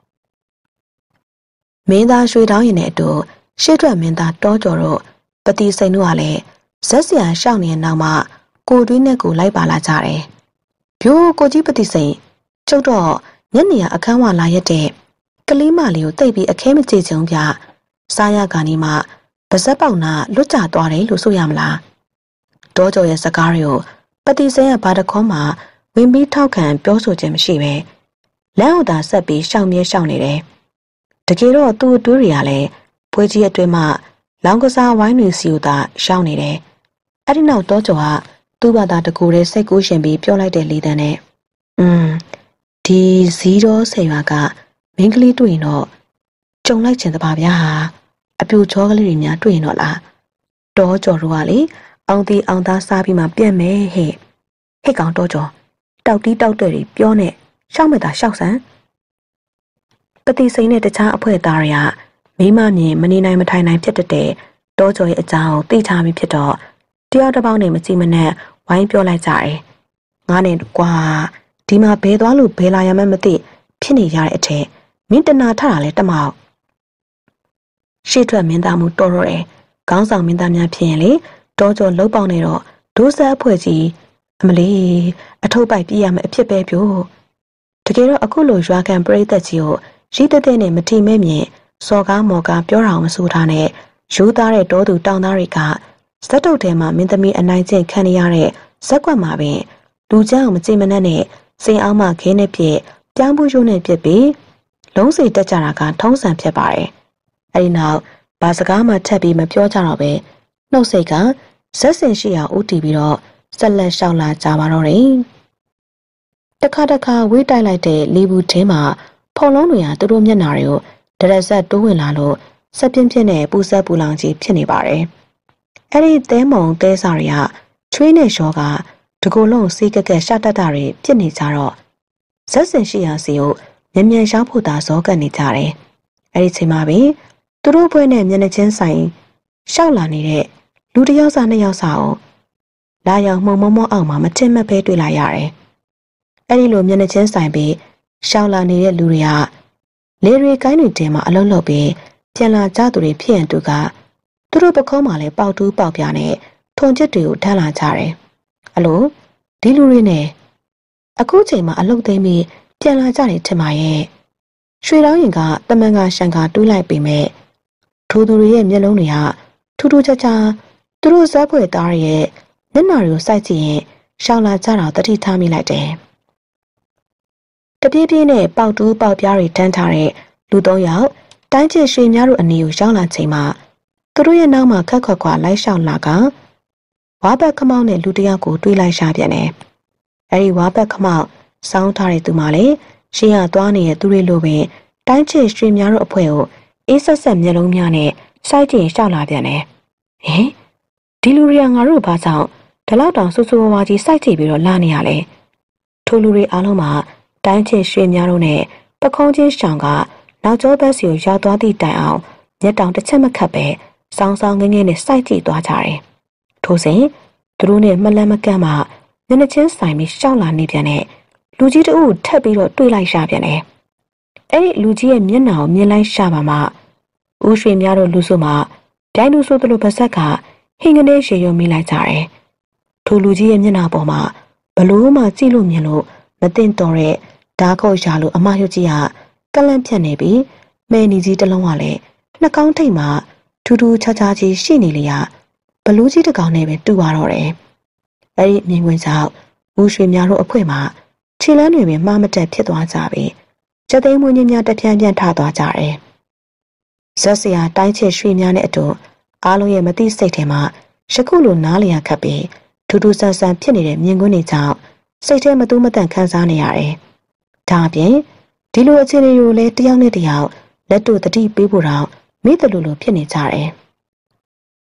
။မင်းသားရွှေတောင်းရင်နဲ့အတူရှေ့ထွက်မင်းသားတောကျော်တို့ပတိစိန်တို့ကလည်းဇက်စရာရှောက်နေတဲ့နောက်မှာကိုတွင်းနဲ့ကိုလိုက်ပါလာကြတယ်။ပြိုးကိုကြီးပတိစိန်ကျုပ်တော့ညနေရအခန်းဝလာရက်တဲ့ကလေးမလေးကိုတိတ်ပြီးအခဲမကြေချုံပြစားရကနေမှပါဇက်ပေါက်နာလွတ်ကျသွားတယ်လို့ဆိုရမလား။တောကျော်ရဲ့စကားတွေကိုပတိစိန်ကဘာတခေါမှဝင်ပြီးထောက်ခံပြောဆိုခြင်းမရှိပဲလမ်းအောင်သာဆက်ပြီးရှောင်မြဲရှောင်နေတယ်။တကယ်တော့သူ့အတူတွေကလည်းပွဲကြီးအတွင်းမှာလောင်ကစားဝိုင်းတွေစီကိုသာရှောင်နေတယ်။အဲ့ဒီနောက်တောကျော်ကသူ့ဘာသာတကူတဲ့စိတ်ကူးရှင်ပြီးပြောလိုက်တဲ့လေတန်းနဲ့อืมဒီဇီရောဆယ်ရွာကမင်းကလေးတွေ့ရင်တော့ကြုံလိုက်ချင်သပါဗျာအပြူချောကလေးတွေများတွေ့ရင်တော့လားတောကျော်တို့ကလေအောင်တီအောင်သားစားပြီးမှပြက်မယ်ဟဲ့ဟဲ့ကောင်တောကျော်တောက်တီးတောက်တဲ့တွေပြောနေရှောက်မဲ့တာရှောက်စမ်းပတိစိန်နဲ့တခြားအဖွဲ့သားတွေကမိမမြင်မနေနိုင်မထိုင်နိုင်ဖြစ်တဲ့တောကျော်ရဲ့အကြောင်းသိချပြီးဖြစ်တော့တယောက်တစ်ပေါက်နဲ့မကြည့်မနဲ့ဝိုင်းပြောလိုက်ကြတယ်ငါနဲ့ကွာဒီမှာဘဲသွားလို့ဘဲလာရမှမသိဖြစ်နေရတဲ့အထက်မင်းတနာထတာလဲတမောက်ရှေ့ထွက်မင်းသားမှုတော်တော့တယ်ခေါင်းဆောင်မင်းသားများဖြစ်ရင်လေတောကျော်လှုပ်ပေါက်နေတော့ဒိုးဆက်အဖွဲ့ကြီးအမလီအထုပ်ပိုက်ပြရမယ်အဖြစ်ပဲပြို့တကယ်တော့အခုလိုရွာကန်ပရိသတ်ကြီးကိုရီးတဲ့တဲ့နဲ့မထီမဲ့မြင်စော်ကားမော်ကားပြောတာမဆိုးထားနဲ့ယူသားတဲ့တောသူတောင်သားတွေကဇက်တုတ်ထဲမှာမင်းသမီးအနိုင်ကျင့်ခံရတဲ့ဇက်ကွက်မှာပင်လူเจ้าမကြိမ်မနှက်နဲ့စိန်အောင်မှခင်းနဲ့ပြည့်ပြောင်းပူးရိုးနဲ့ပြစ်ပြီးလုံးစိတက်ကြတာကထုံးစံဖြစ်ပါတယ်။အဲဒီနောက်ဘာစကားမှထပ်ပြီးမပြောကြတော့ပဲနှုတ်စိတ်ကဇက်စင်ရှိအောင်ဦးတည်ပြီးတော့ဆက်လက်လျှောက်လာကြပါတော့တယ်။တခါတခါဝေးတိုက်လိုက်တဲ့လီဘူးတင်းမှာဖုံလုံးတွေကသူတို့မျက်နှာတွေကိုဒရက်ဆက်တိုးဝင်လာလို့စက်ပြင်းပြင်းနဲ့ပူဆက်ပူလောင်ကြီးဖြစ်နေပါတယ်။အဲ့ဒီသဲမုံသဲစာတွေကချွေးနဲ့ရှောကတကူလုံးစီးကက်ကက်ရှာတတ်တာတွေဖြစ်နေကြတော့ဇက်စင်ရှိရာစီကိုမြန်မြန်ရောက်ဖို့သာဇောကပ်နေကြတယ်။အဲ့ဒီချိန်မှာပဲသူတို့ဘွဲနဲ့မျက်နှာချင်းဆိုင်ရှောက်လာနေတဲ့လူတစ်ယောက်စာနှစ်ယောက်စာကိုလာရောက်မှုံမမောအောင်မှာမထင်မှတ်ပဲတွေ့လာရတယ်။အဲ့ဒီလိုမျက်နှာချင်းဆိုင်ပြီးရှောက်လာနေတဲ့လူတွေကလေတွေကိုင်းတွေတင်မှာအလုံးလုံးပြီးပြန်လာကြသူတွေဖြစ်ရင်သူကသူတို့ပခုံးမှာလည်းပေါက်တူးပေါက်ပြားနဲ့ထုံချစ်တွေကိုထမ်းလာကြတယ်။အလိုဒီလူတွေနဲ့အခုချိန်မှာအလုတ်သိမ်းပြီးပြန်လာကြတယ်ထင်ပါရဲ့။ရွှေတောင်းရင်ကတမန်ကရှန်ကတွေးလိုက်ပေမဲ့ထိုသူတွေရဲ့မျက်လုံးတွေကထူးထူးခြားခြားသူတို့ဇက်ဖွယ်သားရဲ့မျက်နှာတွေကိုစိုက်ကြည့်ရင်ရှောင်လာကြတာတတိထားမိလိုက်တယ်။တပြေးပြေးနဲ့ပေါက်တူးပေါက်ပြားတွေထမ်းထားတဲ့လူသုံးယောက်တိုင်းကျရွှေများတို့အနီကိုရောက်လာချိန်မှာသူတို့ရဲ့နောက်မှာခက်ခွက်ခွာလိုက်လျှောက်လာကဝါဘက်ခမောက်နဲ့လူတစ်ယောက်ကိုတွေးလိုက်ရှာပြန်တယ်။အဲဒီဝါဘက်ခမောက်စောင်းထားတဲ့သူမှလည်းရှင်းရသွားနေတဲ့သူတွေလိုပဲတိုင်းကျရွှေများတို့အဖွဲ့ကိုအေးဆက်ဆက်မျက်လုံးများနဲ့စိုက်ကြည့်လျှောက်လာပြန်တယ်။ဟင်ဒီလူတွေကငါတို့ဘာကြောင့်ဒီလောက်တောင်ဆူဆူဝါးကြီးစိုက်ကြည့်ပြီးတော့လာနေရလဲ။ထိုလူတွေအားလုံးမှာတိုင်းကျရွှေများတို့နဲ့ပခုံးချင်းရှောင်ကနောက်ကျောဘက်စီကိုရောက်သွားသည့်တိုင်အောင်မျက်တောင်တစ်ချက်မခတ်ပဲစောင်းစောင်းငင်းငင်းနဲ့စိုက်ကြည့်သွားကြတယ်။ထို့စဉ်သူတို့နဲ့မလန့်မကန့်မှမျက်နှာချင်းဆိုင်ပြီးရှောက်လာနေပြန်တဲ့လူကြီးတအုပ်ထပ်ပြီးတော့တွေးလိုက်ရှာပြန်တယ်။အဲ့ဒီလူကြီးရဲ့မျက်နှာကိုမြင်လိုက်ရှာပါမှဦးရွှေများတို့လူစုမှပြိုင်လူဆိုသလိုပါဇက်ကဟင်းကနေရေရုံမိလိုက်ကြတယ်။ထိုလူကြီးရဲ့မျက်နှာပေါ်မှာဘလို့မှကြည့်လို့မြင်လို့မသိတော့တဲ့ဓာတ်ခုတ်ရှာလို့အမရုပ်ကြီးကကလန့်ပြတ်နေပြီးမဲနီကြီးတစ်လုံးကလည်းနှာခေါင်းထိပ်မှာထူးထူးခြားခြားကြီးရှိနေလေရဘလူးကြီးတစ်ကောင်နဲ့ပဲတူသွားတော့တယ်။အဲ့ဒီမြင်ကွင်းကြောင့်ဦးရွှေများတို့အဖွဲ့မှာခြေလမ်းတွေပဲမှားမတက်ဖြစ်သွားကြပြီ။ကျသိမ်းမွေးကြီးများတပြန်းပြန်းထသွားကြတယ်။ဇက်စရာတိုင်းချစ်ရွှေများနဲ့အတူအားလုံးရဲ့မသိစိတ်ထဲမှာယခုလိုနားလျာခတ်ပြီးထူးထူးဆန်းဆန်းဖြစ်နေတဲ့မြင်ကွင်းတွေကြောင့်စိတ်ထဲမတူးမတန့်ခံစားနေရတယ်။ဒါအပြင်ဒီလိုအခြေအနေကိုလည်းတယောက်နဲ့တယောက်လက်တို့တတိပေးဖို့တော့မိတလူလိုဖြစ်နေကြတယ်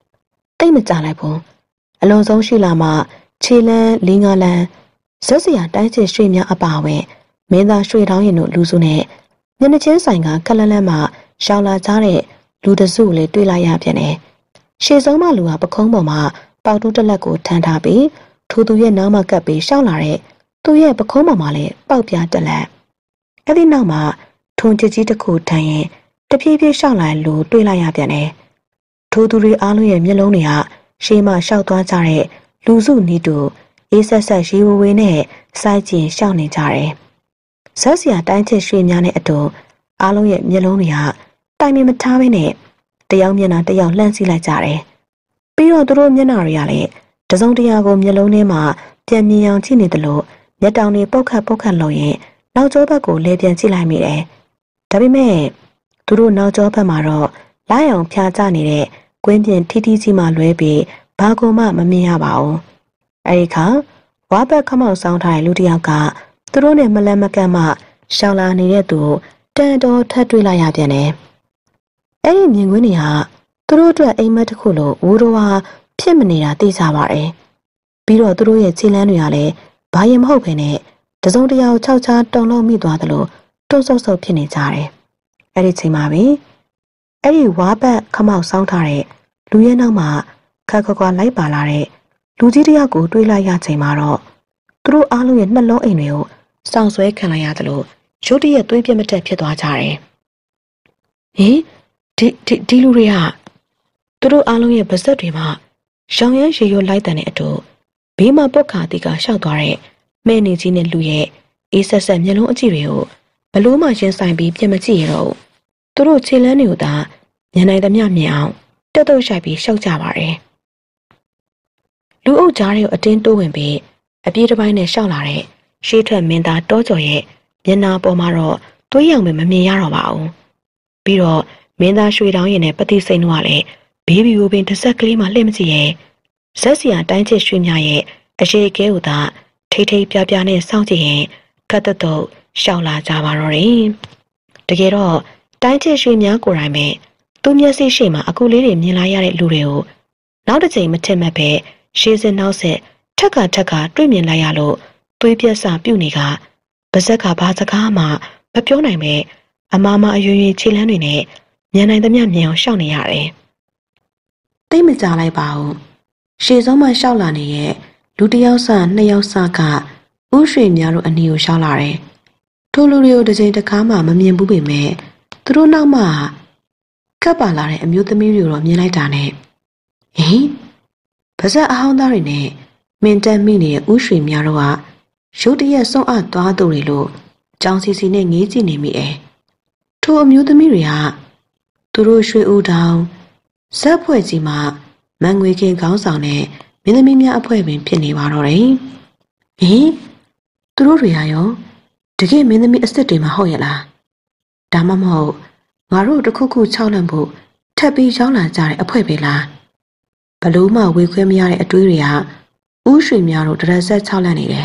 တိတ်မကြလိုက်ဘူးအလွန်ဆုံးရှိလာမှခြေလန်းလင်းငါလန်းဇက်စရာတိုင်းချစ်ရွှေများအပါဝင်မင်းသားရွှေတောင်းရင်တို့လူစုနဲ့မျက်နှာချင်းဆိုင်ကခက်လန်းလန်းမှရှောင်းလာကြတဲ့လူတစုကိုလည်းတွေ့လိုက်ရပြန်တယ်ရှေ့ဆုံးမှလူကပခုံးပေါ်မှာပေါတူးတစ်လက်ကိုထမ်းထားပြီးထိုသူရဲ့နောက်မှကပ်ပြီးရှောင်းလာတဲ့သူ့ရဲ့ပခုံးပေါ်မှာလည်းပေါက်ပြားတစ်လက်အဲ့ဒီနောက်မှာထုံချစ်ကြီးတစ်ခုထမ်းရင်တဖြည်းဖြည်းရှောင်းလာလူတွေ့လိုက်ရပြန်တယ်ထိုသူတွေအားလုံးရဲ့မျက်လုံးတွေကရှေးမှရှောက်သွားကြတဲ့လူစုနီးတူအေးဆက်ဆက်ရေဝဝေနဲ့စိုက်ကျင်ရှောက်နေကြတယ်ဇက်စရာတိုင်းချစ်ရွှေများနဲ့အတူအားလုံးရဲ့မျက်လုံးတွေကတိုင်မင်မထားဘဲနဲ့တယောက်မျက်နှာတယောက်လှမ်းစီးလိုက်ကြတယ်ပြီးတော့သူတို့မျက်နှာတွေကလည်းတစုံတရာကိုမျက်လုံးထဲမှာပြန်မြင်အောင်ကြည့်နေတယ်လို့မျက်တောင်တွေပုတ်ခတ်ပုတ်ခတ်လို့ရင်နောက်ကျောဘက်ကိုလဲပြန်ကြည့်လိုက်မိတယ်ဒါပေမဲ့သူတို့နောက်ကျောဘက်မှာတော့လိုက်အောင်ဖြာကျနေတဲ့ကွင်းပြင်ထီထီကြီးမှလွဲပြီးဘာကုံမှမမြင်ရပါဘူးအဲဒီခါဝါဘက်ခမောက်ဆောင်ထားတဲ့လူတစ်ယောက်ကသူတို့နဲ့မလန်မကန့်မှရှောင်လာနေတဲ့သူတန်တော်ထပ်တွေ့လိုက်ရပြန်တယ်အဲ့ဒီမြင်ကွင်းတွေဟာသူတို့အတွက်အိမ်မက်တစ်ခုလိုဝိုးတော်ဟာဖြစ်မနေတာသိကြပါတယ်ပြီးတော့သူတို့ရဲ့ခြေလမ်းတွေကလည်းဘာရင်မဟုတ်ပဲနဲ့တစုံတရာကိုခြောက်ချားတုံလုံးမိသွားသလိုတွန့်ဆုတ်ဆုတ်ဖြစ်နေကြတယ်အဲ့ဒီချိန်မှာပဲအဲ့ဒီဝါဘက်ခမောက်ဆောင်ထားတဲ့လူရဲ့နောက်မှာခက်ခွက်ခွာလိုက်ပါလာတဲ့လူကြီးတစ်ယောက်ကိုတွေးလိုက်ရချိန်မှာတော့သူတို့အားလုံးရဲ့နှလုံးအိမ်တွေကိုစောင့်ဆွဲခံလိုက်ရသလိုရုတ်တရက်သွေးပြတ်မတက်ဖြစ်သွားကြတယ်ဟင်ဒီဒီဒီလူတွေကသူတို့အားလုံးရဲ့ဗစက်တွေမှာရောင်ရမ်းရေရွလိုက်တဲ့အတူဘေးမှာပုတ်ခါတီကရှောက်သွားတဲ့မဲနေကြီးနဲ့လူရဲ့အေးဆက်ဆက်မျက်လုံးအကြည့်တွေကိုဘလို့မှရှင်းဆိုင်ပြီးပြတ်မကြည့်ရတော့သူတို့ခြေလန်းတွေကိုသာမြင်နိုင်သမျှမြင်အောင်တက်တော့ရှိုက်ပြီးရှောက်ကြပါတယ်လူအုပ်ကြားတွေကိုအတင်းတိုးဝင်ပြီးအပြေးတစ်ပိုင်းနဲ့ရှောက်လာတဲ့ရှေးထွက်မင်းသားတောကျော်ရဲ့မျက်နှာပေါ်မှာတော့သွေးရောင်ပဲမမြင်ရတော့ပါဘူးပြီးတော့မင်းသားရွှေတောင်းရင်နဲ့ပတိစိန်တို့ကလည်းဘေးဘီကိုပင်တစ်ဆက်ကလေးမှလှည့်မကြည့်ရဲ့ဇက်စရာတိုင်းချစ်ရွှေမြရဲ့အရှိကဲကိုသာထိထိပြပြနဲ့စောင့်ကြည့်ရင်ကတ်တုတ်ရှောက်လာကြပါတော့တယ်တကယ်တော့တိုင်းချစ်ရွှေမြကိုယ်တိုင်ပဲသူမျက်စိရှိမှအခုလေးတွေမြင်လာရတဲ့လူတွေကိုနောက်တစ်ချိန်မထင်မဲ့ပဲရှေးစင်နောက်ဆက်ထက်ကထက်ကတွေ့မြင်လိုက်ရလို့သွေးပြက်စပြုတ်နေကပါဇက်ကဘာစကားမှမပြောနိုင်ပဲအမမအရွရွခြေလန်းတွေနဲ့မြင်နိုင်သမျှမြင်အောင်ရှောက်နေရတယ်တိတ်မကြလိုက်ပါဘူးရှေ့ဆုံးမှရှောက်လာနေရဲ့လူတစ်ယောက်စနှစ်ယောက်စကဥရွှေများတို့အနီကိုရှောက်လာတယ်ထိုလူတွေကိုတစ်ချိန်တစ်ခါမှမမြင်ဘူးပေမဲ့သူတို့နောက်မှကပ်ပါလာတဲ့အမျိုးသမီးတွေတော့မြင်လိုက်တာနဲ့ဟင်ပါဇက်အဟောင်းသားတွေနဲ့မင်တက်မိနေတဲ့ဥရွှေများတို့ကရုတ်တရက်ဆုံးအပ်သွားသူတွေလို့ကြောင်စီစီနဲ့ငေးကြည့်နေမိတယ်ထိုအမျိုးသမီးတွေကသူတို့ရွှေဦးတောင်ဇက်ဖွဲ့ကြီးမှာမန်ငွေခင်ခေါင်းဆောင်နဲ့မင်းသမီးများအဖွဲ့ပင်ဖြစ်နေပါတော့တယ်။ဟင်သူတို့တွေကရောတကယ်မင်းသမီးအစ်စ်တွေမဟုတ်ရလား။ဒါမှမဟုတ်ငါတို့တခုခုချောက်လန့်ဖို့ထပ်ပြီးရောက်လာကြတဲ့အဖွဲ့ပဲလား။ဘလို့မှဝေခွဲမရတဲ့အတွေးတွေကဥရွှေများတို့တရဆက်ချောက်လန့်နေတယ်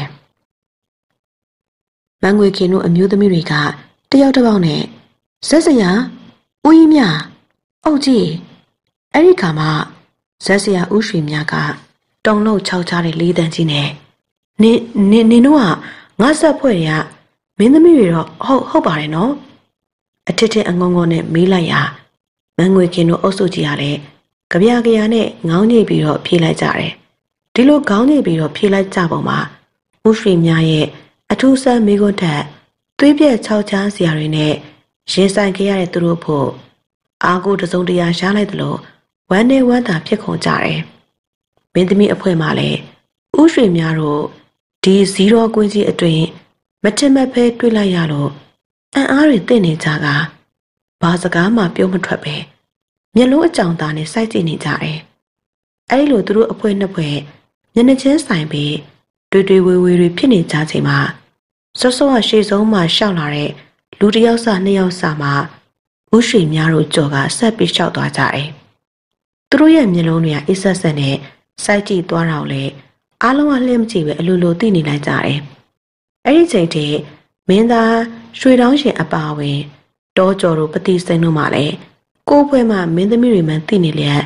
။မန်ငွေခင်တို့အမျိုးသမီးတွေကတယောက်တစ်ပေါက်နဲ့ဇက်စရာဦးကြီးမြအုတ်ကြီးအဲ့ဒီခါမှာဇက်စရာဥရွှေမြကတုံလို့ခြောက်ချတဲ့လေးတန်းကြီးနဲ့နင်နင်နင်တို့ကငါဆက်ဖွဲ့ရမင်းသမီးတွေတော့ဟုတ်ဟုတ်ပါတယ်နော်အထစ်ထစ်အငုံငုံနဲ့မေးလိုက်ရမန်ငွေခင်တို့အုပ်စုကြီးကလည်းကြပြကြရနဲ့ငောင်းညိတ်ပြီးတော့ဖြေးလိုက်ကြတယ်ဒီလိုခေါင်းညိတ်ပြီးတော့ဖြေးလိုက်ကြပုံမှာဥရွှေမြရဲ့အထူးဆန်းမိခွန်းထက်သွေးပြက်ခြောက်ချားစရာတွေနဲ့ရင်ဆိုင်ခဲ့ရတဲ့သူတို့ဖို့အားကိုတစုံတရာရှားလိုက်သလိုဝမ်းနဲ့ဝမ်းသာဖြစ်ခုန်ကြတယ်။မင်းသမီးအဖွဲ့မှလည်းဥရွှေများတို့ဒီဇီရောကွင်းကြီးအတွင်မထင်မဲ့ဖဲတွေ့လိုက်ရလို့အံ့အားတွေတင့်နေကြကဘာစကားမှပြောမထွက်ပဲမျက်လုံးအကြောင်သားနဲ့စိုက်ကြည့်နေကြတယ်။အဲဒီလိုသူတို့အဖွဲ့နှစ်ဖွဲ့မျက်နှာချင်းဆိုင်ပြီးတွေ့တွေ့ဝေဝေတွေဖြစ်နေကြချိန်မှာစောစောကရှေ့ဆုံးမှရှောက်လာတဲ့လူတစ်ယောက်စနှစ်ယောက်စမှဥရွှေများတို့ကြော်ကဆက်ပြီးလျှောက်သွားကြတယ်။သူတို့ရဲ့မျက်လုံးတွေကအိပ်ဆက်ဆက်နဲ့စိုက်ကြည့်သွားတော့လေအားလုံးကလှည့်မကြည့်ပဲအလိုလိုသိနေလိုက်ကြတယ်။အဲ့ဒီချိန်ထိမင်းသားရွှေတောင်းရှင်အပါဝင်တောကျော်တို့ပတိစိန်တို့မှလည်းကိုယ်ဖွဲ့မှမင်းသမီးတွေမှသိနေလျက်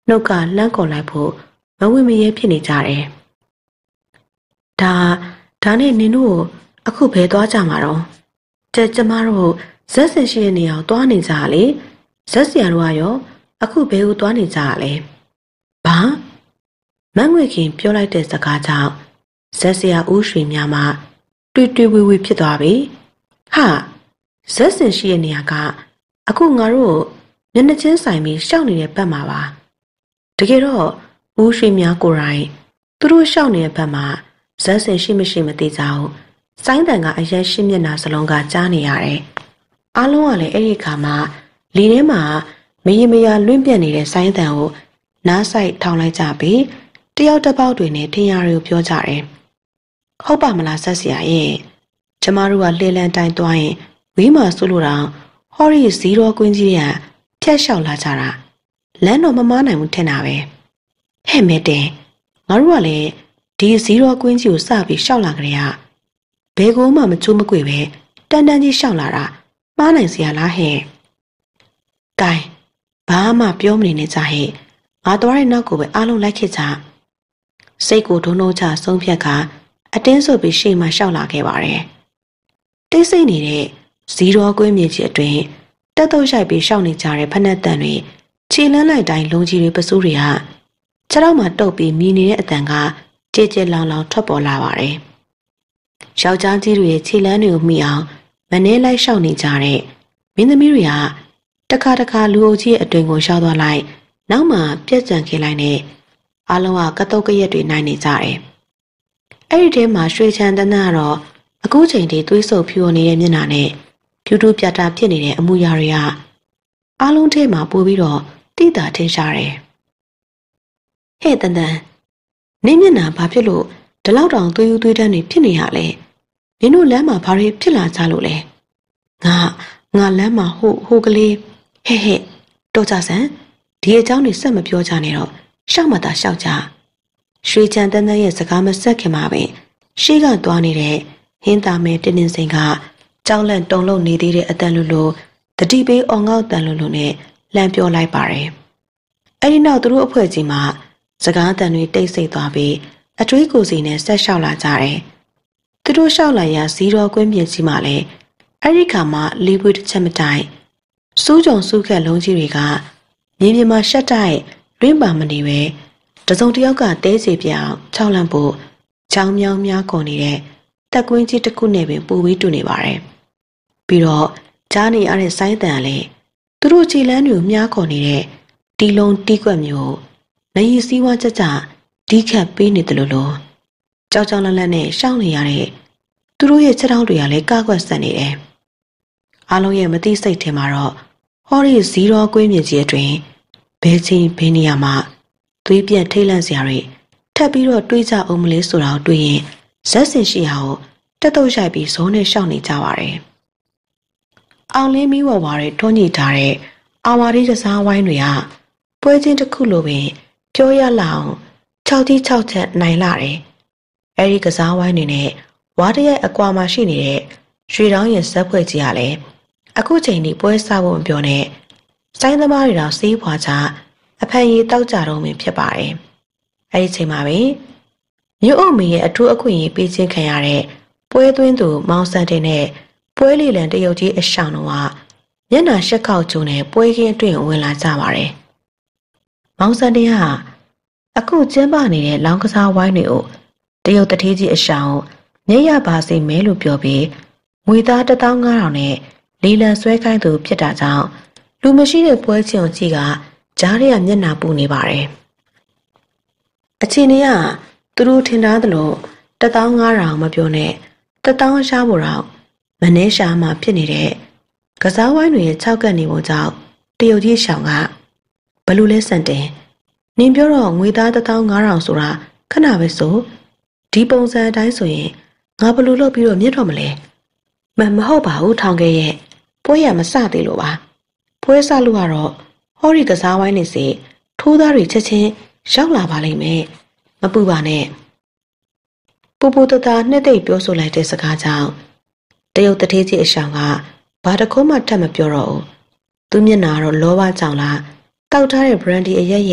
နှုတ်ကလှမ်းခေါ်လိုက်ဖို့မဝိမရဲဖြစ်နေကြတယ်ဒါဒါနဲ့နင်တို့အခုဘယ်သွားကြမှာတော့ကျကျမတို့ဇက်စင်ရှိတဲ့နေရာကိုသွားနေကြလေဇက်ဆရာတို့ကရောအခုဘယ်ကိုသွားနေကြရလဲဘာမန်းငွေခင်ပြောလိုက်တဲ့စကားကြောင့်ဇက်ဆရာဦးရွှေမြမှတွေ့တွေ့ဝေဝေဖြစ်သွားပြီဟာဇက်စင်ရှိတဲ့နေရာကအခုငါတို့မျက်နှာချင်းဆိုင်ပြီးရှောက်နေတဲ့ဘက်မှာပါတကယ်တော့ဦးရွှေမြကိုယ်တိုင်သူတို့ရှောက်နေတဲ့ဘက်မှာဇက်စင်ရှိမရှိမသိကြဘူးစိုင်းတန်ကအရင်ရှင်းမျက်နှာစလုံးကကြားနေရတယ်အားလုံးကလည်းအဲ့ဒီခါမှာလီထဲမှာမရေမရာလွင့်ပြက်နေတဲ့စိုင်းတန်ကိုနားဆိုင်ထောင်လိုက်ကြပြီးတယောက်တစ်ပေါက်တွေနဲ့ထင်ရတွေကိုပြောကြတယ်ဟုတ်ပါမလားဆက်ဆရာရဲ့ကျမတို့ကလှေလန်းတိုင်းသွားရင်ဝီးမှာဆိုလို့တော့ဟော်ရီဇီရောကွင်းကြီးကဖြတ်လျှောက်လာကြတာလမ်းတော့မမားနိုင်ဘူးထင်တာပဲဟဲ့မဲတင်ငါတို့ကလည်းဒီဇီရောကွင်းကြီးကိုစပြီးရှောက်လာကြရဘဲကုန်းမှမချိုးမကွေပဲတန်တန်ကြီးရှောက်လာတာမှားနိုင်စရာလားဟဲ့ကဲဘာမှပြောမနေနဲ့ကြဟဲ့ငါသွားတဲ့နောက်ကိုပဲအားလုံးလိုက်ခဲ့ကြစိတ်ကိုဒုံဒုံချဆုံးဖြတ်ကအတင်းဆုပ်ပြီးရှေ့မှာရှောက်လာခဲ့ပါတယ်တိတ်ဆိတ်နေတဲ့ဇီရောကွင်းမြေကြီးအတွင်းတက်တော့ရိုက်ပြီးရှောက်နေကြတဲ့ဖက်နှက်တန်တွေခြေလန်းလိုက်တိုင်းလုံးကြီးတွေပစိုးတွေကခြေထောက်မှာတုပ်ပြီးမြည်နေတဲ့အတန်ကကြဲကြဲလောင်လောင်ထွက်ပေါ်လာပါတယ်ယောက်ျားကြီးတွေရဲ့ခြေလန်းတွေကိုမိအောင်မနှဲလိုက်ရှောက်နေကြတဲ့မင်းသမီးတွေကတခါတခါလူအုပ်ကြီးအတွင်ကိုရှောက်သွားလိုက်နောက်မှပြက်ကြံခဲ့လိုက်နဲ့အားလုံးကကတုတ်ကရက်တွေနိုင်နေကြတယ်အဲ့ဒီထဲမှာရွှေချန်တန်းကတော့အခုချိန်ထိသွေးဆုပ်ဖြူနေတဲ့မျက်နှာနဲ့ဖြူထူးပြတာဖြစ်နေတဲ့အမူအရာတွေကအားလုံးထဲမှာပို့ပြီးတော့တိတာထင်ရှားတယ်ဟဲ့တန်တန်နင်းမျက်နှာဘာဖြစ်လို့ဒီလောက်တောင်သွေးဦးသွေးတန်းတွေဖြစ်နေရလဲနင်တို့လမ်းမှာဘာတွေဖြစ်လာကြလို့လဲငါငါလမ်းမှာဟိုဟိုကလေးဟဲ့ဟဲ့တော်ကြဆန်ဒီအကြောင်းတွေဆက်မပြောကြနဲ့တော့ရှောက်မှသာရှောက်ကြရွှေချန်တန်းတန်းရဲ့စကားမဆက်ခင်မှာပဲရှေ့ကသွားနေတဲ့ဟင်းသားမဲတင်းတင်းစိန်ကကြောက်လန့်တုန်လှုပ်နေသေးတဲ့အတန်လူလိုတတိပေးအောင်ငေါ့တန်လူလိုနဲ့လမ်းပြောလိုက်ပါတယ်အဲ့ဒီနောက်သူတို့အဖွဲ့ကြီးမှာစကားတန်တွေတိတ်ဆိတ်သွားပြီးအတွေးကိုယ်စီနဲ့ဆက်လျှောက်လာကြတယ်သူတို့လျှောက်လာရာဇီရောကွင်းပြင်ကြီးမှာလည်းအဲ့ဒီခါမှာလေးပွေးတစ်ချက်မတိုင်စူးကြုံစူးခက်လုံးကြီးတွေကမြေပြင်မှာရှက်တိုက်လွင့်ပါမနေပဲတစုံတစ်ယောက်ကတဲစီပြောင်ခြောက်လန့်ဖို့ချောင်းမြောင်းများကုန်နေတဲ့တက်ကွင်းကြီးတစ်ခုနဲ့ပင်ပူပြီးတူနေပါတယ်ပြီးတော့ကြားနေရတဲ့ဆိုင်းတန်ကလည်းသူတို့ခြေလမ်းတွေကိုမြားခေါ်နေတဲ့တီလုံးတီးကွက်မျိုးနေရီစည်းဝါးကြကြဒီခတ်ပေးနေတယ်လို့လို့ကြောက်ကြောက်လန့်လန့်နဲ့ရှောင်းနေရတဲ့သူတို့ရဲ့ခြေထောက်တွေကလည်းကားကွက်ဆက်နေတယ်အားလုံးရဲ့မသိစိတ်ထဲမှာတော့ဟောရီဇီရောကွင်းမြေကြီးအတွင်းဘဲချင်းဘင်းနေရမှာသွေးပြက်ထိတ်လန့်စရာတွေထပ်ပြီးတော့တွေးကြအောင်မလဲဆိုတာကိုတွေးရင်ဇက်စင်ရှိအောင်တက်တော့ရိုက်ပြီးဇုံးနဲ့ရှောက်နေကြပါတယ်အောင်လင်းမီးဝါဝါတွေထွန်းညှိထားတဲ့အာဝါရီကစားဝိုင်းတွေကပွဲချင်းတစ်ခုလိုပင်ပြောရလောက်၆ကြီး၆ချက်နိုင်လာတယ်အဲဒီကစားဝိုင်းတွေနဲ့ဝါတရိုက်အကွာမှာရှိနေတဲ့ရွှေတောင်းရဲ့ဇက်ဖွဲ့ကြီးကလည်းအခုချိန်ဒီပွဲစားဖို့မပြောနဲ့စိုင်းသမားတွေတော့စေးဖွာချအဖန်ရည်တောက်ကြတော့မှဖြစ်ပါတယ်အဲဒီချိန်မှာပဲမြို့အုပ်မင်းရဲ့အထူးအခွင့်အရေးပေးခြင်းခံရတဲ့ပွဲသွင်းသူမောင်စံတင်နဲ့ပွဲလီလန်တရုတ်ကြီးအရှောင်းတို့ကမျက်နှာရှက်ခောက်ကျုံနဲ့ပွဲခင်းအတွင်းဝင်လာကြပါတယ်မောင်စံတင်ကအခုကျင်းပနေတဲ့လောင်းကစားဝိုင်းတွေကိုတရုတ်တထေးကြီးအရှောင်းမျက်ရပါစေမဲလို့ပြောပြီးငွေသားတစ်သောင်းငါးထောင်နဲ့လီလန်ဆွဲခိုင်းသူဖြစ်တာကြောင့်လူမရှိတဲ့ပွဲချင်းကြီးကကြားရရမျက်နှာပူနေပါတယ်အချင်းတွေကသူတို့ထင်ထားသလိုတစ်သောင်းငါးထောင်မပြောနဲ့တစ်သောင်းရှားဖို့တော့မနှဲရှားမှဖြစ်နေတဲ့ကစားဝိုင်းတွေရဲ့၆ကပ်နေပုံကြောင့်တရုတ်ကြီးရှောင်းကဘလူလဲစံတင်နင်ပြောတော့ငွေသားတစ်သောင်းငါးထောင်ဆိုတာခဏပဲဆိုဒီပုံစံအတိုင်းဆိုရင်ငါဘလူလုပ်ပြီးတော့မြစ်တော့မလဲမမဟုတ်ပါဘူးထောင်ခဲ့ရဲ့ပွဲရမစသေးလို့ပါပွဲစလို့ကတော့ဟော်ရီကစားဝိုင်းနေစီထိုးသားတွေချက်ချင်းရောက်လာပါလိမ့်မယ်မပူပါနဲ့ပူပူတသားနှစ်သိပ်ပြောဆိုလိုက်တဲ့စကားကြောင့်တရုတ်တထေးကြီးအရှောင်းကဘာတခုမှထပ်မပြောတော့ဘူးသူမျက်နာတော့လောဘကြောင့်လားတောက်ထားတဲ့ brandy အရက်ရဲ့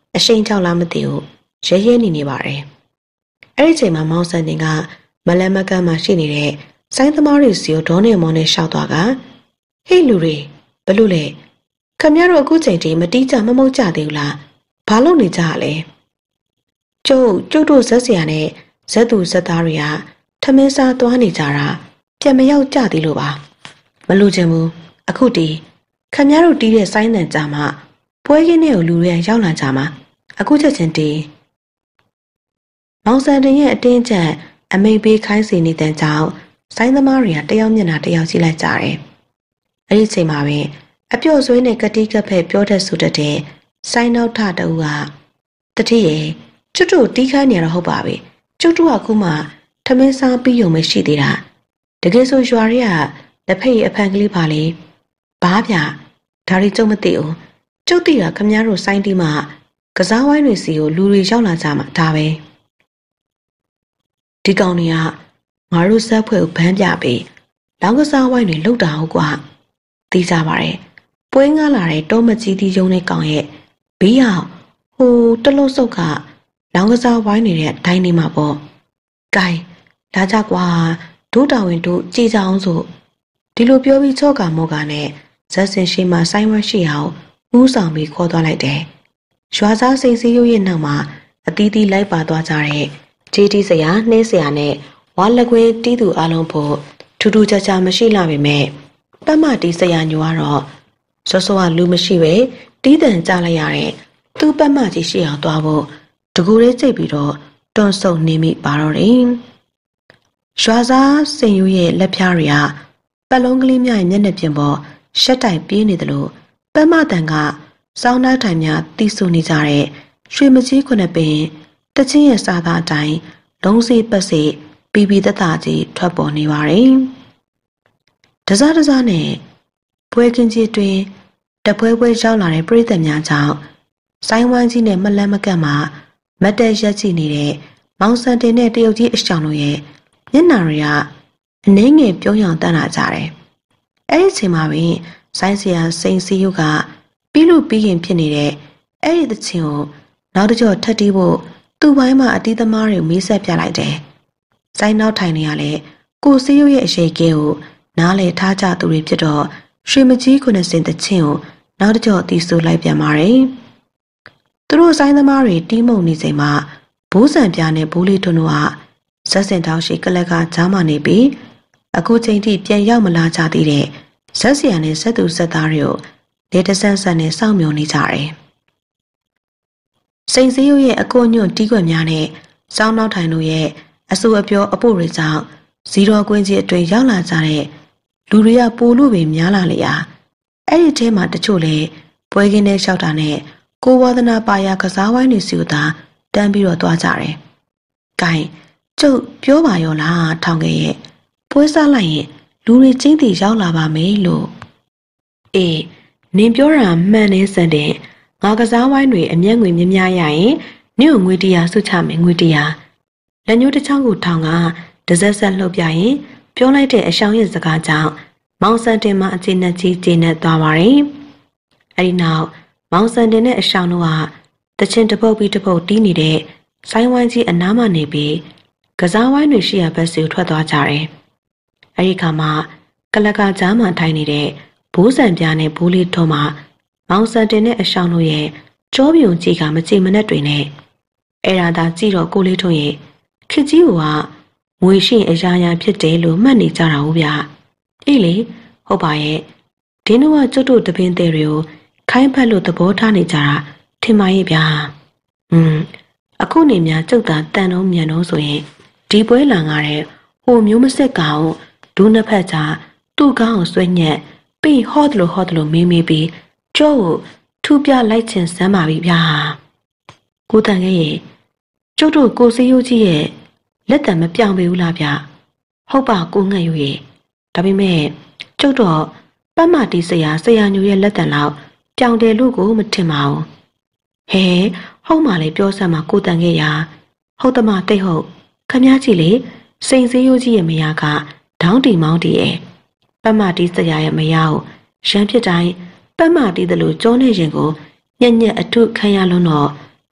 အရှိန်ချောက်လားမသိဘူးရဲရဲနေနေပါတယ်အဲ့ဒီချိန်မှာမောင်စံတင်ကမလန်မကန်းမှရှိနေတဲ့စိုင်းသမားတွေစီကိုဒေါနဲ့မောနဲ့ရှောက်သွားကဟေးလူတွေဘလို့လဲခမရတို့အခုချိန်ထိမတီးကြမမုတ်ကြသေးဘူးလားဘာလို့နေကြရလဲကျုပ်ကျုပ်တို့ဇက်စရာနဲ့ဇက်သူဇက်သားတွေကထမင်းစားသွားနေကြတာပြန်မရောက်ကြသေးလို့ပါမလို့ချင်ဘူးအခုတီးခမရတို့တီးတဲ့စိုင်းတန်ကြမှာပွဲခင်းထဲကိုလူတွေရောက်လာကြမှာအခုချက်ချင်းတီးမောင်စံတင်ရဲ့အတင်းကျပ်အမိတ်ပေးခိုင်းစီနေတဲ့ကြောင့်စိုင်းသမားတွေကတယောက်မျက်နှာတယောက်ကြည့်လိုက်ကြတယ်။အဲဒီချိန်မှာပဲအပြော့ဆွေးနဲ့ကတိကဖက်ပြောတတ်ဆိုတတ်တဲ့စိုင်းနောက်ထတူကတတိယကျွတ်တို့တီးခိုင်းနေရတော့ဟုတ်ပါပြီ။ကျွတ်တို့ကခုမှထမင်းစားပြီးုံမရှိသေးတာ။တကယ်ဆိုရွာတွေကလက်ဖက်ရည်အဖန်ကလေးပါလေ။ဘာဗျာဒါရီကျုံမသိဘူး။ကျုပ်တီကခမည်းတော်စိုင်းတီးမှကစားဝိုင်းတွေစီကိုလူတွေရောက်လာကြမှာဒါပဲ။ဒီကောင်တွေကငါတို့ဇက်ဖွဲ့ကိုဗန်းပြပြီးလောင်းကစားဝိုင်းတွေလှုပ်တာဟုတ်ကွာသိကြပါရဲ့ပွဲငားလာတဲ့တောမကြီးတီးယုံတဲ့ကောင်ရဲ့ဘေးရောက်ဟိုတလို့စုပ်ကလောင်းကစားဝိုင်းနေတဲ့ဒိုင်းနေမှာပေါ့ဂိုင်းလာကြကွာဒုတော်ဝင်တို့ကြည်ကြအောင်ဆိုဒီလိုပြောပြီးချော့ကမော့ကနဲ့ဇက်စင်ရှိမှဆိုင်းဝဲရှိအောင်ဦးဆောင်ပြီးခေါ်သွားလိုက်တယ်ရွာသားစိတ်စည်းရုပ်ရဲ့နောက်မှာအသီးသီးလိုက်ပါသွားကြတဲ့ဂျေတီဆရာနှင်းဆရာနဲ့ဝါလက်ခွေးတီးသူအလုံးဖို့ထူးထူးခြားခြားမရှိလာပေမဲ့ပတ်မတီးဆရာညိုကတော့စောစောကလူမရှိပဲတီးတန်ကြလိုက်ရတဲ့သူ့ပတ်မကြီးရှိအောင်သွားဖို့တကူလေးကျိတ်ပြီးတော့တွန်းဆုပ်နေမိပါတော့တယ်ရွာသားစင်ယူရဲ့လက်ဖြားတွေကပတ်လုံးကလေးများရဲ့မျက်နှာပြင်ပေါ်ရှက်တိုင်ပြေးနေတယ်လို့ပတ်မတန်ကစောင်းနှားထိုင်များတီးဆူနေကြတဲ့ရွှေမကြီးခုနှစ်ပင်တချင်းရဲ့စာသားအတိုင်းလုံးစေးပတ်စေးပီပီတတကြီးထွက်ပေါ်နေပါတယ်။တစားတစားနဲ့ပွဲကင်းကြီးတွင်တပွဲပွဲရောက်လာတဲ့ပြည်သက်များကြောင့်ဆိုင်းဝမ်းကြီးနဲ့မလန်းမကန့်မှာမတ်တက်ရက်ကြည့်နေတဲ့မောင်စံတင်နဲ့တရုတ်ကြီးအဆောင်တို့ရဲ့မျက်နှာတွေကအနှဲငယ်ပြုံးရောင်တန်းလာကြတယ်။အဲ့ဒီချိန်မှာပင်ဆိုင်းစရာစိန်စီယုကပြီးလို့ပြီးရင်ဖြစ်နေတဲ့အဲ့ဒီသချင်းကိုနောက်တစ်ကြော့ထပ်တီးဖို့သူ့ဘိုင်းမှာအတီးသမားတွေမေးဆက်ပြလိုက်တယ်။စိုင်းနောက်ထိုင်နေရလဲကိုစီယုရဲ့အရှိကဲကိုနားလေထားကြသူတွေဖြစ်တော့ရွှေမကြီးခုနှစ်စင်တချင်းကိုနောက်တစ်ကြော့တီးဆိုလိုက်ပြန်ပါတယ်။သူတို့စိုင်းသမားတွေတီးမှုန်နေချိန်မှာဘိုးစံပြားနဲ့ဘိုးလေးထွန်းတို့ကဇက်စင်တောက်ရှိကလက်ကကြားမှနေပြီးအခုချိန်ထိပြန်ရောက်မလာကြသေးတဲ့ဇက်ဆရာနဲ့ဇက်သူဇက်သားတွေကိုလေတဆန်းဆန်းနဲ့စောင့်မျှော်နေကြတယ်။စိန်စည်းရုပ်ရဲ့အကိုညွန့်တီးခွက်များနဲ့စောင်းနောက်ထိုင်တို့ရဲ့အဆူအပြောအဖို့တွေကြောင့်ဇီရောကွင်းကြီးအတွင်ရောက်လာကြတဲ့လူတွေကပိုလို့ပဲများလာလေရာအဲ့ဒီထဲမှာတချို့လေပွဲကင်းနဲ့လျှောက်တာနဲ့ကိုဝါသနာပါရကစားဝိုင်းတွေစီကိုသာတန်းပြီးတော့သွားကြတယ်။ဂိုင်းကျုပ်ပြောပါရောလားထောင်ငယ်ရဲ့ပွဲစားလိုက်ရင်လူတွေချင်းတီရောက်လာပါမယ်လို့အေးနင်ပြောတာမှန်နေစတဲ့ငါကစားဝိုင်းတွေအမျက်ငွေများများရရင်နင့်ကိုငွေတရားစုချမယ်ငွေတရားလက်ညှိုးတစ်ချောင်းကိုထောင်ကတစက်ဆက်လှုပ်ပြရင်ပြောလိုက်တဲ့အရှောင်းရဲ့စကားကြောင့်မောင်စံတင်မှအခြေနဲ့ကြီးကျေနဲ့သွားပါတယ်။အဲဒီနောက်မောင်စံတင်နဲ့အရှောင်းတို့ကတချင်တပုတ်ပြီးတပုတ်တီးနေတဲ့ဆိုင်းဝိုင်းကြီးအနားမှနေပြီးကစားဝိုင်းတွေရှိရာဘက်စီကိုထွက်သွားကြတယ်။အဲဒီခါမှာကလကကြားမှထိုင်နေတဲ့ဘိုးစံပြားနဲ့ဘိုးလေးထုံးမှာမောင်စံတင်နဲ့အရှောင်းတို့ရဲ့ကြောပြုံကြီးကမကြည်မနဲ့တွေနဲ့အဲ့ဒါသာကြည့်တော့ကိုလေးထုံးရဲ့ခစ်ကြီးကငွေရှိအရာရာဖြစ်တယ်လို့မှတ်နေကြတာဟုတ်ဗျာအေးလေဟုတ်ပါရဲ့ဒင်းတို့ကကျွတ်တို့တပင်းသေးတွေကိုခိုင်းဖက်လို့သဘောထားနေကြတာထင်ပါရဲ့ဗျာอืมအခုနေများကျုပ်သာတန်တော့မြန်တော့ဆိုရင်ဒီပွဲလာငါတဲ့ဟိုမျိုးမဆက်ကောင်ဒူးနှစ်ဖက်ကြားသူ့ကောင်းကိုဆွဲညက်ပြီးဟော့တယ်လို့ဟော့တယ်လို့မေးမေးပြီးကျော့ကိုထူပြလိုက်ချင်စမ်းပါပြီဗျာကိုတန်ခဲ့ရဲ့ကျုပ်တို့ကိုစီယိုကြီးရဲ့လက်တံမပြောင်းပေဘူးလားဗျဟုတ်ပါကိုငှက်ယူရဲ့ဒါပေမဲ့ကျုပ်တော့ပတ်မတီးဆရာဆရာညိုရဲ့လက်တံလောက်ပြောင်းတယ်လို့ကိုမထင်ပါဘူးဟဲဟုတ်မှလေပြောစမ်းမှာကိုတန်ခဲ့ရာဟုတ်တမတိတ်ဟုတ်ခမည်းကြီးလေစိန်စည်းရိုးကြီးရဲ့မယားကဒေါင်းတီမောင်းတီရဲ့ပတ်မတီးဆရာရဲ့မယားကိုရန်ဖြစ်တိုင်းပတ်မတီးတယ်လို့ကြောနေရင်ကိုညက်ညက်အထုခံရလုံးတော့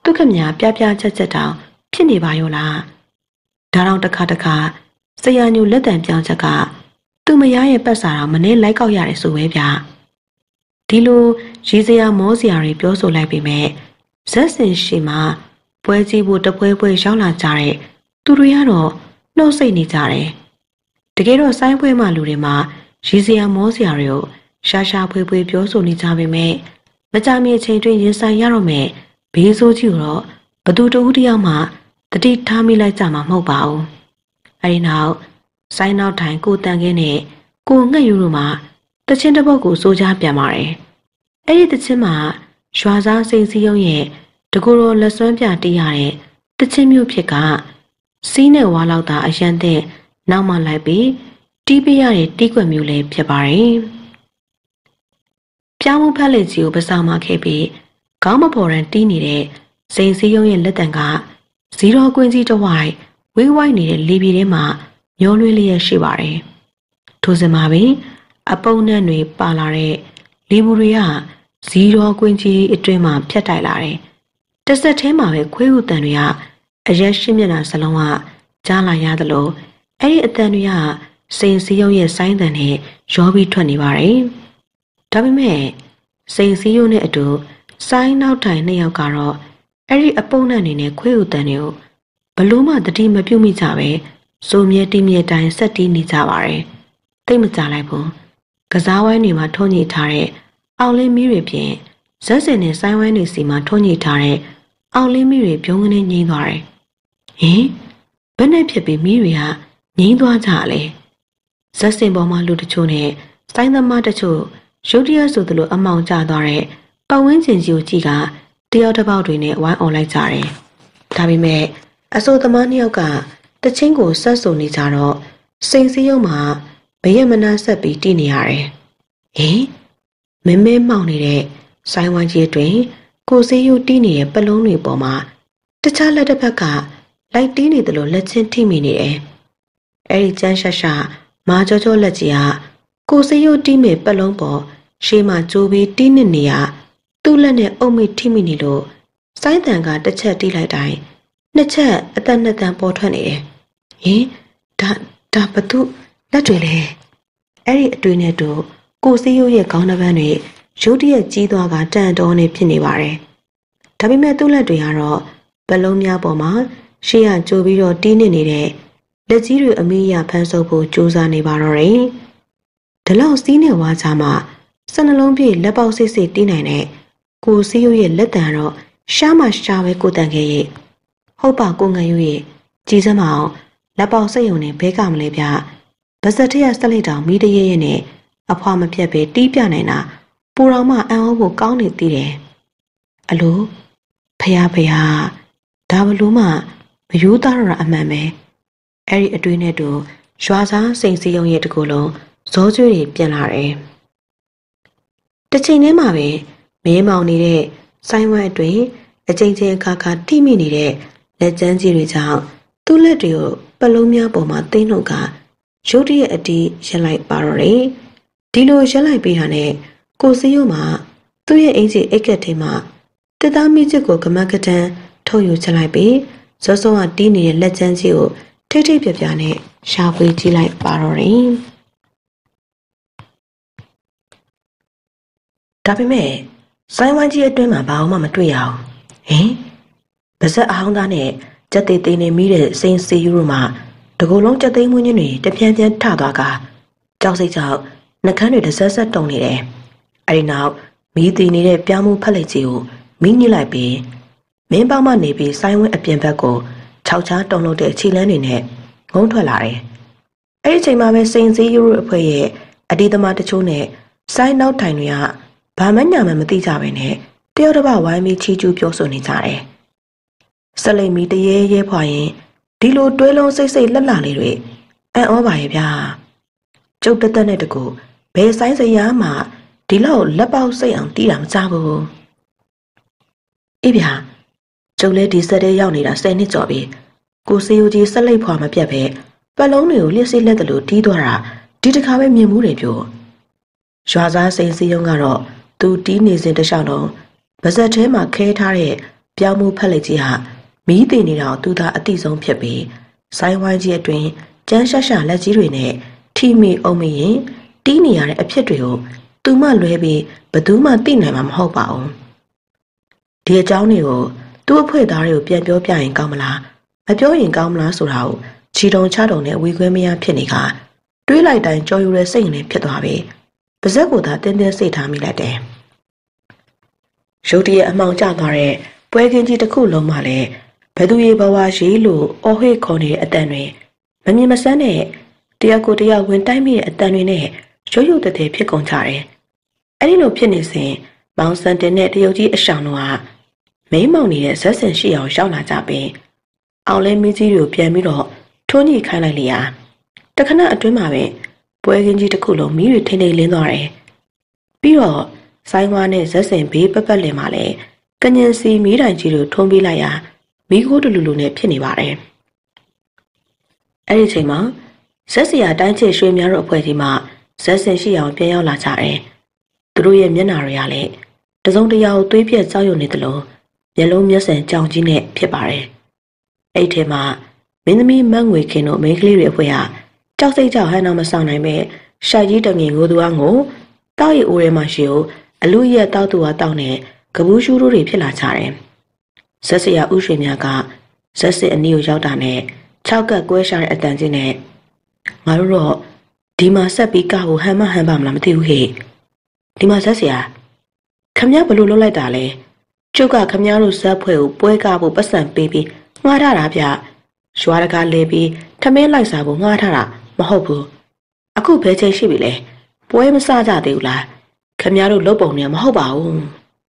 သူခမညာပြပြချက်ချက်တောင်ဖြစ်နေပါရောလားဒါတော့တစ်ခါတစ်ခါဆရာညိုလက်တံပြောင်းချက်ကသူမရရဲ့ပတ်စာတော့မနေလိုက်ကောက်ရတယ်ဆိုပဲဗျာဒီလိုရေးစရာမောစရာတွေပြောဆိုလိုက်ပေမဲ့ဇက်စင်ရှိမှပွဲကြီးဖို့တပွဲပွဲရောက်လာကြတဲ့သူတွေကတော့နှုတ်ဆိတ်နေကြတယ်တကယ်တော့ဆိုင်းပွဲမှလူတွေမှာရေးစရာမောစရာတွေကိုရှာရှာဖွေဖွေပြောဆိုနေကြပေမဲ့မကြမီအချိန်တွင်ရင်ဆိုင်ရတော့မယ်ဘေးဆိုးကြီးတော့ဘသူတဦးတယောက်မှတတိထားမိလိုက်ကြမှာမဟုတ်ပါဘူးအဲဒီနောက်ဆိုင်းနောက်ထိုင်ကိုတန်ခင်းနဲ့ကိုငှက်ယူတို့မှာတချင်းတစ်ပုတ်ကိုစိုးချပြန်ပါတယ်အဲ့ဒီတချင်းမှာရွာသားစိန်စည်းရုံးရဲ့တကူတော်လက်စွမ်းပြတီးရတဲ့တချင်းမျိုးဖြစ်ကစီးနဲ့ဝါလောက်တာအရန်တဲ့နောက်မှလိုက်ပြီးတီးပေးရတဲ့တီးကွက်မျိုးလည်းဖြစ်ပါတယ်ပြောင်းမှုဖက်လက်ကြီးကိုပစောင်းမခဲ့ပြီးခေါင်းမပေါ်ရန်တီးနေတဲ့စိန်စည်းရုံးရဲ့လက်တံကဇီရောကွင်းကြီးတစ်ဝိုက်ဝေးဝိုက်နေတဲ့လေပြေထဲမှာမျောလွှဲလျက်ရှိပါတယ်ထို့စမှာပင်အပုံနဲ့တွေပါလာတဲ့လေဘူးတွေကဇီရောကွင်းကြီးအတွင်းမှာဖြတ်တိုက်လာတယ်။တစ်ဆက်ထဲမှာပဲခွေးဥတန်တွေကအရက်ရှင်းမျက်နှာစလုံးကကြားလာရသလိုအဲ့ဒီအတန်တွေကစိန်စည်းရုံးရဲ့ဆိုင်းတန်နဲ့ရောပြီးထွက်နေပါတယ်။ဒါပေမဲ့စိန်စည်းရုံးနဲ့အတူဆိုင်းနောက်တိုင်နှစ်ယောက်ကတော့အဲ့ဒီအပုံနဲ့နေနဲ့ခွေးဥတန်တွေကိုဘလို့မှတတိမပြုတ်မိကြပဲစိုးမြဲတိမြဲတိုင်းဆက်တီးနေကြပါတယ်။သိမကြလိုက်ဘူး။ကစားဝိုင်းတွေမှာထုံးညှိထားတဲ့အောင်လင်းမီးတွေဖြင့်ဇက်စင်နဲ့ဆိုင်းဝိုင်းတွေစီမှာထုံးညှိထားတဲ့အောင်လင်းမီးတွေပြုံးကနေငိမ့်သွားတယ်။ဟင်ဘယ်နဲ့ဖြစ်ပြီးမီးတွေကငိမ့်သွားကြလဲ။ဇက်စင်ပေါ်မှာလူတချို့နဲ့ဆိုင်းသမားတချို့ရုတ်တရက်ဆိုသလိုအမောင်ကျသွားတဲ့ပတ်ဝန်းကျင်ကြီးကိုကြည့်ကတယောက်တစ်ပေါက်တွေနဲ့ဝိုင်းအောင်လိုက်ကြတယ်။ဒါပေမဲ့အဆိုသမားနှစ်ယောက်ကတချင်းကိုဆက်ဆိုနေကြတော့စိန်စည်းရုံးမှာဘရမနာဆက်ပြီးတည်နေရတယ်။ဟင်မမဲမောင်နေတဲ့ဆိုင်းဝိုင်းကြီးတွင်ကိုစည်းရုံးတည်နေတဲ့ပလုံးတွေပေါ်မှာတခြားလက်တစ်ဖက်ကလိုက်တီးနေသလိုလက်ချင်းထိမိနေတယ်။အဲဒီကျန်းရှာရှာမာကြောကြောလက်ကြီးကကိုစည်းရုံးတီးမဲ့ပလုံးပေါ်ရှေးမှကြိုးပြီးတီးနေနေရသူ့လက်နဲ့အုပ်မိထိမိနေလို့ဆိုင်းတန်ကတစ်ချက်တီးလိုက်တိုင်းနှစ်ချက်အသက်နှစ်တန်ပေါ်ထွက်နေတယ်။ဟင်ဒါဒါဘသူလက်တွေလဲအဲ့ဒီအတွေ့နဲ့တူကိုစည်းရုံးရဲ့ခေါင်းတစ်ပန်းတွေရုတ်တရက်ကြီးသွားကတန်တော်နေဖြစ်နေပါတယ်။ဒါပေမဲ့သူ့လက်တွေကတော့ဘလုံးများပေါ်မှာရှေ့ကကြိုးပြီးတော့တီးနေနေတဲ့လက်ကြီးတွေအမိအယဖမ်းဆုပ်ဖို့ကြိုးစားနေပါတော့တယ်။ဒီလောက်စီးနေဝါချမှာစနှလုံးပြည့်လက်ပေါက်စိတ်စိတ်တီးနိုင်တဲ့ကိုစည်းရုံးရဲ့လက်တံတော့ရှားမှရှားပဲကိုတန်ခဲ့ရဲ့ဟုတ်ပါကိုငယ်ရွရဲ့ကြီးစမ်းမအောင်လက်ပေါက်စိတ်ယုံနဲ့ဘဲကမလဲဗျဗစက်ထရဆက်လိုက်တောင်မိတရရဲ့နဲ့အဖွာမပြတ်ပဲတီးပြနိုင်တာပူတော်မှအံ့ဩဖို့ကောင်းနေသေးတယ်အလိုဖះဖះဒါဘလို့မှမယူသားရအမှန်ပဲအဲ့ဒီအတွေ့နဲ့တူရွာစားစိန်စည်းရုံရဲ့တကူလုံးဇောကျွေးတွေပြန်လာတယ်တစ်ချိန်တည်းမှာပဲမင်းမောင်နေတဲ့ဆိုင်းဝိုင်းအတွင်းအချိန်ချင်းအခါခါတိမိနေတဲ့လက်ကျန်းကြီးတွေကြောင့်သူ့လက်တွေကိုပလုံးများပေါ်မှာသိမ့်နှုတ်ကရုတ်တရက်အတီးရက်လိုက်ပါတော့တယ်ဒီလိုရက်လိုက်ပေးတာနဲ့ကိုစည်းရုံမှာသူ့ရဲ့အင်ကြီးအိတ်ကက်ထဲမှာတစ်သားမိချစ်ကိုကမကတန်းထုတ်ယူချလိုက်ပြီးဇောစောကတီးနေတဲ့လက်ကျန်းကြီးကိုထိတ်ထိတ်ပြပြနဲ့ရှာဖွေကြည့်လိုက်ပါတော့တယ်ဒါပေမဲ့ဆိုင်းဝိုင်းကြီးအတွင်းမှာဘာမှမတွေ့ရအောင်ဟင်ဗဇက်အောင်သားနဲ့ကြက်သေးသေးနဲ့မိတဲ့စိန်စီယူတို့မှာတကူလုံးကြက်သိမ်းမွင်းချင်းတွေတပြန်းပြန်းထသွားကကြောက်စိတ်ကြောက်နှကန်းတွေတဆက်ဆက်တုံနေတယ်အဲဒီနောက်မီးတီနေတဲ့ပြောင်းမှုဖက်လက်ကြီးကိုမိညှိလိုက်ပြီးမင်းပေါက်မှနေပြီးဆိုင်းဝင်းအပြင်ဘက်ကိုခြောက်ချားတုံလို့တဲ့ခြေလန်းတွေနဲ့ငုံထွက်လာတယ်အဲဒီချိန်မှာပဲစိန်စီယူတို့အဖွဲ့ရဲ့အဒီသမားတချို့နဲ့ဆိုင်းနောက်ထိုင်တွေကဘာမှညာမှမသိကြပဲနဲ့တယောက်တစ်ပတ်ဝိုင်းပြီးချီကျူးပြောဆိုနေကြတယ်ဆက်လိမ့်မီတရေရဲဖွာရင်ဒီလိုတွဲလုံးစိတ်စိတ်လက်လာလေးတွေအံ့ဩပါရဲ့ဗျာကျုပ်တက်တက်နဲ့တကူဘယ်ဆိုင်စရာမှဒီလောက်လက်ပေါက်စိတ်အောင်တီးတာမကြဘူးအေးဗျာကျုပ်လည်းဒီဆက်တဲ့ရောက်နေတာဆယ်နှစ်ကျော်ပြီကိုစီယိုကြီးဆက်လိပ်ဖွာမပြတ်ပဲပတ်လုံးတွေကိုလျှစ်စိလက်တလို့တီးသွားတာဒီတစ်ခါပဲမြင်မှုတွေပြောရွာသားစိန်စည်းရုံးကတော့သူတီးနေစဉ်တခြားလုံးဗဇက်ထဲမှာခဲထားတဲ့ပြောင်းမှုဖက်လက်ကြီးဟာမီးတင်နေတော့သူသာအတိဆုံးဖြစ်ပြီးဆိုင်းဝိုင်းကြီးအတွင်းကျန်းရှာရှာလက်ကြီးတွေနဲ့ထိမိအောင်မရင်တီးနေရတဲ့အဖြစ်တွေကိုသူမှလွဲပြီးဘယ်သူမှသိနိုင်မှာမဟုတ်ပါဘူးဒီအကြောင်းတွေကိုသူ့အဖွဲ့သားတွေကိုပြန်ပြောပြရင်ကောင်းမလားမပြောရင်ကောင်းမလားဆိုတာကိုချီတုံချတုံနဲ့ဝေခွဲမရဖြစ်နေကတွေးလိုက်တိုင်းကြော်ယူတဲ့စိတ်နဲ့ဖြစ်သွားပြီပါဇက်ကိုသာတင်းတင်းစိတ်ထားမိလိုက်တယ်ရုတ်တရက်အမှောင်ကျသွားတဲ့ပွဲကင်းကြီးတစ်ခုလုံးမှလည်းဘယ်သူရေဘဝရှိလို့အော်ဟစ်ခေါ်နေတဲ့အတန်တွေမမြင်မဆန်းတဲ့တယောက်ကိုတယောက်ဝင်တိုက်မိတဲ့အတန်တွေနဲ့ရုပ်ရုပ်တည်းဖြစ်ကုန်ကြတယ်အဲ့ဒီလိုဖြစ်နေစဉ်မောင်စံတင်နဲ့တရုတ်ကြီးအဆောင်တို့ကမိမောင်နေတဲ့ဇက်စင်ရှိအောင်ရောက်လာကြပြီးအောင်လဲမင်းကြီးတွေကိုပြန်ပြီးတော့ထွန်းညှိခိုင်းလိုက်လေရာတခဏအတွင်းမှာပဲပွဲကင်းကြီးတစ်ခုလုံးမီးတွေထိန်ထိန်လင်းသွားတယ်ပြီးတော့ဆိုင်းဝါးနဲ့ဇက်စင်ဘေးပပတ်လင်မှာလည်းကညင်စီမီးတိုင်ကြီးတို့ထုံးပေးလိုက်ရာမီးခိုးတူလူလူနဲ့ဖြစ်နေပါတယ်အဲ့ဒီချိန်မှာဇက်စရာတိုင်းချေရွှေများတို့အဖွဲ့ကြီးမှဇက်စင်ရှိအောင်ပြန်ရောက်လာကြတယ်သူတို့ရဲ့မျက်နှာတွေကလည်းတစုံတရာကိုသွေးပြက်ကြောက်ရွံ့နေသလိုမျက်လုံးမျက်စံကြောင်ကြီးနဲ့ဖြစ်ပါတယ်အဲ့ထဲမှာမင်းသမီးမန့်ငွေခင်တို့မိန်းကလေးတွေအဖွဲ့ဟာကြောက်စိတ်ကြောက်ဟန်တော့မဆောင်နိုင်ပဲရှာကြီးတငင်ကိုသူအားကိုတောက်ရီအိုးထဲမှာရှိကိုအလူရက်တောက်သူအားတောက်နေကပူးရှူးတို့တွေဖြစ်လာကြတယ်ဇက်စရာဥရွှေများကဇက်စစ်အနီးကိုရောက်တာနဲ့ခြောက်ကပ်ကွဲရှာတဲ့အတန်ကြီးနဲ့ငါတို့တော့ဒီမှာဆက်ပြီးကဖို့ဟန်မဟန်ပါမလားမသိဘူးဟဲ့ဒီမှာဇက်စရာခမရဘလို့လွတ်လိုက်တာလဲကျုပ်ကခမရတို့ဇက်ဖွဲ့ကိုပွဲကဖို့ပတ်စံပေးပြီးငှားထားတာဗျရွာတကားလဲပြီးထမင်းလိုက်စားဖို့ငှားထားတာမဟုတ်ဘူးအခုဘယ်ချိန်ရှိပြီလဲပွဲမစကြသေးဘူးလားခမရတို့လုပ်ပုံနဲ့မဟုတ်ပါဘူး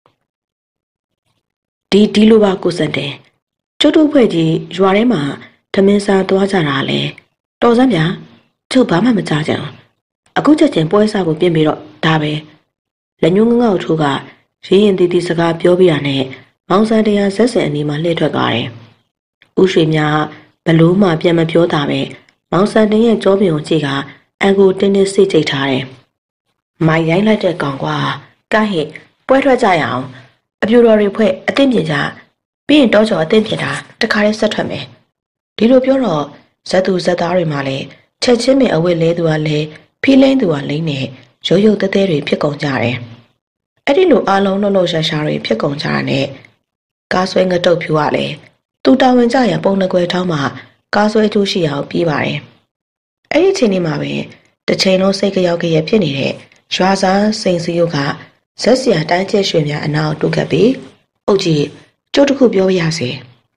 ဒီဒီလိုပါကိုစံတယ်ကျုပ်တို့ဖွဲ့ကြီးရွာထဲမှာထမင်းစားသွားကြတာလဲတော်စမ်းဗျာကျုပ်ဘာမှမကြားကြအောင်အခုချက်ချင်းပွဲစားဖို့ပြင်ပြီးတော့ဒါပဲလက်ညှိုးငငေါ့ထိုးကရင်းရင်တီတီစကားပြောပြရနဲ့မောင်စံတရားဇက်စင်အနီးမှာလှည့်ထွက်သွားတယ်ဥရွှေများဘလို့မှပြန်မပြောတာပဲမောင်စံတင်ရဲ့ကြောပြင်ကိုကြည့်ကအန်ကိုတင်းတင်းစိတ်ကြိတ်ထားတယ်မိုင်ရိုင်းလိုက်တဲ့ကောင်ကွာကိုင်းဟစ်ပွဲထွက်ကြရအောင်အပြူတော်တွေဖွဲ့အသင့်ပြင်ကြပြီးရင်တော့ကျော်အသင့်ပြင်တာတခါလေးဆက်ထွက်မယ်ဒီလိုပြောတော့ဇက်သူဇက်သားတွေမှလည်းချက်ချင်းပင်အဝတ်လဲသူကလည်းဖီးလိမ့်သူကလိမ့်နဲ့ရုပ်ရုပ်တဲတဲတွေဖြစ်ကုန်ကြတယ်အဲ့ဒီလိုအားလုံးလှုပ်လှုပ်ရှားရှားတွေဖြစ်ကုန်ကြတာနဲ့ကားဆွဲငတုတ်ဖြူကလည်းသူတာဝန်ကြရပုံနှကွယ်ထောင်းမှကားဆွဲကျိုးရှိအောင်ပြေးပါတယ်အဲ့ဒီချိန်လေးမှာပဲတစ်ချိန်လုံးစိတ်ကြောက်ကြရဖြစ်နေတဲ့ရွာစားစိန်စီယုတ်ကဇက်စရာတိုင်းကျဲရွှေများအနာကိုတုတ်ကပ်ပြီးအုတ်ကြီးကျုပ်တခုပြောရစေ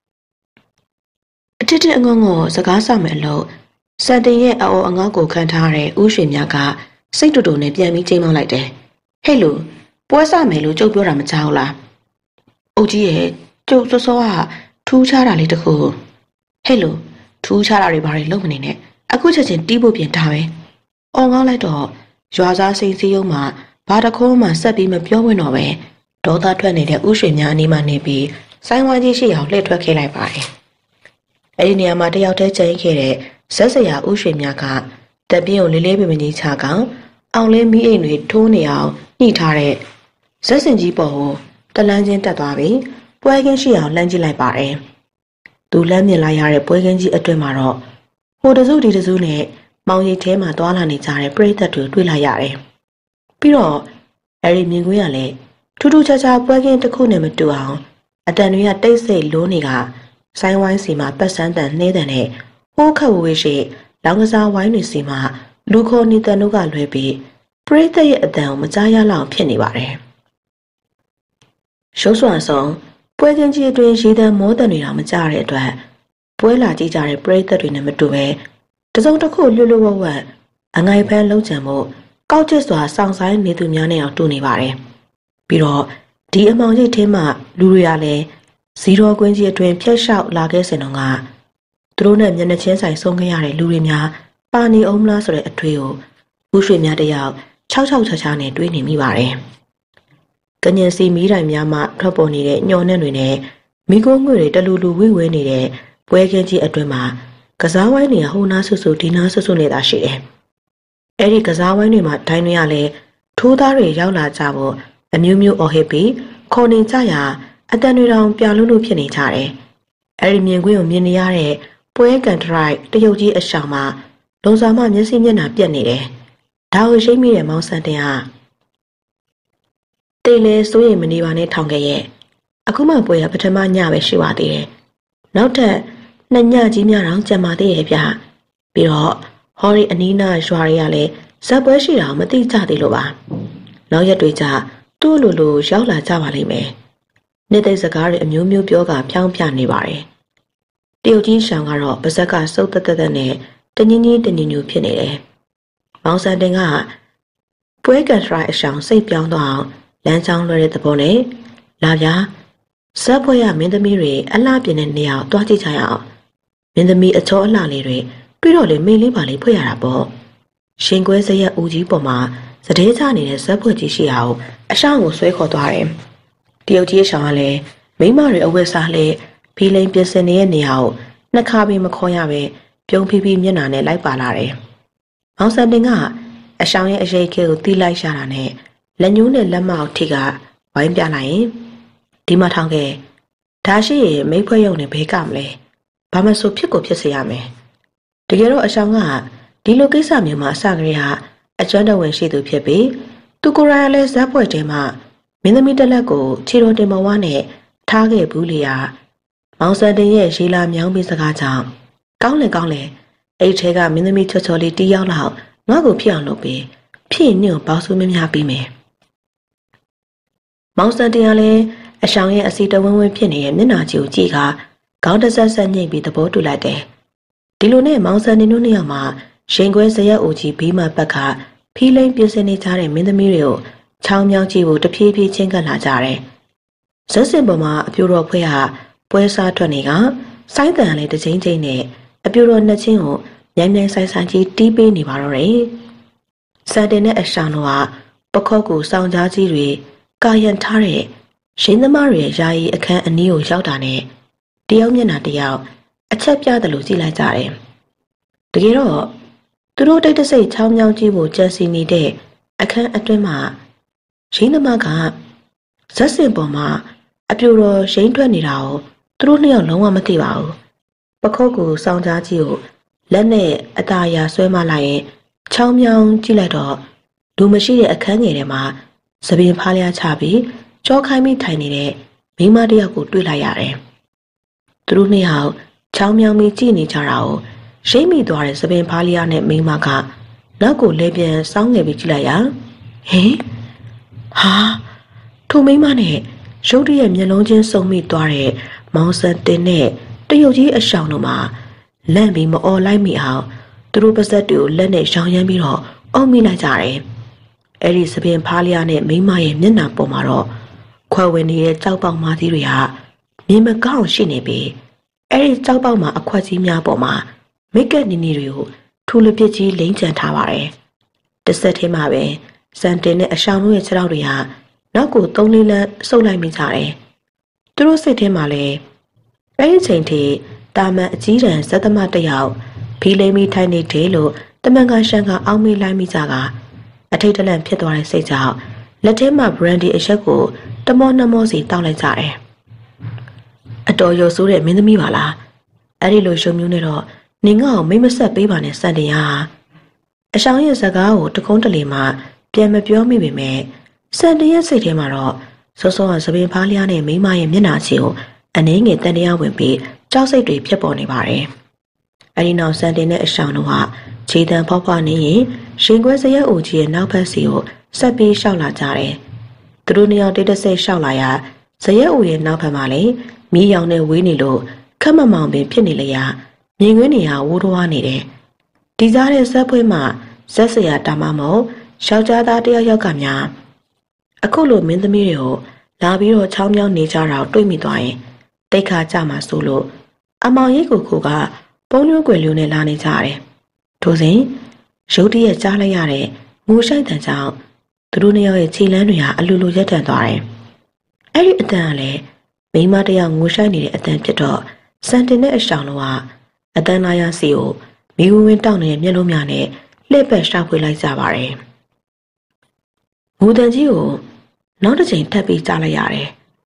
အထစ်တဲ့အငုံငုံစကားဆမယ်လို့စံတင်ရဲ့အော်အငေါ့ကိုခံထားတဲ့ဥရွှေများကစိတ်တူတူနဲ့ပြန်ပြီးချိန်မောင်းလိုက်တယ်ဟဲ့လူပွဲစမယ်လို့ကျုပ်ပြောတာမကြောက်လားအုတ်ကြီးရဲ့ကျုပ်စောစောကထူးခြားတာလေးတခုဟဲ့လူထူးခြားတာတွေဘာတွေလုပ်မနေနဲ့အခုချက်ချင်းတီးဖို့ပြင်ထားပဲအော်ငေါ့လိုက်တော့ရွာသားစိန်စည်းရုံးမှာဘာတခိုးမှဆက်ပြီးမပြောဝင်တော့ပဲဒေါသထွက်နေတဲ့ဥရွှေများအနီးမှာနေပြီးဆိုင်းဝိုင်းကြီးရှိအောင်လှည့်ထွက်ခဲ့လိုက်ပါတယ်အဲဒီနေရာမှာတယောက်တည်းကျန်ခဲ့တဲ့ဇက်စရာဥရွှေများကတက်ပြင်းကိုလေးလေးပင်ပင်ကြီးချကောင်အောင်လေးမီးအိမ်တွေထိုးနေအောင်ညှိထားတဲ့ဇက်စင်ကြီးပေါ်ကိုတလန်းချင်းတက်သွားပြီးပွဲကင်းရှိအောင်လှမ်းကြည့်လိုက်ပါတယ်သူလမ်းမြင်လိုက်ရတဲ့ပွဲကင်းကြီးအတွင်းမှာတော့ဟိုတစုဒီတစုနဲ့မောင်ရိပ်ထဲမှာတွာလာနေကြတဲ့ပရိသတ်တွေတွေ့လိုက်ရတယ်ပြီးတော့အဲဒီမြင်ကွင်းကလည်းထူးထူးခြားခြားပွဲကင်းတစ်ခုနဲ့မတူအောင်အတန်တွေကတိတ်ဆိတ်လိုးနေကဆိုင်းဝိုင်းစီမှာပတ်စန်းတန်နှဲတန်နဲ့ဟိုးခတ်ဝေးရှိလောင်ကစားဝိုင်းတွေစီမှာလူခေါ်နေတန်တို့ကလွဲပြီးပရိသတ်ရဲ့အတန်ကိုမကြားရလောက်ဖြစ်နေပါတယ်ရှုံးစွာဆုံးပွဲကင်းကြီးအတွင်းရေတံမောတန်တွေတော့မကြတဲ့အတွက်ပွဲလာကြည့်ကြတဲ့ပရိသတ်တွေနဲ့မတူပဲတစုံတစ်ခုလွတ်လွတ်ဝဝအငိုင်ဖန်းလုံးချံမှုကောက်ကျစ်စွာစောင့်ဆိုင်နေသူများနဲ့အောင်တူနေပါတယ်ပြီးတော့ဒီအမောင်ကြီးထင်းမှလူတွေကလည်းဇီရောကွင်းကြီးအတွင်းဖျက်လျှောက်လာခဲ့စင်တော့ကသူတို့နဲ့မျက်နှာချင်းဆိုင်ဆုံးခဲ့ရတဲ့လူတွေများပါနေအောင်မလားဆိုတဲ့အထွေးကိုဦးရွှေများတယောက်၆၆ချာချာနဲ့တွေးနေမိပါတယ်ကညင်စီမီးတိုင်များမှထွက်ပေါ်နေတဲ့ညှော်နှက်တွေနဲ့မိခိုးငွေတွေတလူလူဝိဝဲနေတဲ့ပွဲကင်းကြီးအတွင်းမှာကစားဝိုင်းတွေကဟိုနားဆူဆူဒီနားဆူဆူနေတာရှိတယ်အဲ့ဒီကစားဝိုင်းတွေမှာဒိုင်းတွေကလည်းထိုးသားတွေရောက်လာကြဖို့အမျိုးမျိုးအော်ဟစ်ပြီးခေါ်နေကြရာအတန်တွေတောင်ပြလို့လို့ဖြစ်နေကြတယ်။အဲ့ဒီမြင်ကွင်းကိုမြင်နေရတဲ့ပွဲကန်ထရိုက်တရုတ်ကြီးအဆောင်မှာလုံဆောင်မမျက်စိမျက်နှာပြက်နေတယ်။ဒါကိုရှိမိတဲ့မောင်စံတင်ကတိတ်လဲစိုးရိမ်မနေပါနဲ့ထောင်ခဲ့ရဲ့။အခုမှပွဲကပထမညပဲရှိပါသေးတယ်။နောက်ထပ်နှစ်ညကြီးများတော့ကြံပါသေးရဲ့ဗျ။ပြီးတော့ဟော်ရီအနီးနားရွာတွေကလည်းဇက်ပွဲရှိတာမသိကြသေးလို့ပါ။နောက်ရက်တွေကျသူ့လိုလိုရောက်လာကြပါလိမ့်မယ်။နေ့သိစကားတွေအမျိုးမျိုးပြောကဖြောင်းပြနေပါတယ်။တရုတ်ကြီးရှောင်းကတော့ပါဇက်ကစုပ်တက်တက်နဲ့တညင်းကြီးတညညူဖြစ်နေတယ်။မောင်စံတင်ကပွဲကန်ထရိုက်အဆောင်စိတ်ပြောင်းသွားအောင်လမ်းကြောင်းလွှဲတဲ့သဘောနဲ့လာဗျာဇက်ပွဲရမင်းသမီးတွေအလှပြင်းတဲ့နေရာကိုတွားကြည့်ကြရအောင်။မင်းသမီးအချောအလှလေးတွေတွေ့တော့လေမိန်လေးပါလေးဖွင့်ရတာပေါ့။ရှင်ကွဲစရက်ဦးကြီးပေါ်မှာစတဲ့ချနေတဲ့ဇက်ပွဲကြီးရှိအောင်အဆောင်ကိုဆွဲခေါ်သွားတယ်။တရုတ်ကြီးရှောင်းကလည်းမိမတွေအဝတ်စားလဲဖီလိန်ပြင်ဆင်နေတဲ့နေရာကိုနှစ်ခါပြီးမခေါ်ရပဲပြုံးဖီးဖီးမျက်နှာနဲ့လိုက်ပါလာတယ်။မောင်စံတင်ကအဆောင်ရဲ့အရေးခဲကိုတီးလိုက်ရှာတာနဲ့လက်ညှိုးနဲ့လက်မအောက်ထိကဝိုင်းပြလိုက်ရင်ဒီမှာထောင်ခဲ့ဒါရှိရင်မိဖွဲရုံနဲ့ဘဲကမလဲဘာမှဆိုဖြစ်ကိုဖြစ်စေရမယ်။တကယ်တော့အဆောင်ကဒီလိုကိစ္စမျိုးမှာအစကတည်းကအကျွမ်းတော်ဝင်ရှိသူဖြစ်ပြီးသူကိုယ်တိုင်လည်းဇက်ပွဲတဲမှာမင်းသမီးတစ်လက်ကိုခြေတော်တင်မဝါနဲ့ထားခဲ့ဘူးလေယာမောင်စံတင်ရဲ့ရေလာမြောင်းပြီးစကားကြောင့်ကောင်းလေကောင်းလေအဲ့ထဲကမင်းသမီးချောချောလေးတီးရောက်လောက်ငါ့ကိုဖြစ်အောင်လုပ်ပြီးဖြစ်ညွန့်ပေါဆူမများပြီးမယ်မောင်စံတင်ကလည်းအဆောင်ရဲ့အစီတဝင်းဝင်းဖြစ်နေတဲ့မျက်နှာကြီးကိုကြည့်ကခေါင်းတဆက်ဆက်ညှိပြီးသဘောတူလိုက်တယ်ဒီလိုနဲ့မောင်စံတင်တို့နှစ်ယောက်မှာရှင်ခွဲဇရက်အိုကြီးဘေးမှာဘက်ကဖီးလိန်ပြင်ဆင်နေကြတဲ့မင်းသမီးတွေကိုချောင်းမြောင်းကြည့်ဖို့တဖြည်းဖြည်းချင်းကပ်လာကြတယ်ဇက်စင်ပေါ်မှာအပြိုတော်ဖွဲ့ဟာပွဲစားထွက်နေကစိုင်းတန်လေးတစ်ချင်းချင်းနဲ့အပြိုတော်နှစ်ချင်းကိုမြိုင်မြိုင်ဆိုင်ဆိုင်ကြီးတီးပေးနေပါတော့တယ်စံတင်တဲ့အဆောင်တော်ကပခော့ကိုစောင်းကြားကြီးတွေကာယံထားတဲ့ရင်းသမားတွေရဲ့ယာယီအခန်းအနီးကိုရောက်တာနဲ့တယောက်မျက်နှာတယောက်အချက်ပြတယ်လို့ကြည့်လိုက်ကြတယ်တကယ်တော့သူတို့တိတ်တဆိတ်ချောင်းမြောင်းကြီးကိုကြံစီနေတဲ့အခန်းအတွင်းမှာရင်းသမားကဇက်စင်ပေါ်မှာအပြိုတော်ရိမ့်ထွက်နေတာကိုသူတို့နှစ်ယောက်လုံးဝမသိပါဘူးပခုတ်ကိုစောင်းကြားကြီးကိုလက်နဲ့အသားအရာဆွဲမလိုက်ရင်ချောင်းမြောင်းကြည့်လိုက်တော့လူမရှိတဲ့အခန်းငယ်ထဲမှာသပင်ဖားလျားချပြီးကြောခိုင်းမိထိုင်နေတဲ့မိန်းမတစ်ယောက်ကိုတွေ့လိုက်ရတယ်သူတို့နှစ်ယောက်ချောင်းမြောင်းပြီးကြည့်နေကြတာကိုရိမ့်မိသွားတဲ့သပင်ဖားလျားနဲ့မိန်းမကနောက်ကိုလဲပြန်စောင်းငယ်ပြီးကြည့်လိုက်ရဟင်ဟာထိုမိန်းမနဲ့ရုတ်တရက်မျက်လုံးချင်းစုံမိသွားတဲ့မောင်စံတင်နဲ့တရုတ်ကြီးအဆောင်တို့မှာလန့်ပြီးမအော်လိုက်မိအောင်သူတို့ပါဇက်တွေကိုလက်နဲ့ရှောင်ရမ်းပြီးတော့အုံမိလိုက်ကြတယ်။အဲ့ဒီသပင်ဖားလျားနဲ့မိန်းမရဲ့မျက်နှာပေါ်မှာတော့ခွဲဝင်နေတဲ့ကြောက်ပေါက်မာသီးတွေကမြင်မကောင်းရှိနေပြီးအဲ့ဒီကြောက်ပေါက်မှာအခွက်ကြီးများပေါ်မှာမိတ်ကပ်နီနီတွေကိုထူလပစ်ကြီးလိမ့်ချန်ထားပါတယ်။တစ်ဆက်ထဲမှာပဲစံတင်နဲ့အဆောင်တို့ရဲ့ခြေထောက်တွေကနောက်ကိုသုံးလေးလမ်းဆုပ်လိုက်မိကြတယ်။သူတို့စိတ်ထဲမှာလည်းအဲ့ဒီချိန်ထိတာမန်အကြီးတန်းဇက်သမတယောက်ဖီလိမီထိုင်နေတယ်လို့တမန်ကရှန်ကအောင်းမေးလိုက်မိကြကအထိတ်တလန့်ဖြစ်သွားတဲ့စိတ်ကြောင့်လက်ထဲမှာဘရန်ဒီအရက်ကိုတမောနှမောစီတောက်လိုက်ကြတယ်။အတော်ရုပ်ဆိုးတဲ့မင်းသမီးပါလား။အဲ့ဒီလိုရှုံမျိုးနဲ့တော့နင်ငါ့ကိုမိမဆက်ပေးပါနဲ့စံတင်ရ။အဆောင်ရဲ့စကားကိုတကုန်းတလေမှပြန်မပြောမိပေမဲ့စံတင်ရဲ့စိတ်ထဲမှာတော့စောစောကသပင်ဖားလျားနဲ့မိမရဲ့မျက်နှာချီကိုအနှင်းငယ်တန်တရားဝင်ပြီးကြောက်စိတ်တွေဖြစ်ပေါ်နေပါတယ်။အဲဒီနောက်စံတင်တဲ့အဆောင်တို့ကခြေတံဖောက်ဖွားနေရင်ရှင်ခွဲစရက်အိုကြီးရဲ့နောက်ဘက်စီကိုဆက်ပြီးရှောက်လာကြတယ်။သူတို့နှစ်ယောက်တိတ်တဆိတ်ရှောက်လာရစရက်အိုရဲ့နောက်ဘက်မှာလည်းမီးရောင်နဲ့ဝေးနေလို့ခက်မမောင်ပင်ဖြစ်နေလျာမြင်ကွင်းနေရဝိုးထွားနေတယ်။ဒီကြားတဲ့ဆက်ပွဲမှာဇက်စရာတာမမို့ယောက်ျားသားတယောက်ယောက်ကများအခုလိုမင်းသမီးတွေကိုလာပြီးတော့ချောင်းမြောင်းနေကြတာကိုတွေ့မိသွားရင်တိတ်ခါကြမှာဆိုလို့အမောင်ရိတ်ကိုကိုကပုံလျိုးကွယ်လျိုးနဲ့လာနေကြတယ်။ထို့စဉ်ရုတ်တရက်ကြားလိုက်ရတဲ့ငိုဆိုင်တန်ကြောင့်သူတို့နှစ်ယောက်ရဲ့ခြေလမ်းတွေဟာအလိုလိုရက်တန့်သွားတယ်။အဲ့ဒီအတန်ကလည်းမိန်းမတယောက်ငိုဆိုင်နေတဲ့အတန်ဖြစ်တော့စံတင်တဲ့အဆောင်လုံးကအတန်လာရစီကိုမိဝင်းဝင်းတောက်နေတဲ့မျက်လုံးများနဲ့လှည့်ပတ်ရှောက်ဖွေလိုက်ကြပါတယ်။ငိုတန်ကြီးကိုနောက်တစ်ချိန်ထပ်ပြီးကြားလိုက်ရတယ်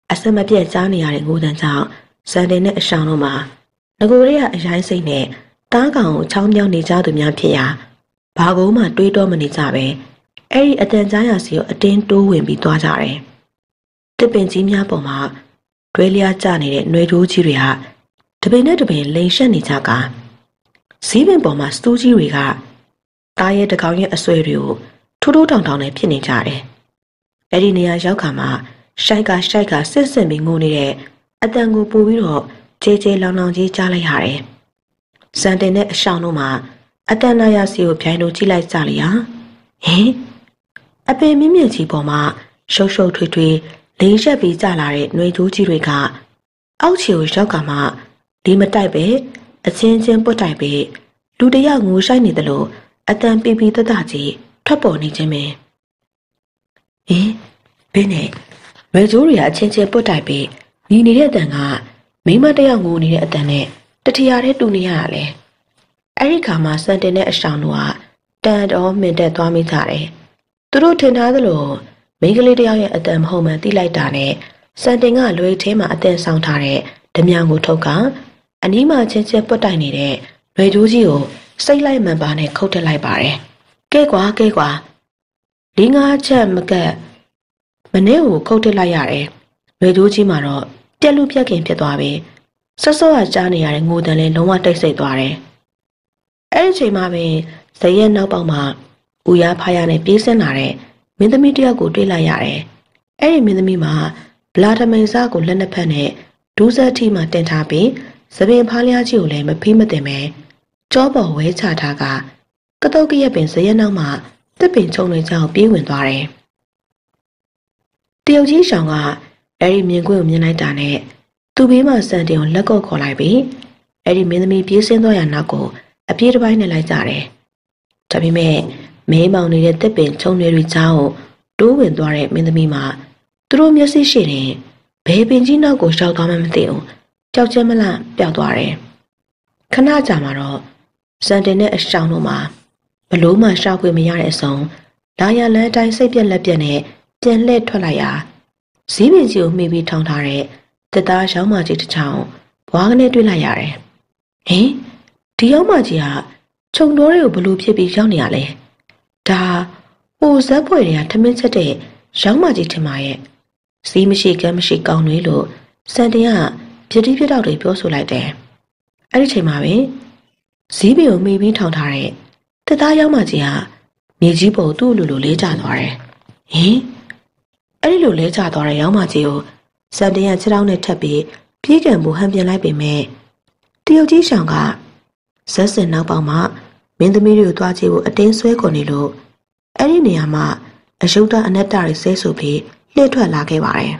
အစမပြတ်ကြားနေရတဲ့ငိုတန်ကြောင့်စံတင်နဲ့အဆောင်တို့မှာငကိုရဲကအရိုင်းစိတ်နဲ့တားကောင်ကိုချောင်းမြောင်းနေကြသူများဖြစ်ရာဘာကိုမှတွေးတော့မနေကြပဲအဲ့ဒီအတန်ကြားရစီကိုအတင်းတိုးဝင်ပြီးသွားကြတယ်။တစ်ပင်ကြီးများပေါ်မှာတွဲလျားကျနေတဲ့ຫນွေတိုးကြီးတွေကတပင်နဲ့တပင်လိန်ရှက်နေကြကဈေးပင်ပေါ်မှာစတူးကြီးတွေကတားရဲ့တကောင်ရဲ့အဆွဲတွေကိုထိုးထိုးထောင်ထောင်နဲ့ဖြစ်နေကြတယ်။အဲ့ဒီနေရာရောက်ခါမှာရှိုက်ကရှိုက်ကစစ်စစ်ပြီးငိုနေတဲ့အတန်ကိုပို့ပြီးတော့ခြေခြေလောင်လောင်ကြီးကြားလိုက်ရတယ်။စံတင်တဲ့အဆောင်တို့မှာအတန်နာရစီကိုဖြိုင်းလို့ကြည့်လိုက်ကြလေဟာဟင်အပင်မြင့်မြင့်ကြီးပေါ်မှာရှုပ်ရှုပ်ထွေးထွေးလိန်ရက်ပြီးကြလာတဲ့ຫນွေတိုးကြီးတွေကအောက်ခြေကိုရောက်ကမှဒီမတိုက်ပဲအချင်းချင်းပွတ်တိုက်ပဲလူတယောက်ငိုဆိုင်နေတယ်လို့အတန်ပီပီတတကြီးထွက်ပေါ်နေခြင်းပဲဟင်ဘင်းနဲ့ຫນွေတိုးတွေကအချင်းချင်းပွတ်တိုက်ပဲညီနေတဲ့အတန်ကမိမတယောက်ငိုနေတဲ့အတန်နဲ့တထရာတဲ့တူနေရတာလေအဲ့ဒီခါမှာစံတင်တဲ့အဆောင်တို့ကတန်တော်မင်တက်သွားမိကြတယ်သူတို့ထင်ထားသလိုမိန်းကလေးတယောက်ရဲ့အတန်မဟုတ်မှန်သိလိုက်တာနဲ့စံတင်ကလွေထဲမှာအတန်ဆောင်ထားတဲ့ဓမြကိုထုတ်ကအနီးမှာချင်းချင်းပွတ်တိုက်နေတဲ့လွေကျိုးကြီးကိုစိတ်လိုက်မှန်ပါနဲ့ခုတ်တက်လိုက်ပါတယ်ကဲကွာကဲကွာလေးငါးချက်မကက်မနေ့ကိုခုတ်တက်လိုက်ရတယ်လွေကျိုးကြီးမှာတော့ပြက်လူပြက်ခင်ဖြစ်သွားပြီဆော့ဆော့ကကြားနေရတဲ့ငိုတန်လေးလုံးဝတိတ်ဆိတ်သွားတယ်အဲ့ဒီချိန်မှာပဲဇရက်နောက်ပေါက်မှာဦးရဖားရနဲ့ပြေးဆင်းလာတဲ့မင်းသမီးတယောက်ကိုတွေ့လိုက်ရတယ်။အဲ့ဒီမင်းသမီးမှာဗလာဒမိန်စားကိုလက်နှစ်ဖက်နဲ့ဒူးဆက်ထီမှာတင်ထားပြီးသပင်ဖားလျားကြီးကိုလည်းမဖိမတင်ပဲကြောပေါ်ဝဲချထားကကတုတ်ကရက်ပင်ဇရက်နောက်မှာတစ်ပင်ချုံတွေကြောင့်ပြေးဝင်သွားတယ်။တရုတ်ကြီးဆောင်ကအဲ့ဒီမြင်ကွင်းကိုမြင်လိုက်တာနဲ့သူ့ဘေးမှာစံတင်ကိုလက်ကုပ်ခေါ်လိုက်ပြီးအဲ့ဒီမင်းသမီးပြေးဆင်းသွားရနောက်ကိုအပြေးတစ်ပိုင်းနဲ့လိုက်ကြတယ်။ဒါပေမဲ့မဲမောင်နေတဲ့တစ်ပင်ချုံတွေချောင်းတိုးဝင်သွားတဲ့မင်းသမီးမှာသူတို့မျက်စိရှိရင်ဘယ်ပင်ကြီးနောက်ကိုရှောက်သွားမှမသိဘူးကြောက်ကြမလားပျောက်သွားတယ်ခဏကြာမှာတော့စံတင်တဲ့အဆောင်တို့မှာဘလို့မှရှောက်ခွင့်မရတဲ့အစုံလာရလန်းတိုင်းစိတ်ပြက်လက်ပြက်နဲ့ပြန်လှည့်ထွက်လိုက်ရာဈေးပင်ကြီးကိုမှီပြီးထောင်ထားတဲ့တက်သားရောင်းမကြီးတစ်ချောင်းဘွားကနေတွေ့လိုက်ရတယ်ဟင်ဒီရောင်းမကြီးကခြုံတော်တွေကိုဘလို့ဖြစ်ပြီးရောက်နေရလဲဒါဟိုဇက်ဖွယ်တွေကထမင်းချက်တဲ့ရောင်းမကြီးထင်ပါရဲ့စီးမရှိကမ်းမရှိကောင်းတွေလို့စံတင်ကပြတိပြတောက်တွေပြောဆိုလိုက်တယ်အဲ့ဒီချိန်မှာပဲဈေးပင်ကိုမှီပြီးထောင်ထားတဲ့တက်သားရောင်းမကြီးကမြေကြီးပေါ်သူ့လူလိုလေးကျသွားတယ်ဟင်အဲ့ဒီလိုလဲကျသွားတဲ့ရောင်းမကြီးကိုစံတင်ကခြေထောက်နဲ့ထပ်ပြီးပြေးကံဖို့ဟန်ပြန်လိုက်ပေမဲ့တရုတ်ကြီးဆောင်ကဇက်စင်နောက်ပေါက်မှာမင်းသမီးတွေကိုတွားကြည့်ဖို့အတင်းဆွဲကုန်နေလို့အဲ့ဒီနေရာမှာအယုဒ္ဓအနတ္တတွေဆဲဆိုပြီးလှည့်ထွက်လာခဲ့ပါတယ်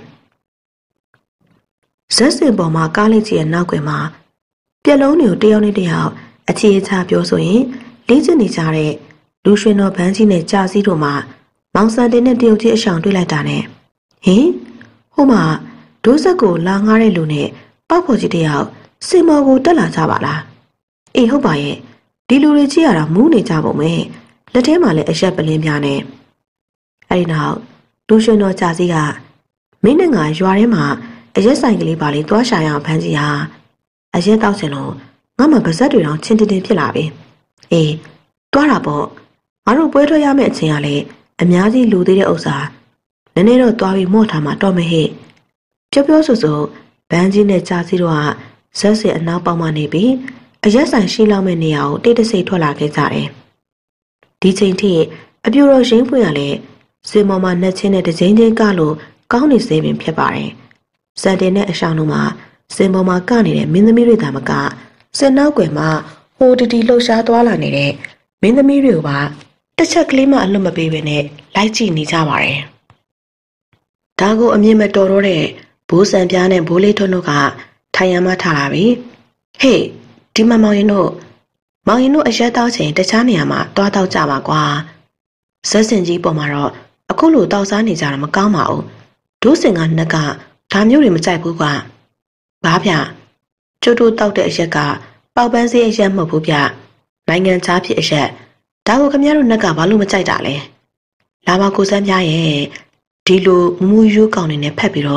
ဇက်စင်ပေါ်မှာကားလေးကြီးရဲ့နောက်ကွယ်မှာပြက်လုံးတွေကိုတယောက်နဲ့တယောက်အခြေအချပြောဆိုရင်လေးကျနေကြတဲ့လူရွှေတော်ဗန်းကြီးနဲ့ကြာစည်းတို့မှာမောင်စံတင်နဲ့တရုတ်ကြီးအဆောင်တွေ့လိုက်တာနဲ့ဟင်ဟိုမှာဒိုးဆက်ကိုလာငားတဲ့လူနဲ့ပောက်ဖို့ကြီးတယောက်စင်မော်ကိုတက်လာကြပါလားအေးဟုတ်ပါရဲ့ဒီလူတွေကြည့်ရတာမူးနေကြပုံပဲလက်ထဲမှာလည်းအရက်ပလင်းပြားနဲ့အဲ့ဒီနောက်လူရွှေတော်ကြာစည်းကမင်းနဲ့ငါရွာထဲမှာအရက်ဆိုင်ကလေးပါလေးသွားရှာရအောင်ဖမ်းစီဟာအရက်တောက်ချင်လို့ငါမှပါဇက်တွေတောင်ချင်းတင်တင်ဖြစ်လာပြီအေးသွားတာပေါ့ငါတို့ပွဲထွက်ရမယ့်အချိန်ကလည်းအများကြီးလူသေးတဲ့ဥစ္စာနည်းနည်းတော့သွားပြီးမော့ထားမှတော့မဟဲ့ပြောပြောဆိုဆိုဗန်းကြီးနဲ့ကြာစီတို့ကဇက်စင်အနောက်ပေါက်မှနေပြီးအရက်ဆိုင်ရှိလောက်မဲ့နေရာကိုတိတ်တဆိတ်ထွက်လာခဲ့ကြတယ်ဒီချိန်ထိအပြူတော်ရင်းပွင့်ရလဲစင်မော်မှာနှက်ချင်းနဲ့တကြိမ်ချင်းကလို့ကောင်းနေစေပင်ဖြစ်ပါတယ်စံတင်တဲ့အဆောင်တို့မှာစင်ပေါ်မှာကနေတဲ့မင်းသမီးတွေသာမကစင်နောက်ွယ်မှာဟိုတီတီလှုပ်ရှားသွားလာနေတဲ့မင်းသမီးတွေကိုပါတစ်ချက်ကလေးမှအလွတ်မပေးဘဲနဲ့လိုက်ကြည့်နေကြပါတယ်။ဒါကိုအမြင်မတော်တော့တဲ့ဘိုးစံပြားနဲ့ဘိုးလေးထွန်းတို့ကထိုင်ရမ်းမထားလာပြီ။ဟေးဒီမမောင်ရင်တို့မောင်ရင်တို့အရက်တောက်ချိန်တခြားနေရာမှာတွားတောက်ကြပါကွာ။ဇက်စင်ကြီးပေါ်မှာတော့အခုလိုတောက်စားနေကြတာမကောင်းပါဘူး။ဒိုးစင်ကနှက်ကဒါမျိုးတွေမကြိုက်ဘူးကွာ။ဘာဗျကျုပ်တို့တောက်တဲ့အရက်ကပေါက်ပန်းစေးအရက်မဟုတ်ဘူးဗျ။နိုင်ငံခြားဖြစ်အရက်ဒါကိုခင်ဗျားတို့နှက်ကဘာလို့မကြိုက်တာလဲ။လာမကိုစမ်းပြရဲ့ဒီလိုမူမူယူကောင်နေနဲ့ဖက်ပြီးတော့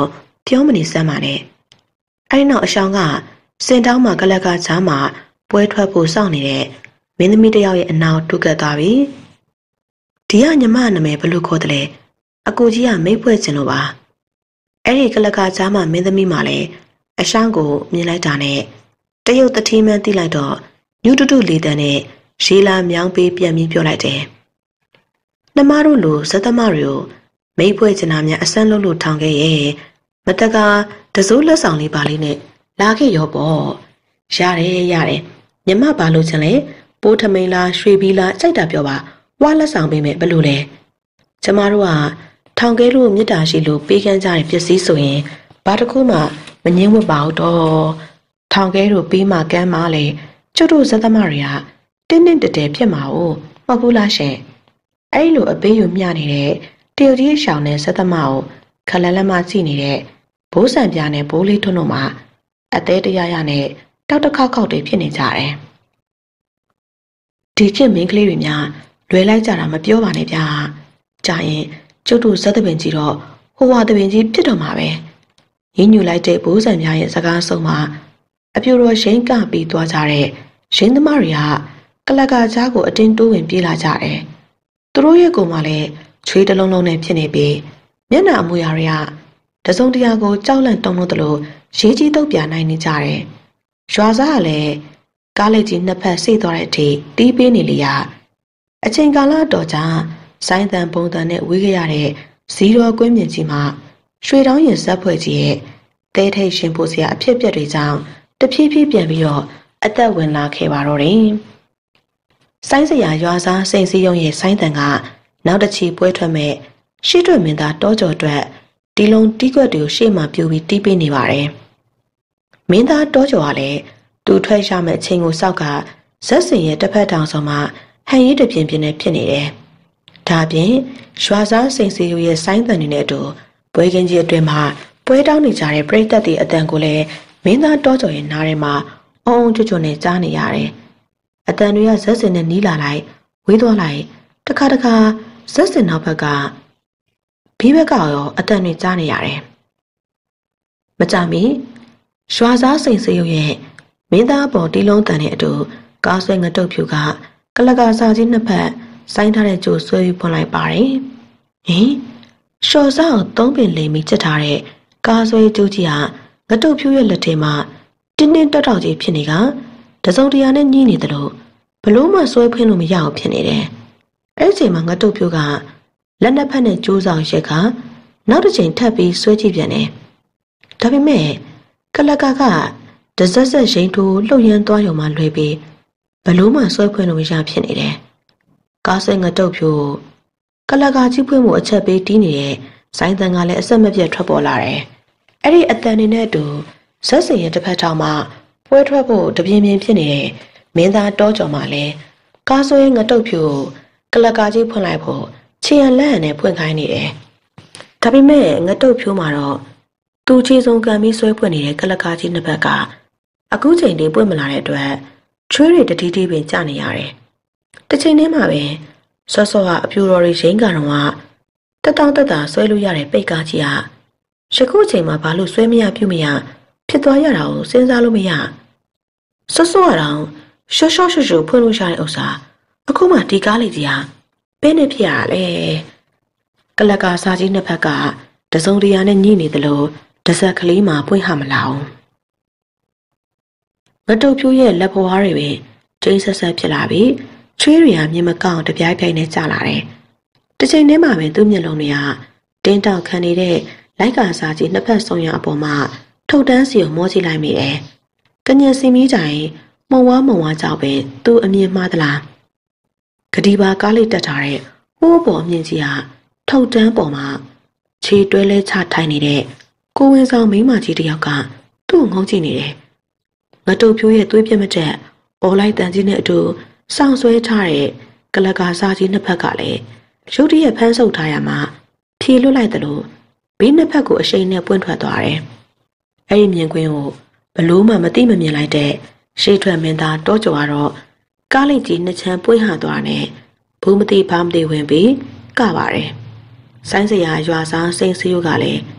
ပြောမနေစမ်းပါနဲ့အဲ့နောက်အဆောင်ကစင်တောင်းမှာကလက်ကချားမှာပွဲထွက်ဖို့စောင့်နေတဲ့မင်းသမီးတယောက်ရဲ့အနာကိုတူကတ်သွားပြီဒီကညီမနာမည်ဘယ်လိုခေါ်တယ်လဲအကူကြီးကမိတ်ဖွဲ့ချင်လို့ပါအဲ့ဒီကလက်ကချားမှာမင်းသမီးမှလည်းအဆောင်ကိုမြင်လိုက်တာနဲ့တရုတ်တတိမန်းတိလိုက်တော့ညူတူတူလေးတန်းနဲ့ရှီလာမြောင်းပေးပြန်ပြီးပြောလိုက်တယ်နှမတို့လိုဇသမတွေကိုမိတ်ဖွဲ့ချင်တာများအစမ်းလုံးလို့ထောင်ခဲ့ရဲ့မတက်ကတစိုးလက်ဆောင်လေးပါလေးနဲ့လာခဲ့ရောပေါ့ရတယ်ရတယ်ညီမဘာလို့ချင်လဲပိုးထမိန်လားရွှေဘီလားကြိုက်တာပြောပါဝါလက်ဆောင်ပေးမယ်ဘယ်လိုလဲကျမတို့ကထောင်ခဲလို့မြစ်တာရှိလို့ပေးခန်းကြတဲ့ပစ္စည်းဆိုရင်ဘာတစ်ခုမှမငင်းဝတ်ပါဘူးတော့ထောင်ခဲတို့ပေးမှကမ်းမှလေကျုပ်တို့ဇသမတွေကတင်းတင်းတဲတဲဖြစ်မှာ哦မဟုတ်ဘူးလားရှင်အဲ့လိုအပေးယူမျှနေတဲ့တရုတ်ကြီးရှောင်းတဲ့ဇသမကိုခလလမကြည့်နေတဲ့ဘိုးဆန်ပြားနဲ့ဘိုးလေးထွန်းတို့မှအသေးတရရနဲ့တောက်တစ်ခေါက်ခေါက်တွေဖြစ်နေကြတယ်ဒီခေတ်မင်းကလေးတွေများလွယ်လိုက်ကြတာမပြောပါနဲ့ဗျာကြာရင်ကျုပ်တို့ဇက်သပင်ကြီးတော့ဟိုဝါသပင်ကြီးဖြစ်တော့မှာပဲရင်းညူလိုက်တဲ့ဘိုးဆန်ပြားရဲ့စကားဆုံးမှာအပြူတော်ရှိန်ကပြီးသွားကြတဲ့ရင်းသမားတွေကကလကာကြားကိုအတင်းတိုးဝင်ပြေးလာကြတယ်သူတို့ရဲ့ကိုယ်မှလည်းချွေးတလုံးလုံးနဲ့ဖြစ်နေပြီးမျက်နှာအမူအရာတွေကတစုံတရာကိုကြောက်လန့်တုန်လို့တလို့ရေးကြီးတုတ်ပြနိုင်နေကြတယ်ရွာသားကလည်းကားလေးကြီးနှစ်ဖက်ဆိတ်သွားတဲ့အထိတီးပေးနေလေရအချိန်ကာလတော်ကြာဆိုင်းတန်ပုံတန်နဲ့ဝေးခဲ့ရတဲ့ဇီရောကွင်းမြင့်ကြီးမှာရွှေတောင်းရင်ဇက်ဖွဲ့ကြီးရဲ့တဲထိတ်ရှင်ဖို့စရာအဖြစ်အပျက်တွေကြောင့်တဖြည်းဖြည်းပြန်ပြီးတော့အသက်ဝင်လာခဲ့ပါတော့တယ်ဆိုင်းစရာရွာသားစိန်စည်းရုံးရဲ့ဆိုင်းတန်ကနောက်တစ်ချီပွဲထွက်မဲ့ရှေ့ထွက်မင်းသားတောကျော်အတွက်ဒီလုံးတီးကွက်တွေကိုရှေ့မှာပြူပြီးတီးပေးနေပါတယ်မင်းသားတောကျော်ကလည်းသူထွက်ရမယ့်အချိန်ကိုစောက်ကဇက်စင်ရဲ့တစ်ဖက်တောင်ဆောင်မှာဟန်ရေးတပြင်းပြင်းနဲ့ဖြစ်နေတယ်ဒါပြင်ရွာသားစိန်စီယူရဲ့ဆိုင်းတန်တွေနဲ့အတူပွဲကင်းကြီးအတွင်းမှာပွဲတောင်းနေကြတဲ့ပရိသတ်တွေအတန်ကိုလည်းမင်းသားတောကျော်ရဲ့နားထဲမှာအုံအုံချွတ်ချွတ်နဲ့ကြားနေရတယ်အတန်တွေကဇက်စင်နဲ့နီးလာလိုက်ဝေးသွားလိုက်တခါတခါဇက်စင်နောက်ဘက်ကဘီးဘက်ကရောအတန်တွေကြားနေရတယ်မကြမီရွာသားစိန်စီယူရဲ့မင်းသားပေါ်တီလုံးတန်တဲ့အတူကားဆွဲငတုတ်ဖြူကကလကာစာကြီးနှစ်ဖက်ဆိုင်းထားတဲ့ကြိုဆွဲပြီးဖွင့်လိုက်ပါတယ်ဟင်ရှော်စားကိုသုံးပင်လိမ်ပြီးချက်ထားတဲ့ကားဆွဲကြိုးကြီးဟာငတုတ်ဖြူရဲ့လက်ထဲမှာတင်းတင်းတောက်တောက်ကြီးဖြစ်နေကတစုံတရာနဲ့ညှိနေတယ်လို့ဘလို့မှဆွဲဖွင့်လို့မရအောင်ဖြစ်နေတယ်အဲ့ဒီချိန်မှာငတုတ်ဖြူကလက်နှစ်ဖက်နဲ့ကြိုးဆောင်ရက်ကနောက်တစ်ချိန်ထပ်ပြီးဆွဲကြည့်ပြန်တယ်ဒါပေမဲ့ကလကာကတစက်ဆက်ရှိန်ထိုးလှုပ်ရမ်းသွားရုံမှလွယ်ပြီးဘလို့မှဆွဲဖွင့်လို့မရဖြစ်နေတယ်ကားဆွဲငတုတ်ဖြူကလကာကြီးဖွင့်မှုအချက်ပေးတီးနေတဲ့ဆိုင်းတန်ကလည်းအဆက်မပြတ်ထွက်ပေါ်လာတယ်အဲ့ဒီအတန်နေနဲ့အတူဇက်စင်ရဲ့တစ်ဖက်ထောင်မှာပွဲထွက်ဖို့တပြင်းပြင်းဖြစ်နေတဲ့မင်းသားတောကျော်မှလည်းကားဆွဲငတုတ်ဖြူကလကာကြီးဖွင့်လိုက်ဖို့ခြေရလက်ဟန်နဲ့ဖွင့်ခိုင်းနေတယ်ဒါပေမဲ့ငတုတ်ဖြူမှာတော့သူချေဆုံးကံပြီးဆွဲဖွင့်နေတဲ့ကလကာကြီးနှစ်ဘက်ကအခုချိန်လေးပွင့်မလာတဲ့အတွက်ချွေးတွေတတိတိပင်ကျနေရတယ်တစ်ချိန်တည်းမှာပဲစောစောကအပြူတော်တွေရင်းကတော့ကတက်တောင့်တက်တာဆွဲလို့ရတဲ့ပိတ်ကားကြီးဟာယခုချိန်မှာဘာလို့ဆွဲမရပြုတ်မရဖြစ်သွားရတာကိုစဉ်းစားလို့မရစောစောကတော့ရှော့ရှော့ရှူရှူဖွင့်လို့ရတဲ့ဥစ္စာအခုမှဒီကားလေးကြီးဟာဘယ်နဲ့ဖြစ်ရလဲကလကာစာကြီးနှစ်ဖက်ကတစုံတရာနဲ့ညှိနေတယ်လို့တဆက်ကလေးမှာပွင့်ဟမလာအောင်ငတုတ်ဖြူရဲ့လက်ဖွားတွေပဲကျင်းဆက်ဆက်ဖြစ်လာပြီးချွေးတွေကမြင်မကောင်းတပြိုင်ပြိုင်နဲ့ကျလာတယ်တစ်ချိန်တည်းမှာပဲသူ့မျက်လုံးတွေကတင်းတောက်ခံနေတဲ့လိုက်ကာစာကြီးနှစ်ဖက်ဆုံးရအပေါ်မှာထုတ်တန်းစီကိုမောကြည့်လိုက်မိတယ်ကညင်စီမီးကြိုင်မုံဝါမုံဝါကြောက်ပဲသူ့အမြင်မှားသလားဂဒီပါကားလေးတက်ထားတဲ့ဟိုးပေါ်အမြင့်ကြီးဟာထုတ်တန်းပေါ်မှာခြေတွဲလဲချထိုင်နေတဲ့ကိုဝင်ဆောင်မိန်းမကြီးတယောက်ကသူ့ကိုငုံကြည့်နေတယ်ငတုတ်ဖြိုးရဲ့သွေးပြက်မတက်အော်လိုက်တန်ကြီးနဲ့အတူစောင့်ဆွဲထားတဲ့ကလကာစာကြီးနှစ်ဖက်ကလည်းရုတ်တရက်ဖမ်းဆုပ်ထားရမှာဖြေလွတ်လိုက်တယ်လို့ဘေးနှစ်ဖက်ကိုအရှိန်နဲ့ပွင့်ထွက်သွားတယ်။အဲ့ဒီမြင်ကွင်းကိုဘလို့မှမသိမမြင်လိုက်တဲ့ရှေ့ထွက်မင်းသားတောကျော်ကတော့ကားလိတ်ကြီးနှစ်ချမ်းပွင့်ဟသွားနဲ့ဘူးမသိဘာမသိဝင်ပြီးကပါတယ်။ဆိုင်းစရာရွာစားစိန်စည်းကလည်းသူ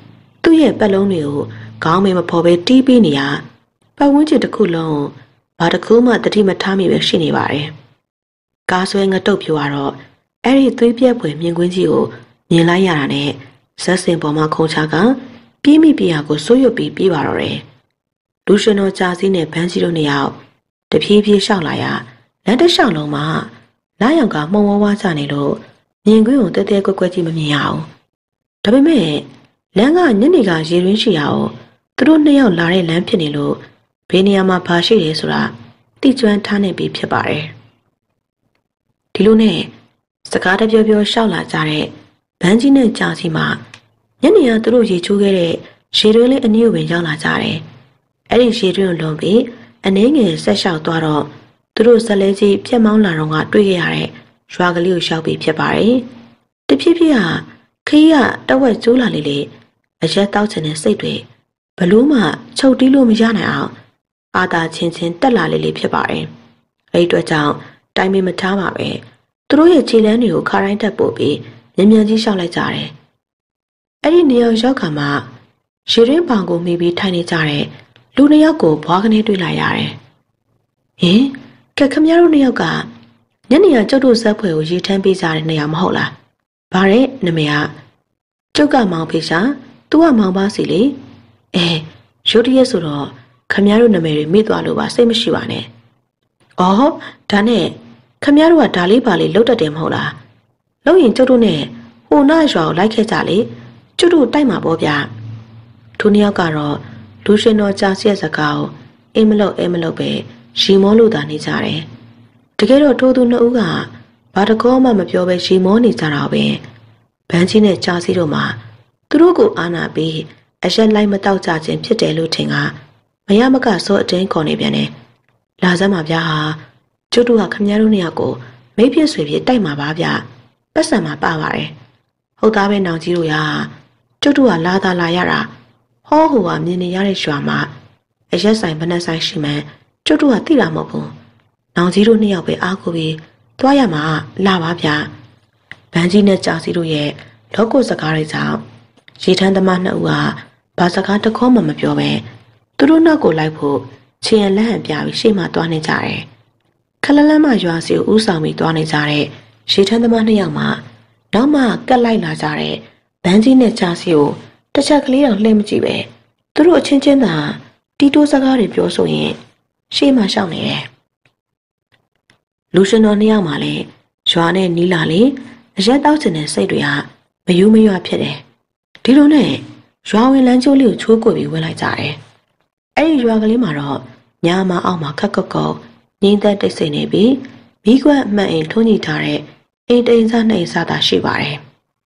သူ့ရဲ့ပတ်လုံးတွေကိုခေါင်းမင်းမဖော်ပဲတီးပေးနေရပတ်ဝန်းကျင်တစ်ခုလုံးဘာတစ်ခုမှတတိမထားမိပဲရှိနေပါတယ်။ကားဆွဲငတုတ်ဖြူကတော့အဲ့ဒီသွေးပြက်ပွေမြင်ကွင်းကြီးကိုမြင်လိုက်ရတာနဲ့ဇက်စင်ပေါ်မှာခုံချကပြေးမိပြေးရကိုစိုးရွတ်ပြီးပြေးပါတော့တယ်။လူရှင်တော်ကြာစီးနဲ့ဗန်းစီတို့နှစ်ယောက်တဖြည်းဖြည်းရှောက်လာရလမ်းတစ်လျှောက်လုံးမှာလာရောင်ကမှုံဝါးဝါးချနေလို့မြင်ကွင်းကိုတဲတဲကွက်ကွက်ကြီးမမြင်ရအောင်။ဒါပေမဲ့လမ်းကညနေကရေရင်းရှိရအောင်သူတို့နှစ်ယောက်လာတဲ့လမ်းဖြစ်နေလို့ဘေးနေရာမှာဘာရှိတယ်ဆိုတာသိကျွမ်းထားနေပြီဖြစ်ပါတယ်။ဒီလိုနဲ့စကားတပြောပြောရှောက်လာကြတဲ့ဗန်းကြီးနဲ့ကြာစီမှာညနေကသူတို့ရေချိုးခဲ့တဲ့ရေတွင်းလေးအနည်းကိုပင်ရောက်လာကြတယ်။အဲ့ဒီရေတွင်းကိုလွန်ပြီးအနှင်းငယ်ဆက်လျှောက်သွားတော့သူတို့ဇလဲကြီးပြက်မောင်းလာတော့ကတွေ့ခဲ့ရတဲ့ရွာကလေးကိုရှောက်ပြီးဖြစ်ပါတယ်။တဖြည်းဖြည်းဟာခီးကတဝက်ကျိုးလာလေလေအရက်တောက်ချင်တဲ့စိတ်တွေဘလို့မှချုပ်တီးလို့မရနိုင်အောင်အာသာချင်းချင်းတက်လာလေလေဖြစ်ပါတယ်။အဲဒီအတွက်ကြောင့်တိုင်မင်မထားပါပဲသူတို့ရဲ့ခြေလမ်းတွေကိုခါတိုင်းတက်ပို့ပြီးမြ мян ကြီးရှောက်လိုက်ကြတယ်။အဲ့ဒီနေရာရောက်ခါမှာရေရင်းပောင်ကိုမိပြီးထိုင်နေကြတဲ့လူနှစ်ယောက်ကိုဘွားကနေတွေ့လိုက်ရတယ်။ဟင်ကဲခမရတို့နှစ်ယောက်ကညနေကကျုပ်တို့ဇက်ဖွယ်ကိုရေထမ်းပေးကြတဲ့နေရာမဟုတ်လား။ဘာတဲ့နမေကကျုပ်ကမောင်ဖေရှာသူကမောင်ပါစီလေ။အဲရုတ်တရက်ဆိုတော့ခမရတို့နမေတွေမိသွားလို့ပါစိတ်မရှိပါနဲ့။အော်ဒါနဲ့ခမရတို့ကဒါလေးပါလေးလှုပ်တတ်တယ်မဟုတ်လား။လှုပ်ရင်ကျုပ်တို့နဲ့ဟိုနာရွာကိုလိုက်ခဲ့ကြလေကျုပ်တို့တိုက်မှာပေါ့ဗျာ။ထိုနှစ်ယောက်ကတော့လူရှင်တော်ကြာစီရဲ့စကားကိုအိမ်မလို့အိမ်မလို့ပဲရီမောလို့သာနေကြတယ်။တကယ်တော့ထိုသူနှစ်ဦးကဘာတကောမှမပြောပဲရီမောနေကြတာပဲ။ဗန်းကြီးနဲ့ကြာစီတို့မှာသူတို့ကိုအာနာပြီးအရက်လိုက်မတောက်ကြခြင်းဖြစ်တယ်လို့ထင်ကမရမကစောအတင်းခေါ်နေပြန်တယ်။လာစမ်းပါဗျာဟာကျုပ်တို့ကခမည်းတော်နှစ်ယောက်ကိုမိတ်ဖြစ်ဆွေဖြစ်တိုက်မှာပါဗျ။ပတ်စံမှာပါပါတယ်။ဟုတ်သားပဲနောင်ကြီးတို့ရာကျုပ်တို့ကလာသာလာရတာဟောဟိုကမြင်နေရတဲ့ရွာမှာအရက်ဆိုင်ဗနက်ဆိုင်ရှိမှန်းကျုပ်တို့ကသိတာမဟုတ်ဘူး။နောင်ကြီးတို့နှစ်ယောက်ပဲအားကိုပြီးသွားရမှာလာပါဗျာ။ဗန်းကြီးနဲ့ကြာစီတို့ရဲ့လောကုစကားတွေကြောင့်ရေထမ်းသမားနှစ်ဦးကဘာစကားတခေါမှမပြောပဲသူတို့နောက်ကိုလိုက်ဖို့ခြေရလက်ဟန်ပြပြီးရှေ့မှသွားနေကြတယ်။ခလလန်းမရွာစီကိုဥဆောင်ပြီးသွားနေကြတဲ့ရေထမ်းသမားနှစ်ယောက်မှနောက်မှကတ်လိုက်လာကြတဲ့ဗန်းကြီးနဲ့ကြာစီကိုတစ်ချက်ကလေးတော့လှည့်မကြည့်ပဲသူတို့အချင်းချင်းသာတီတိုးစကားတွေပြောဆိုရင်ရှေ့မှရှောက်နေတယ်။လူရှင်တော်နှစ်ယောက်မှလည်းရွာနဲ့နီးလာလေအရက်တောက်ချင်တဲ့စိတ်တွေကမယူမရွဖြစ်တယ်။ဒီလိုနဲ့ရွာဝင်လမ်းကျိုးလေးကိုချိုးကွေပြီးဝင်လိုက်ကြတယ်။အဲ့ဒီရွာကလေးမှာတော့ညာမအောက်မှာခက်ခက်ကောက်ငင်းသက်တိတ်ဆိတ်နေပြီးမိကွက်အမှန်အိမ်ထုံးညှိထားတဲ့အိမ်တိန်စားနှိမ်စားတာရှိပါတယ်။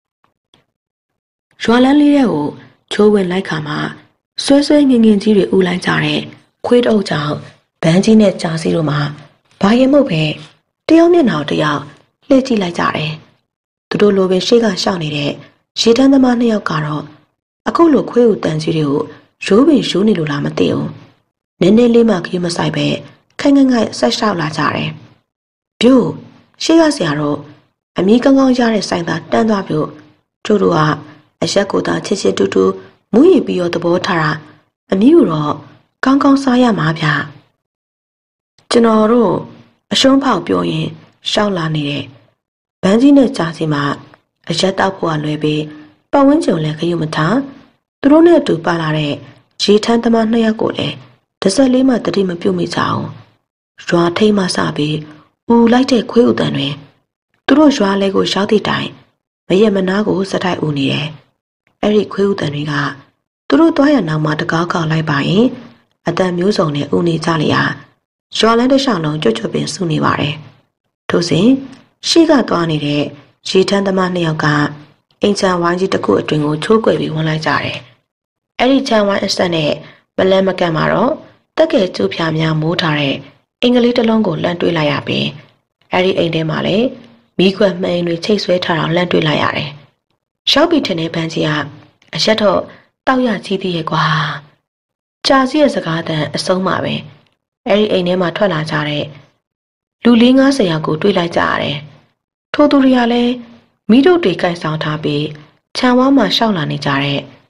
ရွာလန်းလေးတွေကိုချိုးဝင်လိုက်ခါမှာဆွဲဆွဲငင်ငင်ကြီးတွေဥလိုက်ကြတဲ့ခွေးတုပ်ကြောင့်ဗန်းကြီးနဲ့ကြာစီတို့မှာဘာရင်မဟုတ်ပဲတယောက်မျက်နှာတယောက်လှည့်ကြည့်လိုက်ကြတယ်။သူတို့လိုပဲရှေ့ကရှောက်နေတဲ့ရေတန်းသမားနှစ်ယောက်ကတော့အခုလိုခွေးဦးတန်ကြီးတွေကိုရိုးပင်ရိုးနေလို့လားမသိဘူး။နည်းနည်းလေးမှခရီးမဆိုင်ပဲခိုင်ငိုင်ငိုင်ဆက်ရှောက်လာကြတယ်။ပြို့ရှေ့ကဆရာတော့အမီးကောင်းကောင်းရတဲ့ဆိုင်သားတန်းသွားပြို့ကျို့တို့ကအရက်ကိုသာချစ်ချစ်တူတူမူးရီပြီးတော့သဘောထားတာအမီးကတော့ကောင်းကောင်းစားရမှာဗျ။ကျွန်တော်တို့အရှုံးဖောက်ပြောရင်ရှောက်လာနေတဲ့ဗန်းကြီးနဲ့ကြာစီမှာအရက်တောက်ဖို့ကလွယ်ပြီးပတ်ဝန်းကျင်လည်းခရုမထားသူတို့နဲ့အတူပါလာတဲ့ရေထမ်းသမားနှစ်ယောက်ကိုလည်းတစ်ဆက်လေးမှတတိမပြုတ်မိကြအောင်ရွာထိတ်မှစပြီးဦးလိုက်တဲ့ခွေးဦးတန်တွေသူတို့ရွာလဲကိုရောက်သည့်တိုင်မရက်မနာကိုစတိုက်ဦးနေတယ်အဲ့ဒီခွေးဦးတန်တွေကသူတို့သွားရနောက်မှာတကားကောက်လိုက်ပါရင်အတန်မျိုးစုံနဲ့ဦးနေကြလျာရွာလန်းတစ်လျှောက်လုံးကြွကြွပင်စုနေပါတယ်ထို့စဉ်ရှေ့ကသွားနေတဲ့ရေထမ်းသမားနှစ်ယောက်ကအိမ်ချမ်းဝိုင်းကြီးတစ်ခုအတွင်ကိုချိုးကွယ်ပြီးဝင်လိုက်ကြတယ်။အဲ့ဒီချမ်းဝိုင်းအဆက်နဲ့မလဲမကန့်မှာတော့တက်ကဲကျူးဖြာများမိုးထားတဲ့အင်္ဂလိပ်တစ်လုံးကိုလှမ်းတွေ့လိုက်ရပြီးအဲ့ဒီအိမ်ထဲမှာလည်းမိခွက်မှိန်တွေချိတ်ဆွဲထားတာလှမ်းတွေ့လိုက်ရတယ်။ရှောက်ပြီးထင်တဲ့ဗန်းကြီးကအရက်တော့တောက်ရကြီးသေးရဲ့ကွာ။ကြာစီရဲ့စကားတန်အဆုံးမှာပဲအဲ့ဒီအိမ်ထဲမှာထွက်လာကြတဲ့လူလေးငါးဆယ်ယောက်ကိုတွေ့လိုက်ကြရတယ်။ထိုသူတွေကလည်းမိတို့တွေကင်ဆောင်ထားပြီးခြံဝါးမှာရှောက်လာနေကြတဲ့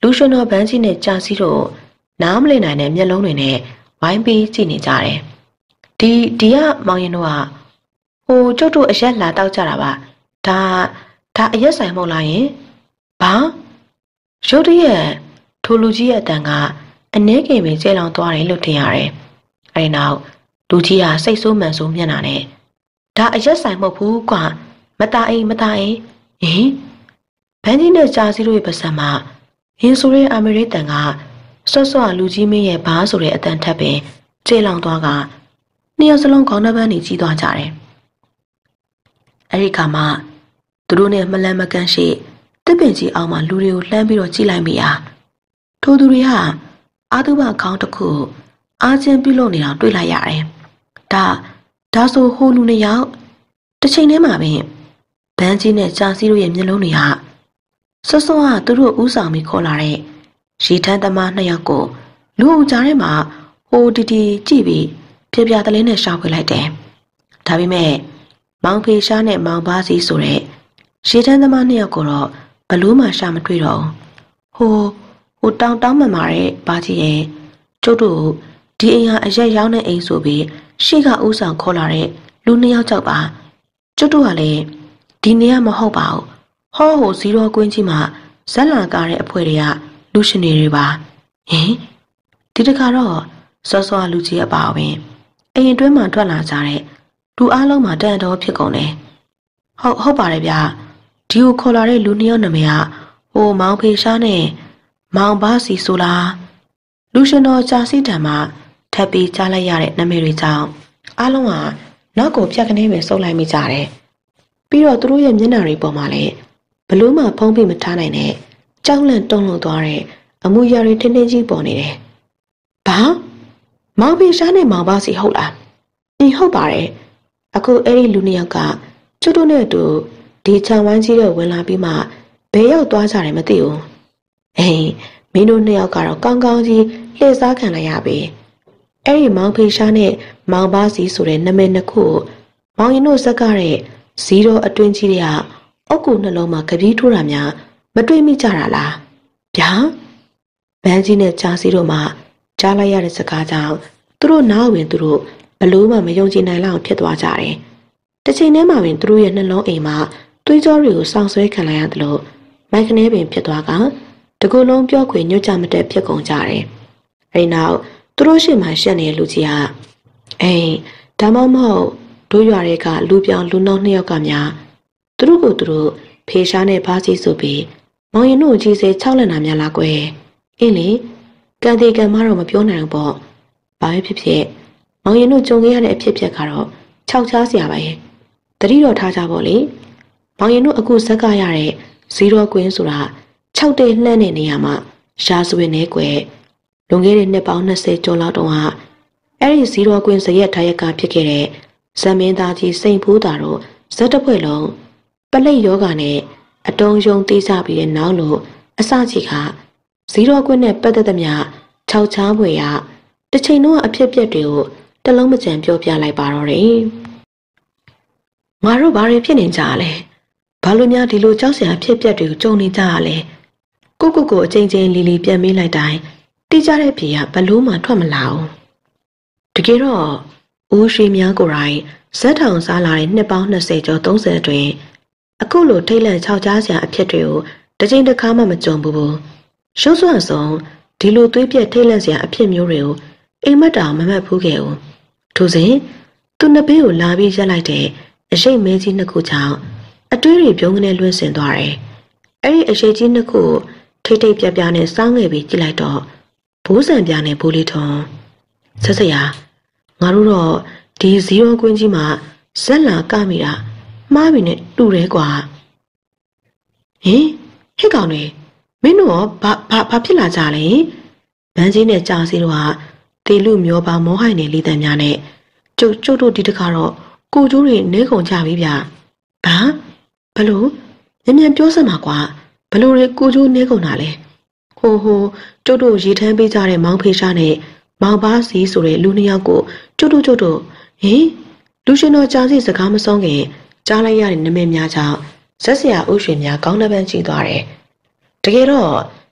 လူရှင်တော်ဗန်းကြီးနဲ့ကြာစီတို့နားမလည်နိုင်တဲ့မျက်လုံးတွေနဲ့ဝိုင်းပြီးကြည့်နေကြတယ်ဒီဒီကမောင်ရင်တို့ကဟိုကျုပ်တို့အရက်လာတောက်ကြတာပါဒါဒါအရက်ဆိုင်မဟုတ်လားယင်ဘာရုတ်တရက်ထိုလူကြီးရဲ့အတန်ကအနှဲငယ်ပင်ကျဲလောင်သွားတယ်လို့ထင်ရတယ်အဲဒီနောက်လူကြီးကစိတ်ဆိုးမှန်ဆိုးမျက်နှာနဲ့ဒါအရက်ဆိုင်မဟုတ်ဘူးကွာမตาအိမ်မตาအိမ်ဟင်ဘန်းကြီးနဲ့ကြာစီတို့ရဲ့ပါစံမှာဟင်းဆိုတဲ့အမေရိကန်ကဆွတ်ဆွတ်လူကြီးမင်းရဲ့ဘားဆိုတဲ့အတန်ထပ်ပင်ကျေလောင်သွားကနှစ်ယောက်စလုံးခေါင်းနှပန်းနေကြီးသွားကြတယ်။အဲဒီခါမှသူတို့နဲ့မလန်မကန့်ရှိတစ်ပင်ကြီးအောင်မှလူတွေကိုလှမ်းပြီးတော့ကြည့်လိုက်မိရာထိုသူတွေဟာအာသုဘခေါင်းတစ်ခုအားချင်းပြုလုပ်နေတာတွေ့လိုက်ရတယ်။ဒါဒါဆိုဟိုလူနှစ်ယောက်တစ်ချိန်တည်းမှာပင်ဘန်းကြီးနဲ့ကြာစီတို့ရဲ့မျက်လုံးတွေဟာဆွတ်ဆွတ်ကသူတို့ဥဆောင်ပြီးခေါ်လာတဲ့ရေထမ်းသမားနှစ်ယောက်ကိုလူအုပ်ကြားထဲမှာဟိုတီတီကြည့်ပြီးပြပြတလင်းနဲ့ရှောက်ခွေလိုက်တယ်။ဒါပေမဲ့မောင်ဖေရှားနဲ့မောင်ပါစီဆိုတဲ့ရေထမ်းသမားနှစ်ယောက်ကိုတော့ဘလို့မှရှာမတွေ့တော့ဘူး။ဟိုဟိုတောင်းတောင်းမှန်ပါတဲ့ပါကြီးရဲ့ကျုပ်တို့ဒီအိမ်ဟာအရက်ရောင်းတဲ့အိမ်ဆိုပြီးရှေ့ကဥဆောင်ခေါ်လာတဲ့လူနှစ်ယောက်ကြောက်ပါကျုပ်တို့ကလည်းဒီနေရာမဟုတ်ပါဘူး။ဟောဟိုဇီရောကွင်းကြီးမှာဇက်လာကားတဲ့အဖွဲတွေကလူရှင်တွေပါဟင်ဒီတခါတော့စောစောလူကြီးအပါဝင်အိမ်အတွင်းမှာထွက်လာကြတဲ့လူအားလုံးမှာတန်တော်ဖြစ်ကုန်တယ်ဟုတ်ဟုတ်ပါတယ်ဗျာဒီကိုခေါ်လာတဲ့လူနှစ်ယောက်နာမည်ကဟိုမောင်ဖေရှားနဲ့မောင်ဘာစီဆိုလားလူရှင်တော်ကြာစီတံမှာထပ်ပြီးကြားလိုက်ရတဲ့နာမည်တွေကြောင့်အားလုံးကနောက်ကိုဖြတ်ကနေပဲစုပ်လိုက်မိကြတယ်ပြီးတော့သူတို့ရဲ့မျက်နှာတွေပေါ်မှာလည်းဘလို့မှဖုံးပြီးမထားနိုင်တဲ့ကြောက်လန့်တုန်လှုပ်သွားတဲ့အမူအရာတွေထင်းထင်းကြီးပေါ်နေတယ်။ဘာမောင်ဖေရှားနဲ့မောင်ပါစီဟုတ်လား။အင်းဟုတ်ပါတယ်။အခုအဲ့ဒီလူနှစ်ယောက်ကကျွတ်တို့နဲ့အတူဒီချောင်ဝမ်းကြီးတော့ဝင်လာပြီးမှဘယ်ရောက်သွားကြတယ်မသိဘူး။အေးမင်းတို့နှစ်ယောက်ကတော့ကောင်းကောင်းကြီးလှည့်စားခံလိုက်ရပြီ။အဲ့ဒီမောင်ဖေရှားနဲ့မောင်ပါစီဆိုတဲ့နာမည်နှစ်ခုမောင်ရင်တို့ဇက်ကတဲ့ဇီရိုအတွင်းကြီးတွေကအုတ်ကူနှလုံးမှာကပီးထိုးတာများမတွေ့မိကြတာလားဗျာဘန်းကြီးနဲ့ကြာစီတို့မှကြားလိုက်ရတဲ့စကားကြောင့်သူတို့နားဝင်သူတို့ဘလို့မှမယုံကြည်နိုင်လောက်ဖြစ်သွားကြတယ်တစ်ချိန်တည်းမှာပင်သူတို့ရဲ့နှလုံးအိမ်မှာသွေးကြောတွေကိုစောင့်ဆွဲခံလိုက်ရတယ်လို့မိုက်ခနဲပင်ဖြစ်သွားကတကူလုံးပြောခွေညွတ်ကြမတက်ဖြစ်ကုန်ကြတယ်အဲဒီနောက်သူတို့ရှေ့မှာရှက်နေတဲ့လူကြီးကအေးဒါမှမဟုတ်တို့ရွာတွေကလူပြောင်လူနှောင်းနှစ်ယောက်ကများသူတို့ကိုသူတို့ဖေရှားနဲ့ဘားစီဆိုပြီးမောင်ရင်တို့ကြီးစေ၆လက်နာများလားကွယ်အင်းလေကံသေးကံမတော့မပြောနိုင်ဘူးပေါ့ဘာပဲဖြစ်ဖြစ်မောင်ရင်တို့ကြုံခဲ့ရတဲ့အဖြစ်ဖြစ်ကတော့ခြောက်ချားစရာပါရဲ့တတိတော်ထားကြပါလေမောင်ရင်တို့အခုဇက်ကရတဲ့ဇီရောကွင်းဆိုတာ၆တဲလှမ်းတဲ့နေရာမှာရာဇဝင်နေကွယ်လွန်ခဲ့တဲ့နှစ်ပေါင်း၂၀ကျော်လောက်တုန်းကအဲ့ဒီဇီရောကွင်းဇရက်ထားရကဖြစ်ခဲ့တဲ့ဇမင်းသားကြီးစိန်ဖိုးတာတို့ဇက်တစ်ဖွဲ့လုံးပလိတ်ယောဂနဲ့အတုံးယုံသေးကြပြီးတဲ့နောက်လို့အစကြီးကဇီရောကွင်းနဲ့ပတ်သက်သမျှခြောက်ချားဖွယ်ရတစ်ချိန်တော့အဖြစ်ပြက်တွေကိုတလုံးမကြံပြောပြလိုက်ပါတော့တယ်ငါတို့ဘာတွေဖြစ်နေကြလဲဘာလို့များဒီလိုကြောက်စရာဖြစ်ပြက်တွေကိုကြုံနေကြရလဲကိုကိုကိုအချိန်ချင်းလီလီပြန်မေးလိုက်တိုင်းတိကျတဲ့ဖြေကဘလို့မှထွက်မလာဘူးတကယ်တော့ဦးရွှေများကိုယ်တိုင်ဇက်ထောင်စားလာတဲ့နှစ်ပေါင်း၂၀ကျော်၃၀အတွင်းအခုလိုထိတ်လန့်ခြောက်ကြားစရာအဖြစ်တွေကိုတစ်ချိန်တစ်ခါမှမကြုံဘူးရှုံးစွမ်းဆုံးဒီလိုသွေးပြက်ထိတ်လန့်စရာအဖြစ်မျိုးတွေကိုအိမ်မက်တောင်မမှတ်ဖူးခဲ့ဘူးထို့စဉ်သူနှစ်ဘေးကိုလာပြီးရက်လိုက်တဲ့အရှိတ်မဲကြီးနှစ်ခုကြောင့်အတွေးတွေပြုံးကနေလွှင့်ဆင်သွားတယ်အဲ့ဒီအရှိတ်ကြီးနှစ်ခုထိတ်ထိတ်ပြပြနဲ့စောင်းငယ်ပြီးကြည့်လိုက်တော့ဘိုးဆံပြနဲ့ဘိုးလေးထွန်းဆက်စရာငါတို့တော့ဒီဇီရောကွင်းကြီးမှာဇက်လာကမိတာမှားပြီနဲ့တူတယ်ကွာဟင်ဟစ်ကောင်တွေမင်းတို့ရောဘာဘာဘာဖြစ်လာကြလဲဗန်းကြီးနဲ့ကြာစီတို့ဟာတေလူမျောပါမောဟိုင်နေလေးတန်များနဲ့ကျုပ်ကျုပ်တို့ဒီတခါတော့ကိုကျိုးတွေနဲကုန်ကြပြီဗျာဘာဘလို့ညံ့ညံ့ပြောစမ်းပါကွာဘလို့လေကိုကျိုးနဲကုန်တာလဲဟိုဟိုကျုပ်တို့ရေထမ်းပေးကြတဲ့မောင်ဖေရှားနဲ့မောင်ပါစီဆိုတဲ့လူနှစ်ယောက်ကိုကျုပ်တို့ကျုပ်တို့ဟင်လူရှင်တော်ကြာစီစကားမဆုံးခင်ကြားလိုက်ရတဲ့နမည်များကြောင့်ဇက်စရာဥရွှေများကောင်းတဲ့ပန်းကြည့်သွားတယ်တကယ်တော့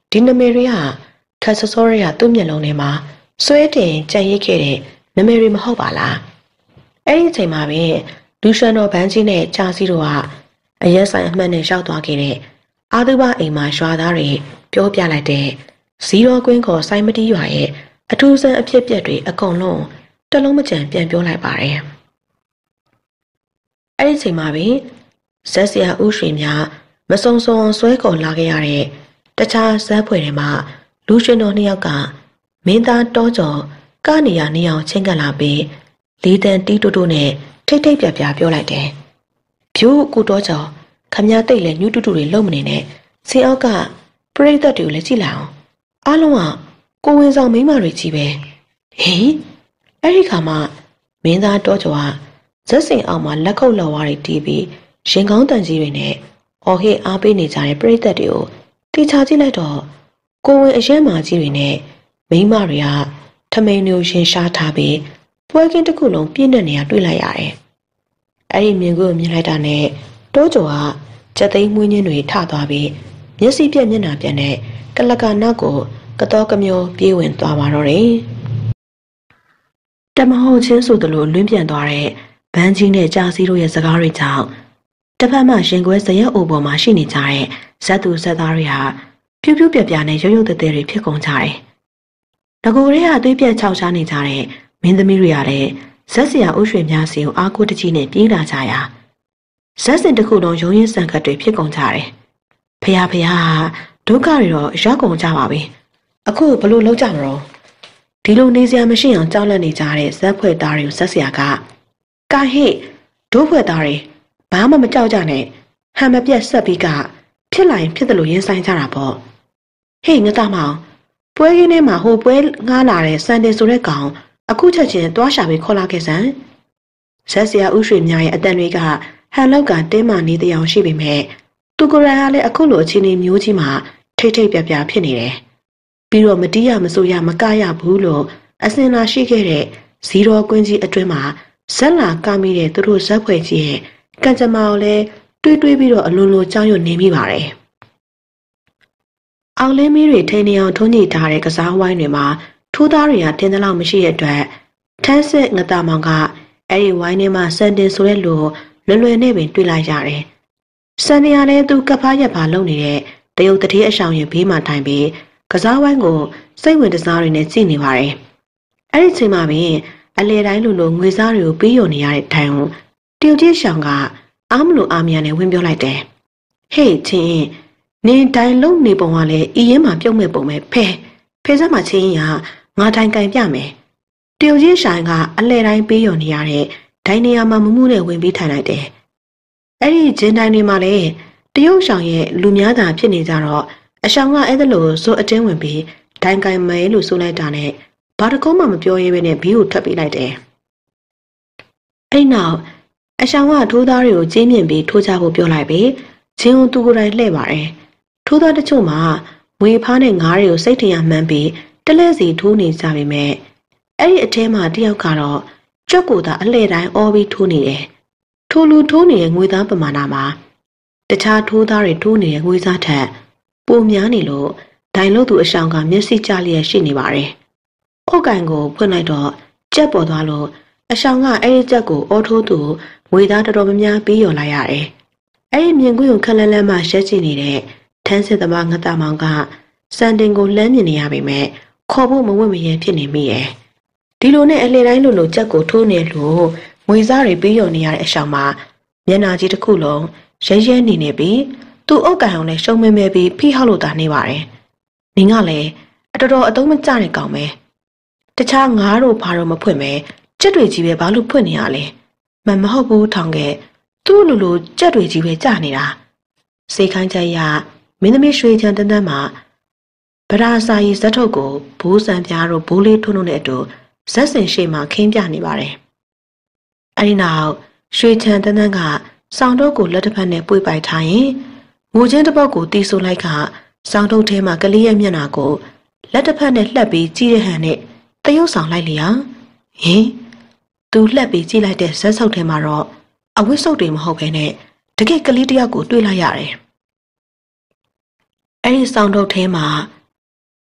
ဒီနမည်တွေကခတ်စောစောတွေကသူ့မျက်လုံးထဲမှာဆွဲတင်ကြံ့ရစ်ခဲ့တဲ့နမည်တွေမဟုတ်ပါလားအဲ့ဒီအချိန်မှာပဲလူရှန်တော်ဗန်းကြီးနဲ့ကြာစီတို့ကအရက်ဆိုင်အမှတ်နဲ့ရောက်သွားခဲ့တဲ့အာသုဘအိမ်မှာရွာသားတွေပြောပြလိုက်တဲ့ဇီရောကွင်းခေါ်စိုင်းမတီးရွာရဲ့အထူးဆန်းအဖြစ်အပျက်တွေအကုန်လုံးတလုံးမကြံပြန်ပြောလိုက်ပါတယ်အဲ့ဒီအချိန်မှာပဲဇက်ဆရာဦးရွှေများမစုံစုံဆွဲခေါ်လာခဲ့ရတဲ့တခြားဇက်ဖွဲ့တွေမှာလူရှင်တော်နှစ်ယောက်ကမင်းသားတောကျော်ကနေရနေအောင်ချင်းကပ်လာပြီးလေးတန်တီးတူတူနဲ့ထိတ်ထိတ်ပြပြပြောလိုက်တယ်ဖြူကူတောကျော်ခမည်းတိတ်လဲညှူတူတူတွေလုံမနေနဲ့ဆင်းအောက်ကပရိသတ်တွေကိုလည်းကြည့်လိုက်အောင်အားလုံးကကိုဝင်ဆောင်မိန်းမတွေကြီးပဲဟင်အဲ့ဒီခါမှမင်းသားတောကျော်ကဇက်စင်အောင်မှာလက်ခုပ်လော်ဝါးတွေတီးပြီးရင်ကောင်းတန်ကြီးတွေနဲ့အော်ဟစ်အားပေးနေကြတဲ့ပရိသတ်တွေကိုတီချာကြည့်လိုက်တော့ကိုဝင်အရက်မာကြီးတွေနဲ့မိန်းမတွေကထမိန်မျိုးရှင်ရှားထားပြီးပွဲကင်းတစ်ခုလုံးပြည့်နေနေရတွေ့လိုက်ရတယ်အဲ့ဒီမြင်ကွင်းကိုမြင်လိုက်တာနဲ့တိုးကျော်ကကြက်သိမ်းမွေးညင်းတွေထသွားပြီးမျက်စိပြက်မျက်နှာပြက်နဲ့ကလကနောက်ကိုကတော်ကမျိုးပြေးဝင်သွားပါတော့တယ်တမဟုတ်ချင်းဆိုသလိုလွင့်ပြန်သွားတဲ့ဗန်းကြီးနဲ့ကြာစီတို့ရဲ့စကားတွေကြောင့်တစ်ဖက်မှရှင်ကွဲဇရက်အိုပေါ်မှာရှိနေကြတဲ့ဇက်သူဇက်သားတွေဟာပြူးပြူးပြပြနဲ့ရုပ်ရုပ်တည်းတွေဖြစ်ကုန်ကြတယ်တကူတွေကသွေးပြက်ခြောက်ချနေကြတဲ့မင်းသမီးတွေကလည်းဇက်ဆရာဦးရွှေများစီကိုအားကိုးတကြီးနဲ့ပြေးလာကြရာဇက်စင်တစ်ခုလုံးရုံးရင်းဆန်ခတ်တွေဖြစ်ကုန်ကြတယ်ဖះဖះဒုက္ခတွေတော့ရောက်ကုန်ကြပါပြီအခုဘလို့လောက်ကြမလို့ဒီလိုနေစရာမရှိအောင်ကြောက်လန့်နေကြတဲ့ဇက်ဖွဲ့သားတွေကိုဇက်ဆရာကကာဟိဒုဖွဲ့သားတွေဘာမှမကြောက်ကြနဲ့ဟန်မပြတ်ဆက်ပြီးကဖြစ်လာရင်ဖြစ်တယ်လို့ရင်ဆိုင်ကြတာပေါ့ဟေ့ငါသားမောင်ပွဲကင်းထဲမှာဟိုပွဲငားလာတဲ့စန်တင်ဆိုတဲ့ကောင်အခုချက်ချင်းသွားရှာပြီးခေါ်လာခဲ့စမ်းဇက်ဆရာဦးရွှေများရဲ့အတန်တွေကဟန်လောက်ကတင်းမာနေတဲ့အကြောင်းရှိပေမဲ့သူကိုယ်တိုင်ကလည်းအခုလိုအခြေအနေမျိုးကြီးမှာထိတ်ထိတ်ပြပြဖြစ်နေတယ်ပြီးတော့မတီးရမဆိုရမကရဘူးလို့အစင်လာရှိခဲ့တဲ့ဇီရောကွင်းကြီးအတွင်းမှာဇက်လာကမိတဲ့သူတို့ဇက်ဖွဲ့ကြီးရဲ့ကံကြမ္မာကိုလည်းတွေးတွေးပြီးတော့အလွန်လိုကြောက်ရွံ့နေမိပါတယ်အောင်လင်းမီးတွေထိန်နေအောင်ထုံးညိထားတဲ့ကစားဝိုင်းတွေမှာထိုးသားတွေကတင်းသလောက်မရှိတဲ့အတွက်ထန်းစစ်ငတာမောင်ကအဲ့ဒီဝိုင်းထဲမှာစန်တင်ဆိုတဲ့လူလွယ်လွယ်နဲ့ပင်တွေ့လိုက်ရတယ်စန်တင်ကလည်းသူကပ်ဖားရက်ဖာလုံနေတဲ့တရုတ်တတိအဆောင်ရင်ဘေးမှာထိုင်ပြီးကစားဝိုင်းကိုစိတ်ဝင်တစားတွေနဲ့ကြည့်နေပါတယ်အဲ့ဒီချိန်မှာပင်အလေတိုင်းလူလိုငွေစားတွေကိုပြီးယုံနေရတဲ့ထိုင်ကိုတရုတ်ကြီးရှောင်းကအားမလို့အားမရနဲ့ဝင်ပြောလိုက်တယ်ဟေ့ချင်းနင်တိုင်လုံးနေပုံကလည်းအီးရင်မှာပြုံးမဲ့ပုံပဲဖဲဖဲစားမှချင်းကငါတိုင်ကင်ပြမယ်တရုတ်ကြီးဆိုင်ကအလဲတိုင်းပေးယုံနေရတဲ့ဒိုင်နေရာမှာမမှုနဲ့ဝင်ပြီးထိုင်လိုက်တယ်အဲ့ဒီဂျင်းတိုင်းတွေမှာလည်းတရုတ်ဆောင်ရဲ့လူများသာဖြစ်နေကြတော့အဆောင်ကအဲ့ဒါလို့ဇိုးအတင်းဝင်ပြီးဒိုင်ကင်မဲလို့ဆိုလိုက်တာနဲ့ဘာတကုန်းမှမပြောရဲပဲနဲ့ဘီကိုထပ်ပေးလိုက်တယ်အဲ့နောက်အဆောင်ကထိုးသားတွေကိုကျင်းမြင့်ပြီးထိုးချဖို့ပြောလိုက်ပြီးဂျင်းကိုသူကိုယ်တိုင်လှည့်ပါတယ်ထိုးသားတချို့မှာငွေဖားနဲ့ငါးတွေကိုစိတ်ထင်ရမှန်းပြီးတလဲစီထိုးနေကြပေမဲ့အဲ့ဒီအထဲမှာတယောက်ကတော့ကြွက်ကိုသာအလဲတိုင်းအော်ပြီးထိုးနေတယ်ထိုးလူထိုးနေတဲ့ငွေသားပမာဏမှာတခြားထိုးသားတွေထိုးနေတဲ့ငွေသားထက်ပိုများနေလို့ဒိုင်လို့သူအဆောင်ကမျက်စိကျလျက်ရှိနေပါတယ်။အုတ်ကန်ကိုဖွင့်လိုက်တော့ကြက်ပေါ်သွားလို့အဆောင်ကအဲ့ဒီကြက်ကိုအော်ထိုးသူငွေသားတော်တော်များများပြီးရော်လိုက်ရတယ်။အဲ့ဒီမြင်ကွင်းကိုခက်လန်းလန်းမှရှက်ကြည့်နေတဲ့ထန်းစစ်သမားငတ်မောင်ကစန်တင်ကိုလှမ်းမြင်နေရပေမဲ့ခေါ်ဖို့မဝင့်မရဲဖြစ်နေမိရဲ့။ဒီလိုနဲ့အလေတိုင်းလိုလိုကြက်ကိုထိုးနေလို့ငွေစားတွေပြီးရော်နေရတဲ့အဆောင်မှာမျက်နှာကြီးတစ်ခုလုံးရဲရဲနေနေပြီးသူ့အုတ်ကန်အောင်နဲ့ရှုံမဲမဲပြီးဖိဟောက်လို့တာနေပါတယ်။နင်ကလည်းအတော်တော်အသုံးမကျတဲ့ကောင်ပဲ။တခြားငါးတို့ဘာတို့မဖွင့်မဲကြက်တွေကြီးပဲဘာလို့ဖွင့်နေရလဲ။မမဟုတ်ဘူးထောင်ခဲ့သူ့လိုလိုကြက်တွေကြီးပဲကြာနေတာ။စေခိုင်းချက်ရမင်းသမီးရွှေချန်တန်းတန်းမှာဗရာစာရီဇက်ထုတ်ကိုဘိုးစံပြားတို့ဘိုးလေးထွန်းထွန်းနဲ့အတူဇက်စင်ရှိမှခင်းပြနေပါတယ်။အဲဒီနောက်ရွှေချန်တန်းတန်းကစောင်းတော့ကိုလက်တစ်ဖက်နဲ့ပွေပိုက်ထားရင်ငိုချင်းတစ်ပုတ်ကိုတီးဆိုလိုက်ကစောင်းတော့ထဲမှာကလေးရဲ့မျက်နှာကိုလက်တစ်ဖက်နဲ့လှက်ပြီးကြည့်တဲ့ဟန်နဲ့တရုပ်ဆောင်လိုက်လျာဟင်သူလှက်ပြီးကြည့်လိုက်တဲ့ဇက်ဆုပ်ထဲမှာတော့အဝတ်ဆုပ်တွေမဟုတ်ဘဲနဲ့တကယ်ကလေးတစ်ယောက်ကိုတွေ့လိုက်ရတယ်။အဲဒီစောင်းတော့ထဲမှာ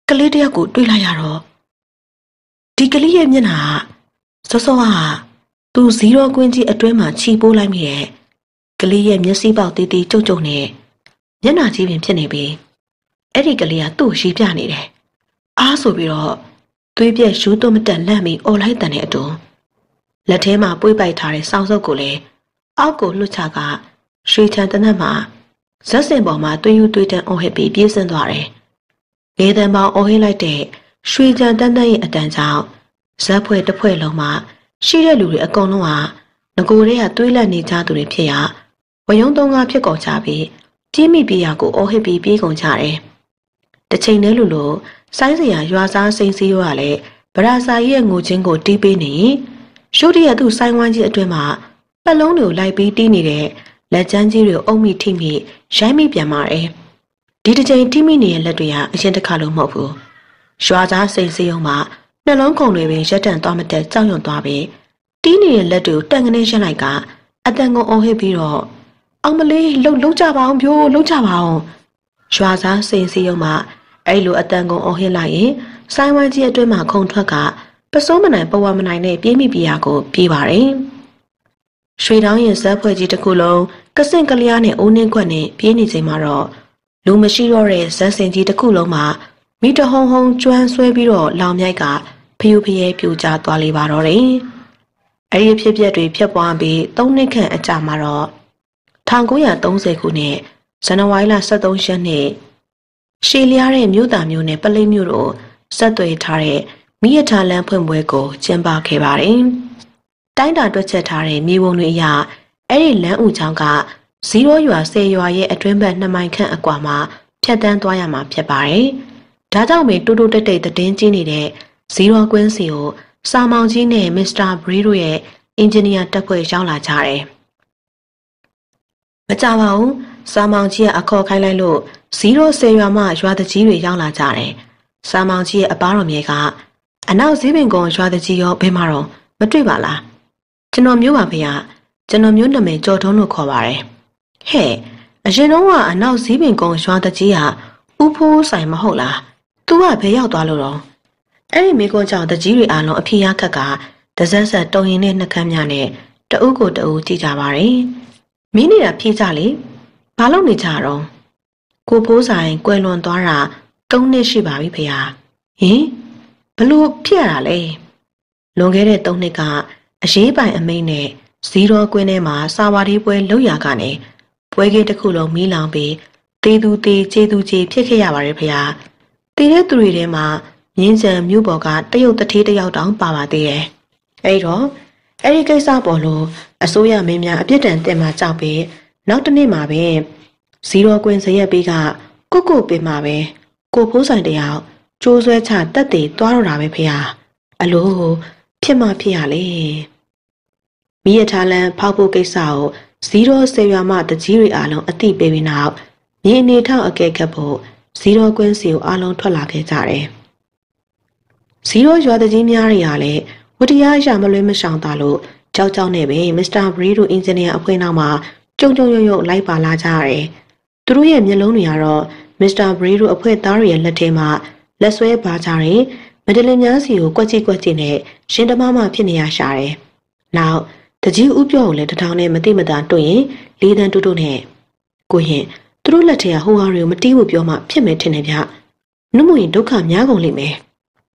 ကလေးတယောက်ကိုတွေ့လိုက်ရတော့ဒီကလေးရဲ့မျက်နှာစောစောကသူဇီရိုကွင်းကြီးအတွင်းမှာခြိပိုးလိုက်မိတဲ့ကလေးရဲ့မျက်စိပေါက်တီးတီးကျုပ်ကျုပ်နဲ့မျက်နှာကြီးပင်ဖြစ်နေပြီအဲ့ဒီကလေးကသူ့ကိုရှည်ပြနေတယ်အားဆိုပြီးတော့သွေးပြက်ယူသွမတက်လန့်ပြီးអော်လိုက်တဲ့အတူလက်ထဲမှာပွေးပိုက်ထားတဲ့စောင်းစုပ်ကိုလည်းအောက်ကိုလွှတ်ချကရွှေချန်တနက်မှာဇက်စင်ပေါ်မှာတွင်းယူတွေးတန်းအော်ဟစ်ပြီးပြေးဆင်းသွားတယ်။လေတံပေါင်းအော်ဟစ်လိုက်တဲ့ရွှေချန်တန်းတန်းရဲ့အတန်ကြောင့်ဇက်ဖွဲ့တစ်ဖွဲ့လုံးမှာရှိတဲ့လူတွေအကုန်လုံးဟာငကိုတွေကတွေးလက်နေကြသူတွေဖြစ်ရဝယုံသုံးကားဖြစ်ကုန်ကြပြီးပြင်းမိပြေးရကိုအော်ဟစ်ပြီးပြေးကုန်ကြတယ်။တစ်ချိန်တည်းလိုလိုဆိုင်းစရာရွာစားစိန်စီးရောကလည်းဗရာစာကြီးရဲ့ငိုချင်းကိုတီးပေးနေရှုပ်တရသူ့ဆိုင်ဝိုင်းကြီးအတွင်းမှာပတ်လုံးတွေကိုလိုက်ပြီးတီးနေတဲ့လက်ချမ်းကြီးတွေကိုအုံမိထိမိရိုင်းမိပြန်ပါတယ်ဒီတစ်ချိန်ထိမိနေတဲ့လက်တွေကအရင်တစ်ခါလုံးမဟုတ်ဘူးရွာသားစိန်စီးုံမှာနှလုံးခုန်တွေပင်ရက်တန့်သွားမတဲ့ကြောက်ရွံ့သွားပြီးတီးနေတဲ့လက်တွေကိုတန်ကနေရှင်းလိုက်ကအတန်ကုန်အော်ဟစ်ပြီးတော့အောင်မလေးလှုပ်လှုပ်ကြပါအောင်ပြိုးလှုပ်ကြပါအောင်ရွာသားစိန်စီးုံမှာအဲ့လိုအတန်ကုန်အော်ဟစ်လိုက်ရင်ဆိုင်ဝိုင်းကြီးအတွင်းမှာခုန်ထွက်ကပစိုးမနိုင်ပဝါမနိုင်နဲ့ပြေးမိပြရကိုပြေးပါတယ်ရွှေတောင်းရင်ဇက်ဖွဲ့ကြီးတစ်ခုလုံးကစင့်ကလျားနဲ့အိုးနှင်းခွက်နဲ့ပြေးနေချိန်မှာတော့လူမရှိတော့တဲ့ဇက်စင်ကြီးတစ်ခုလုံးမှာမိတဟုံဟုံကျွမ်းဆွဲပြီးတော့လောင်မြိုက်ကဖျူဖျဲပြူကျသွားလေပါတော့တယ်အဲ့ဒီဖြစ်ပျက်တွေဖြစ်ပွားပြီးသုံးနှစ်ခန့်အကြာမှာတော့၁၉၃၀ခုနှစ်ဇန်နဝါရီလ၁၃ရက်နေ့ရှေလျားတဲ့မြို့သားမျိုးနဲ့ပလိတ်မျိုးတို့ဆက်သွယ်ထားတဲ့မိရထားလမ်းဖွင့်ပွဲကိုကျင်းပခဲ့ပါတယ်။တိုင်းတာတွက်ချက်ထားတဲ့မြေပုံတွေအရအဲ့ဒီလမ်းဦးချောင်းကဇီရိုရွာဆယ်ရွာရဲ့အတွင်းဘက်နှစ်မိုင်ခန့်အကွာမှာဖြတ်တန်းသွားရမှာဖြစ်ပါတယ်။ဒါကြောင့်ပဲတူတူတိတ်တိတ်တင်းကြီးနေတဲ့ဇီရိုကွင်းစီကိုစာမောင်ကြီးနဲ့မစ္စတာဘရီတို့ရဲ့အင်ဂျင်နီယာတပ်ဖွဲ့ရောက်လာကြတယ်။မကြပါဘူး။စာမောင်ကြီးကအခေါ်ခိုင်းလိုက်လို့ဇီရိုဆယ်ရွာမှရွာတကြီးတွေရောက်လာကြတယ်။စာမောင်ကြီးရဲ့အပားတော်မြေကအနောက်ဇီးပင်ကုန်းရွာတကြီးရောဘယ်မှာတော့မတွေ့ပါလားကျွန်တော်မျိုးပါဖေ။ကျွန်တော်မျိုးနာမည်ကြော်ထုံးလို့ခေါ်ပါတယ်။ဟဲ့အရင်တော့ကအနောက်ဇီးပင်ကုန်းရွာတကြီးဟာဥဖိုးဆိုင်မဟုတ်လား။ तू ကဘယ်ရောက်သွားလို့တော့အဲ့ဒီမိကုန်းကြောင့်တကြီးတွေအားလုံးအဖေရခက်ကတစက်ဆက်တုံရင်နဲ့နှကမ်းများနဲ့တအုပ်ကိုတအုပ်ကြည့်ကြပါတယ်။မင်းနေတာဖြေးကြလေ။ဘာလို့နေကြတော့ကိုဖိုးဆိုင်ကွယ်လွန်သွားတာသုံးနှစ်ရှိပါပြီဖေ။ဟင်ဘလို့ဖြစ်ရတာလဲလွန်ခဲ့တဲ့သုံးနှစ်ကအရေးပိုင်အမိန့်နဲ့ဇီရိုကွင်းထဲမှာစာဝါဒီပွဲလုပ်ရကနေပွဲကင်းတစ်ခုလုံးမီးလောင်ပြီးတေးသူတေးကျေးသူကျေးဖြစ်ခဲ့ရပါတယ်ဖေ။တေးတဲ့သူတွေထဲမှာမြင်းချံမြို့ပေါ်ကတရုတ်တထေးတယောက်တောင်ပါပါသေးတယ်။အဲ့တော့အဲ့ဒီကိစ္စပေါ်လို့အစိုးရမင်းများအပြစ်ဒဏ်တင်မှာကြောက်ပြီးနောက်တစ်နေ့မှာပဲဇီရိုကွင်းဇရက်ပေးကကုတ်ကုတ်ပင်မှာပဲကိုဖိုးဆိုင်တယောက်ကျိုးဆွဲချတက်တည်သွားတော့တာပဲဖေဟာအလိုဖြစ်မှဖြစ်ရလေမိရထားလန်းဖောက်ဖို့ကိစ္စကိုဇီရိုဆယ်ရွာမှတကြီးတွေအားလုံးအသိပေးပြီးနောက်မြေအနေထောက်အကဲခတ်ဖို့ဇီရိုကွင်းစီကိုအားလုံးထွက်လာခဲ့ကြတယ်ဇီရိုရွာတကြီးများတွေဟာလည်းဝတ္တရားရမလွဲမရှောင်တာလို့ကြောက်ကြောက်နဲ့ပဲမစ္စတာဘရီတို့အင်ဂျင်နီယာအဖွဲ့နောက်မှာကြုံကြုံရုံရုံလိုက်ပါလာကြရတယ်သူတို့ရဲ့မျက်လုံးတွေကတော့မစ္စတာဘရီတို့အဖွဲ့သားတွေရဲ့လက်ထဲမှာလက်ဆွဲပါကြတယ်မဒလင်များစီကိုကွက်ကြည့်ကွက်ကြည့်နဲ့ရှင်တမမဖြစ်နေရရှာတယ်နောက်တကြီးဥပြောကိုလည်းတထောင်နဲ့မတိမတာတွေ့ရင်လေးတန်းတူတူနဲ့ကိုရင်သူတို့လက်ထဲကဟိုဟာတွေကိုမတီးဘူးပြောမှဖြစ်မယ်ထင်တယ်ဗျနှုတ်မရင်ဒုက္ခများကုန်လိမ့်မယ်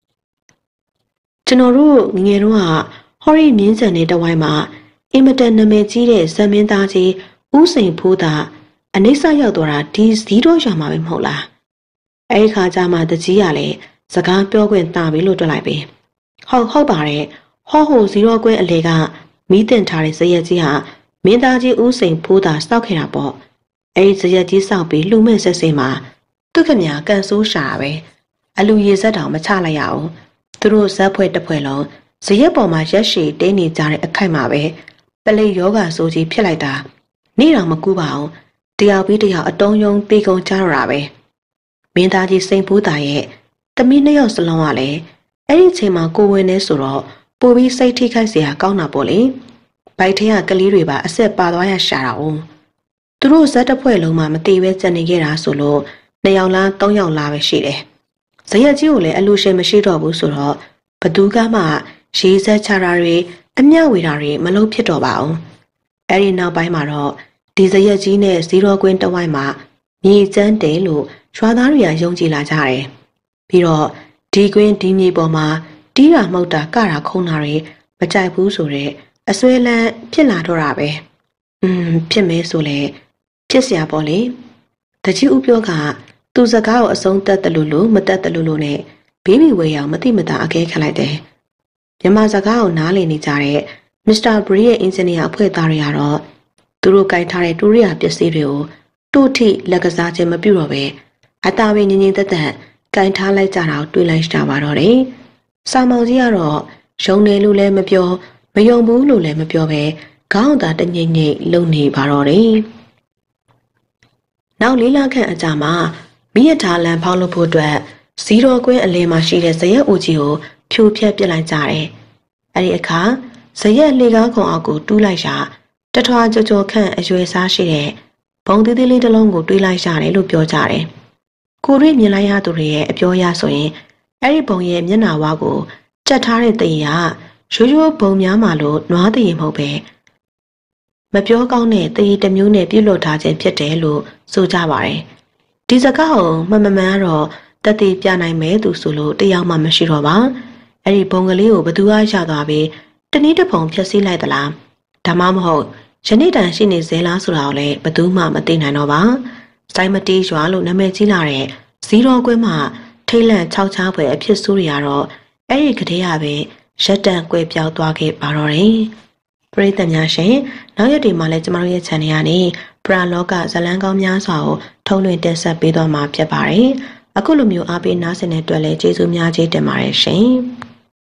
ကျွန်တော်တို့ငငယ်တော့ကဟော်ရီမြင်းစံတဲ့တဝိုင်းမှာအင်မတန်နာမည်ကြီးတဲ့ဇမင်းသားကြီးဦးစိန်ဖိုးသာအနိစ္စရောက်သွားတာဒီဇီရိုရွာမှာပဲမဟုတ်လားအဲ့ဒီခါကျမှတကြီးကလည်းစကားပြောခွင့်တာပြီလို့တွက်လိုက်ပြီဟုတ်ဟုတ်ပါတယ်ဟောဟိုဇီရိုကွင်းအလေကမီးတင်ထားတဲ့ဇရက်ကြီးဟာမင်းသားကြီးဦးစိန်ဖိုးသာစောက်ခဲ့တာပေါ့အဲ့ဒီဇရက်ကြီးစောက်ပြီးလှူမဲ့ဆက်စင်မှာသူခမညာကန်ဆိုးရှာပဲအလူရေစက်တောင်မချလိုက်ရအောင်သူတို့ဇက်ဖွဲ့တစ်ဖွဲ့လုံးဇရက်ပေါ်မှာရက်ရှည်တင်းနေကြတဲ့အခိုက်မှာပဲပလိတ်ယောဂဆိုးကြီးဖြစ်လိုက်တာနေ့တော်မကူပါအောင်တယောက်ပြီးတယောက်အတုံးယုံတေကုန်ကြတော့တာပဲမင်းသားကြီးစိန်ဖိုးသာရဲ့တမီးနှစ်ယောက်စလုံးကလည်းအဲ့ဒီချိန်မှာကိုဝင်နေဆိုတော့ပိုပြီးစိတ်ထိခိုက်เสียကောင်းတာပေါ့လေဘိုက်ထဲကကလေးတွေပါအဆက်ပါသွားရရှာတာအောင်သူတို့ဇက်တစ်ဖွဲ့လုံးမှာမတိပဲကြံနေခဲ့တာဆိုလို့နှစ်ယောက်လားသုံးယောက်လားပဲရှိတယ်ဇဇယက်ကြီးကိုလည်းအလူရှင်မရှိတော့ဘူးဆိုတော့ဘသူကမှရေးဆက်ချတာတွေအမျှဝေတာတွေမလုပ်ဖြစ်တော့ပါဘူးအဲ့ဒီနောက်ပိုင်းမှာတော့ဒီဇယက်ကြီးနဲ့ဇီရောကွင်းတဝိုက်မှာမြေကျန်းတယ်လို့ရွာသားတွေကယုံကြည်လာကြတယ်ပြီးတော့ဒီကွင်းဒီမြေပေါ်မှာတီးတာမှုတ်တာကတာခုံတာတွေမကြိုက်ဘူးဆိုတော့အစွဲလန်းဖြစ်လာတော့တာပဲอืมဖြစ်မဲဆိုလေဖြစ်เสียပေါ့လေတကြီးဦးပြောကသူစကားကိုအဆုံးတက်တယ်လို့လို့မတက်တယ်လို့လို့နဲ့ဘေဘီဝေရောင်မတိမတာအကဲခတ်လိုက်တယ်မြန်မာစကားကိုနားလည်နေကြတဲ့မစ္စတာဘရီရဲ့အင်ဂျင်နီယာအဖွဲ့သားတွေကတော့သူတို့ကင်ထားတဲ့တူရိယာပစ္စည်းတွေကိုတို့ထိလက်ကစားခြင်းမပြုတော့ပဲအတားပဲငင်းငင်းသက်သက်ကင်ထားလိုက်ကြတာကိုတွေးလိုက်တာပါတော့တယ်စာမောင်ကြီးကတော့ယုံတယ်လို့လည်းမပြောမယုံဘူးလို့လည်းမပြောပဲခေါင်းသာတငိမ့်ငိမ့်လုံနေပါတော့တယ်နောက်လေးလခန့်အကြာမှာမိရထားလန်ဖောက်လို့ဖို့အတွက်ဇီရောကွင်းအလင်းမှာရှိတဲ့ဇရက်ဦးကြီးကိုဖြိုဖျက်ပစ်လိုက်ကြတယ်အဲ့ဒီအခါဇရက်လေကားခုံအောက်ကိုတူးလိုက်ရာတထွားကြောကြောခန့်အရွယ်စားရှိတဲ့ဘုံသေးသေးလေးတစ်လုံးကိုတွေးလိုက်ရတယ်လို့ပြောကြတယ်ကိုရိမြင်လိုက်ရသူတွေရဲ့အပြောအရဆိုရင်အဲ့ဒီဘုံရဲ့မျက်နှာဝါကိုကြက်ထားတဲ့တည်ရရိုးရိုးဘုံများမှလို့နွားတည်မဟုတ်ပဲမပြောကောင်းတဲ့တည်တစ်မျိုးနဲ့ပြုလုပ်ထားခြင်းဖြစ်တယ်လို့ဆိုကြပါတယ်ဒီစကားကိုမမမှန်ကတော့တတိပြနိုင်မဲသူဆိုလို့တယောက်မှမရှိတော့ပါအဲ့ဒီဘုံကလေးကိုဘသူကရသွားပြီးတနည်းတစ်ပုံဖြတ်စည်းလိုက်သလားဒါမှမဟုတ်ယနေ့တန်ရှိနေသေးလားဆိုတာကိုလည်းဘသူမှမသိနိုင်တော့ပါစိုင်းမတီးရွာလို့နာမည်ကြီးလာတဲ့ဇီရောကွင်းမှာထိတ်လန့်ခြောက်ခြားဖွယ်အဖြစ်ဆိုးတွေကတော့အဲ့ဒီကတည်းကပဲရက်တန့်ကွဲပြောက်သွားခဲ့ပါတော့တယ်ပရိသတ်များရှင်နောက်ရက်ဒီမှာလည်းကျမတို့ရဲ့ channel ကနေပရာလောကဇလန်းကောင်းများစွာကိုထုတ်လွှင့်တင်ဆက်ပေးသွားမှာဖြစ်ပါတယ်အခုလိုမျိုးအားပေးနားဆင်တဲ့အတွက်လည်းကျေးဇူးများကြီးတင်ပါတယ်ရှင်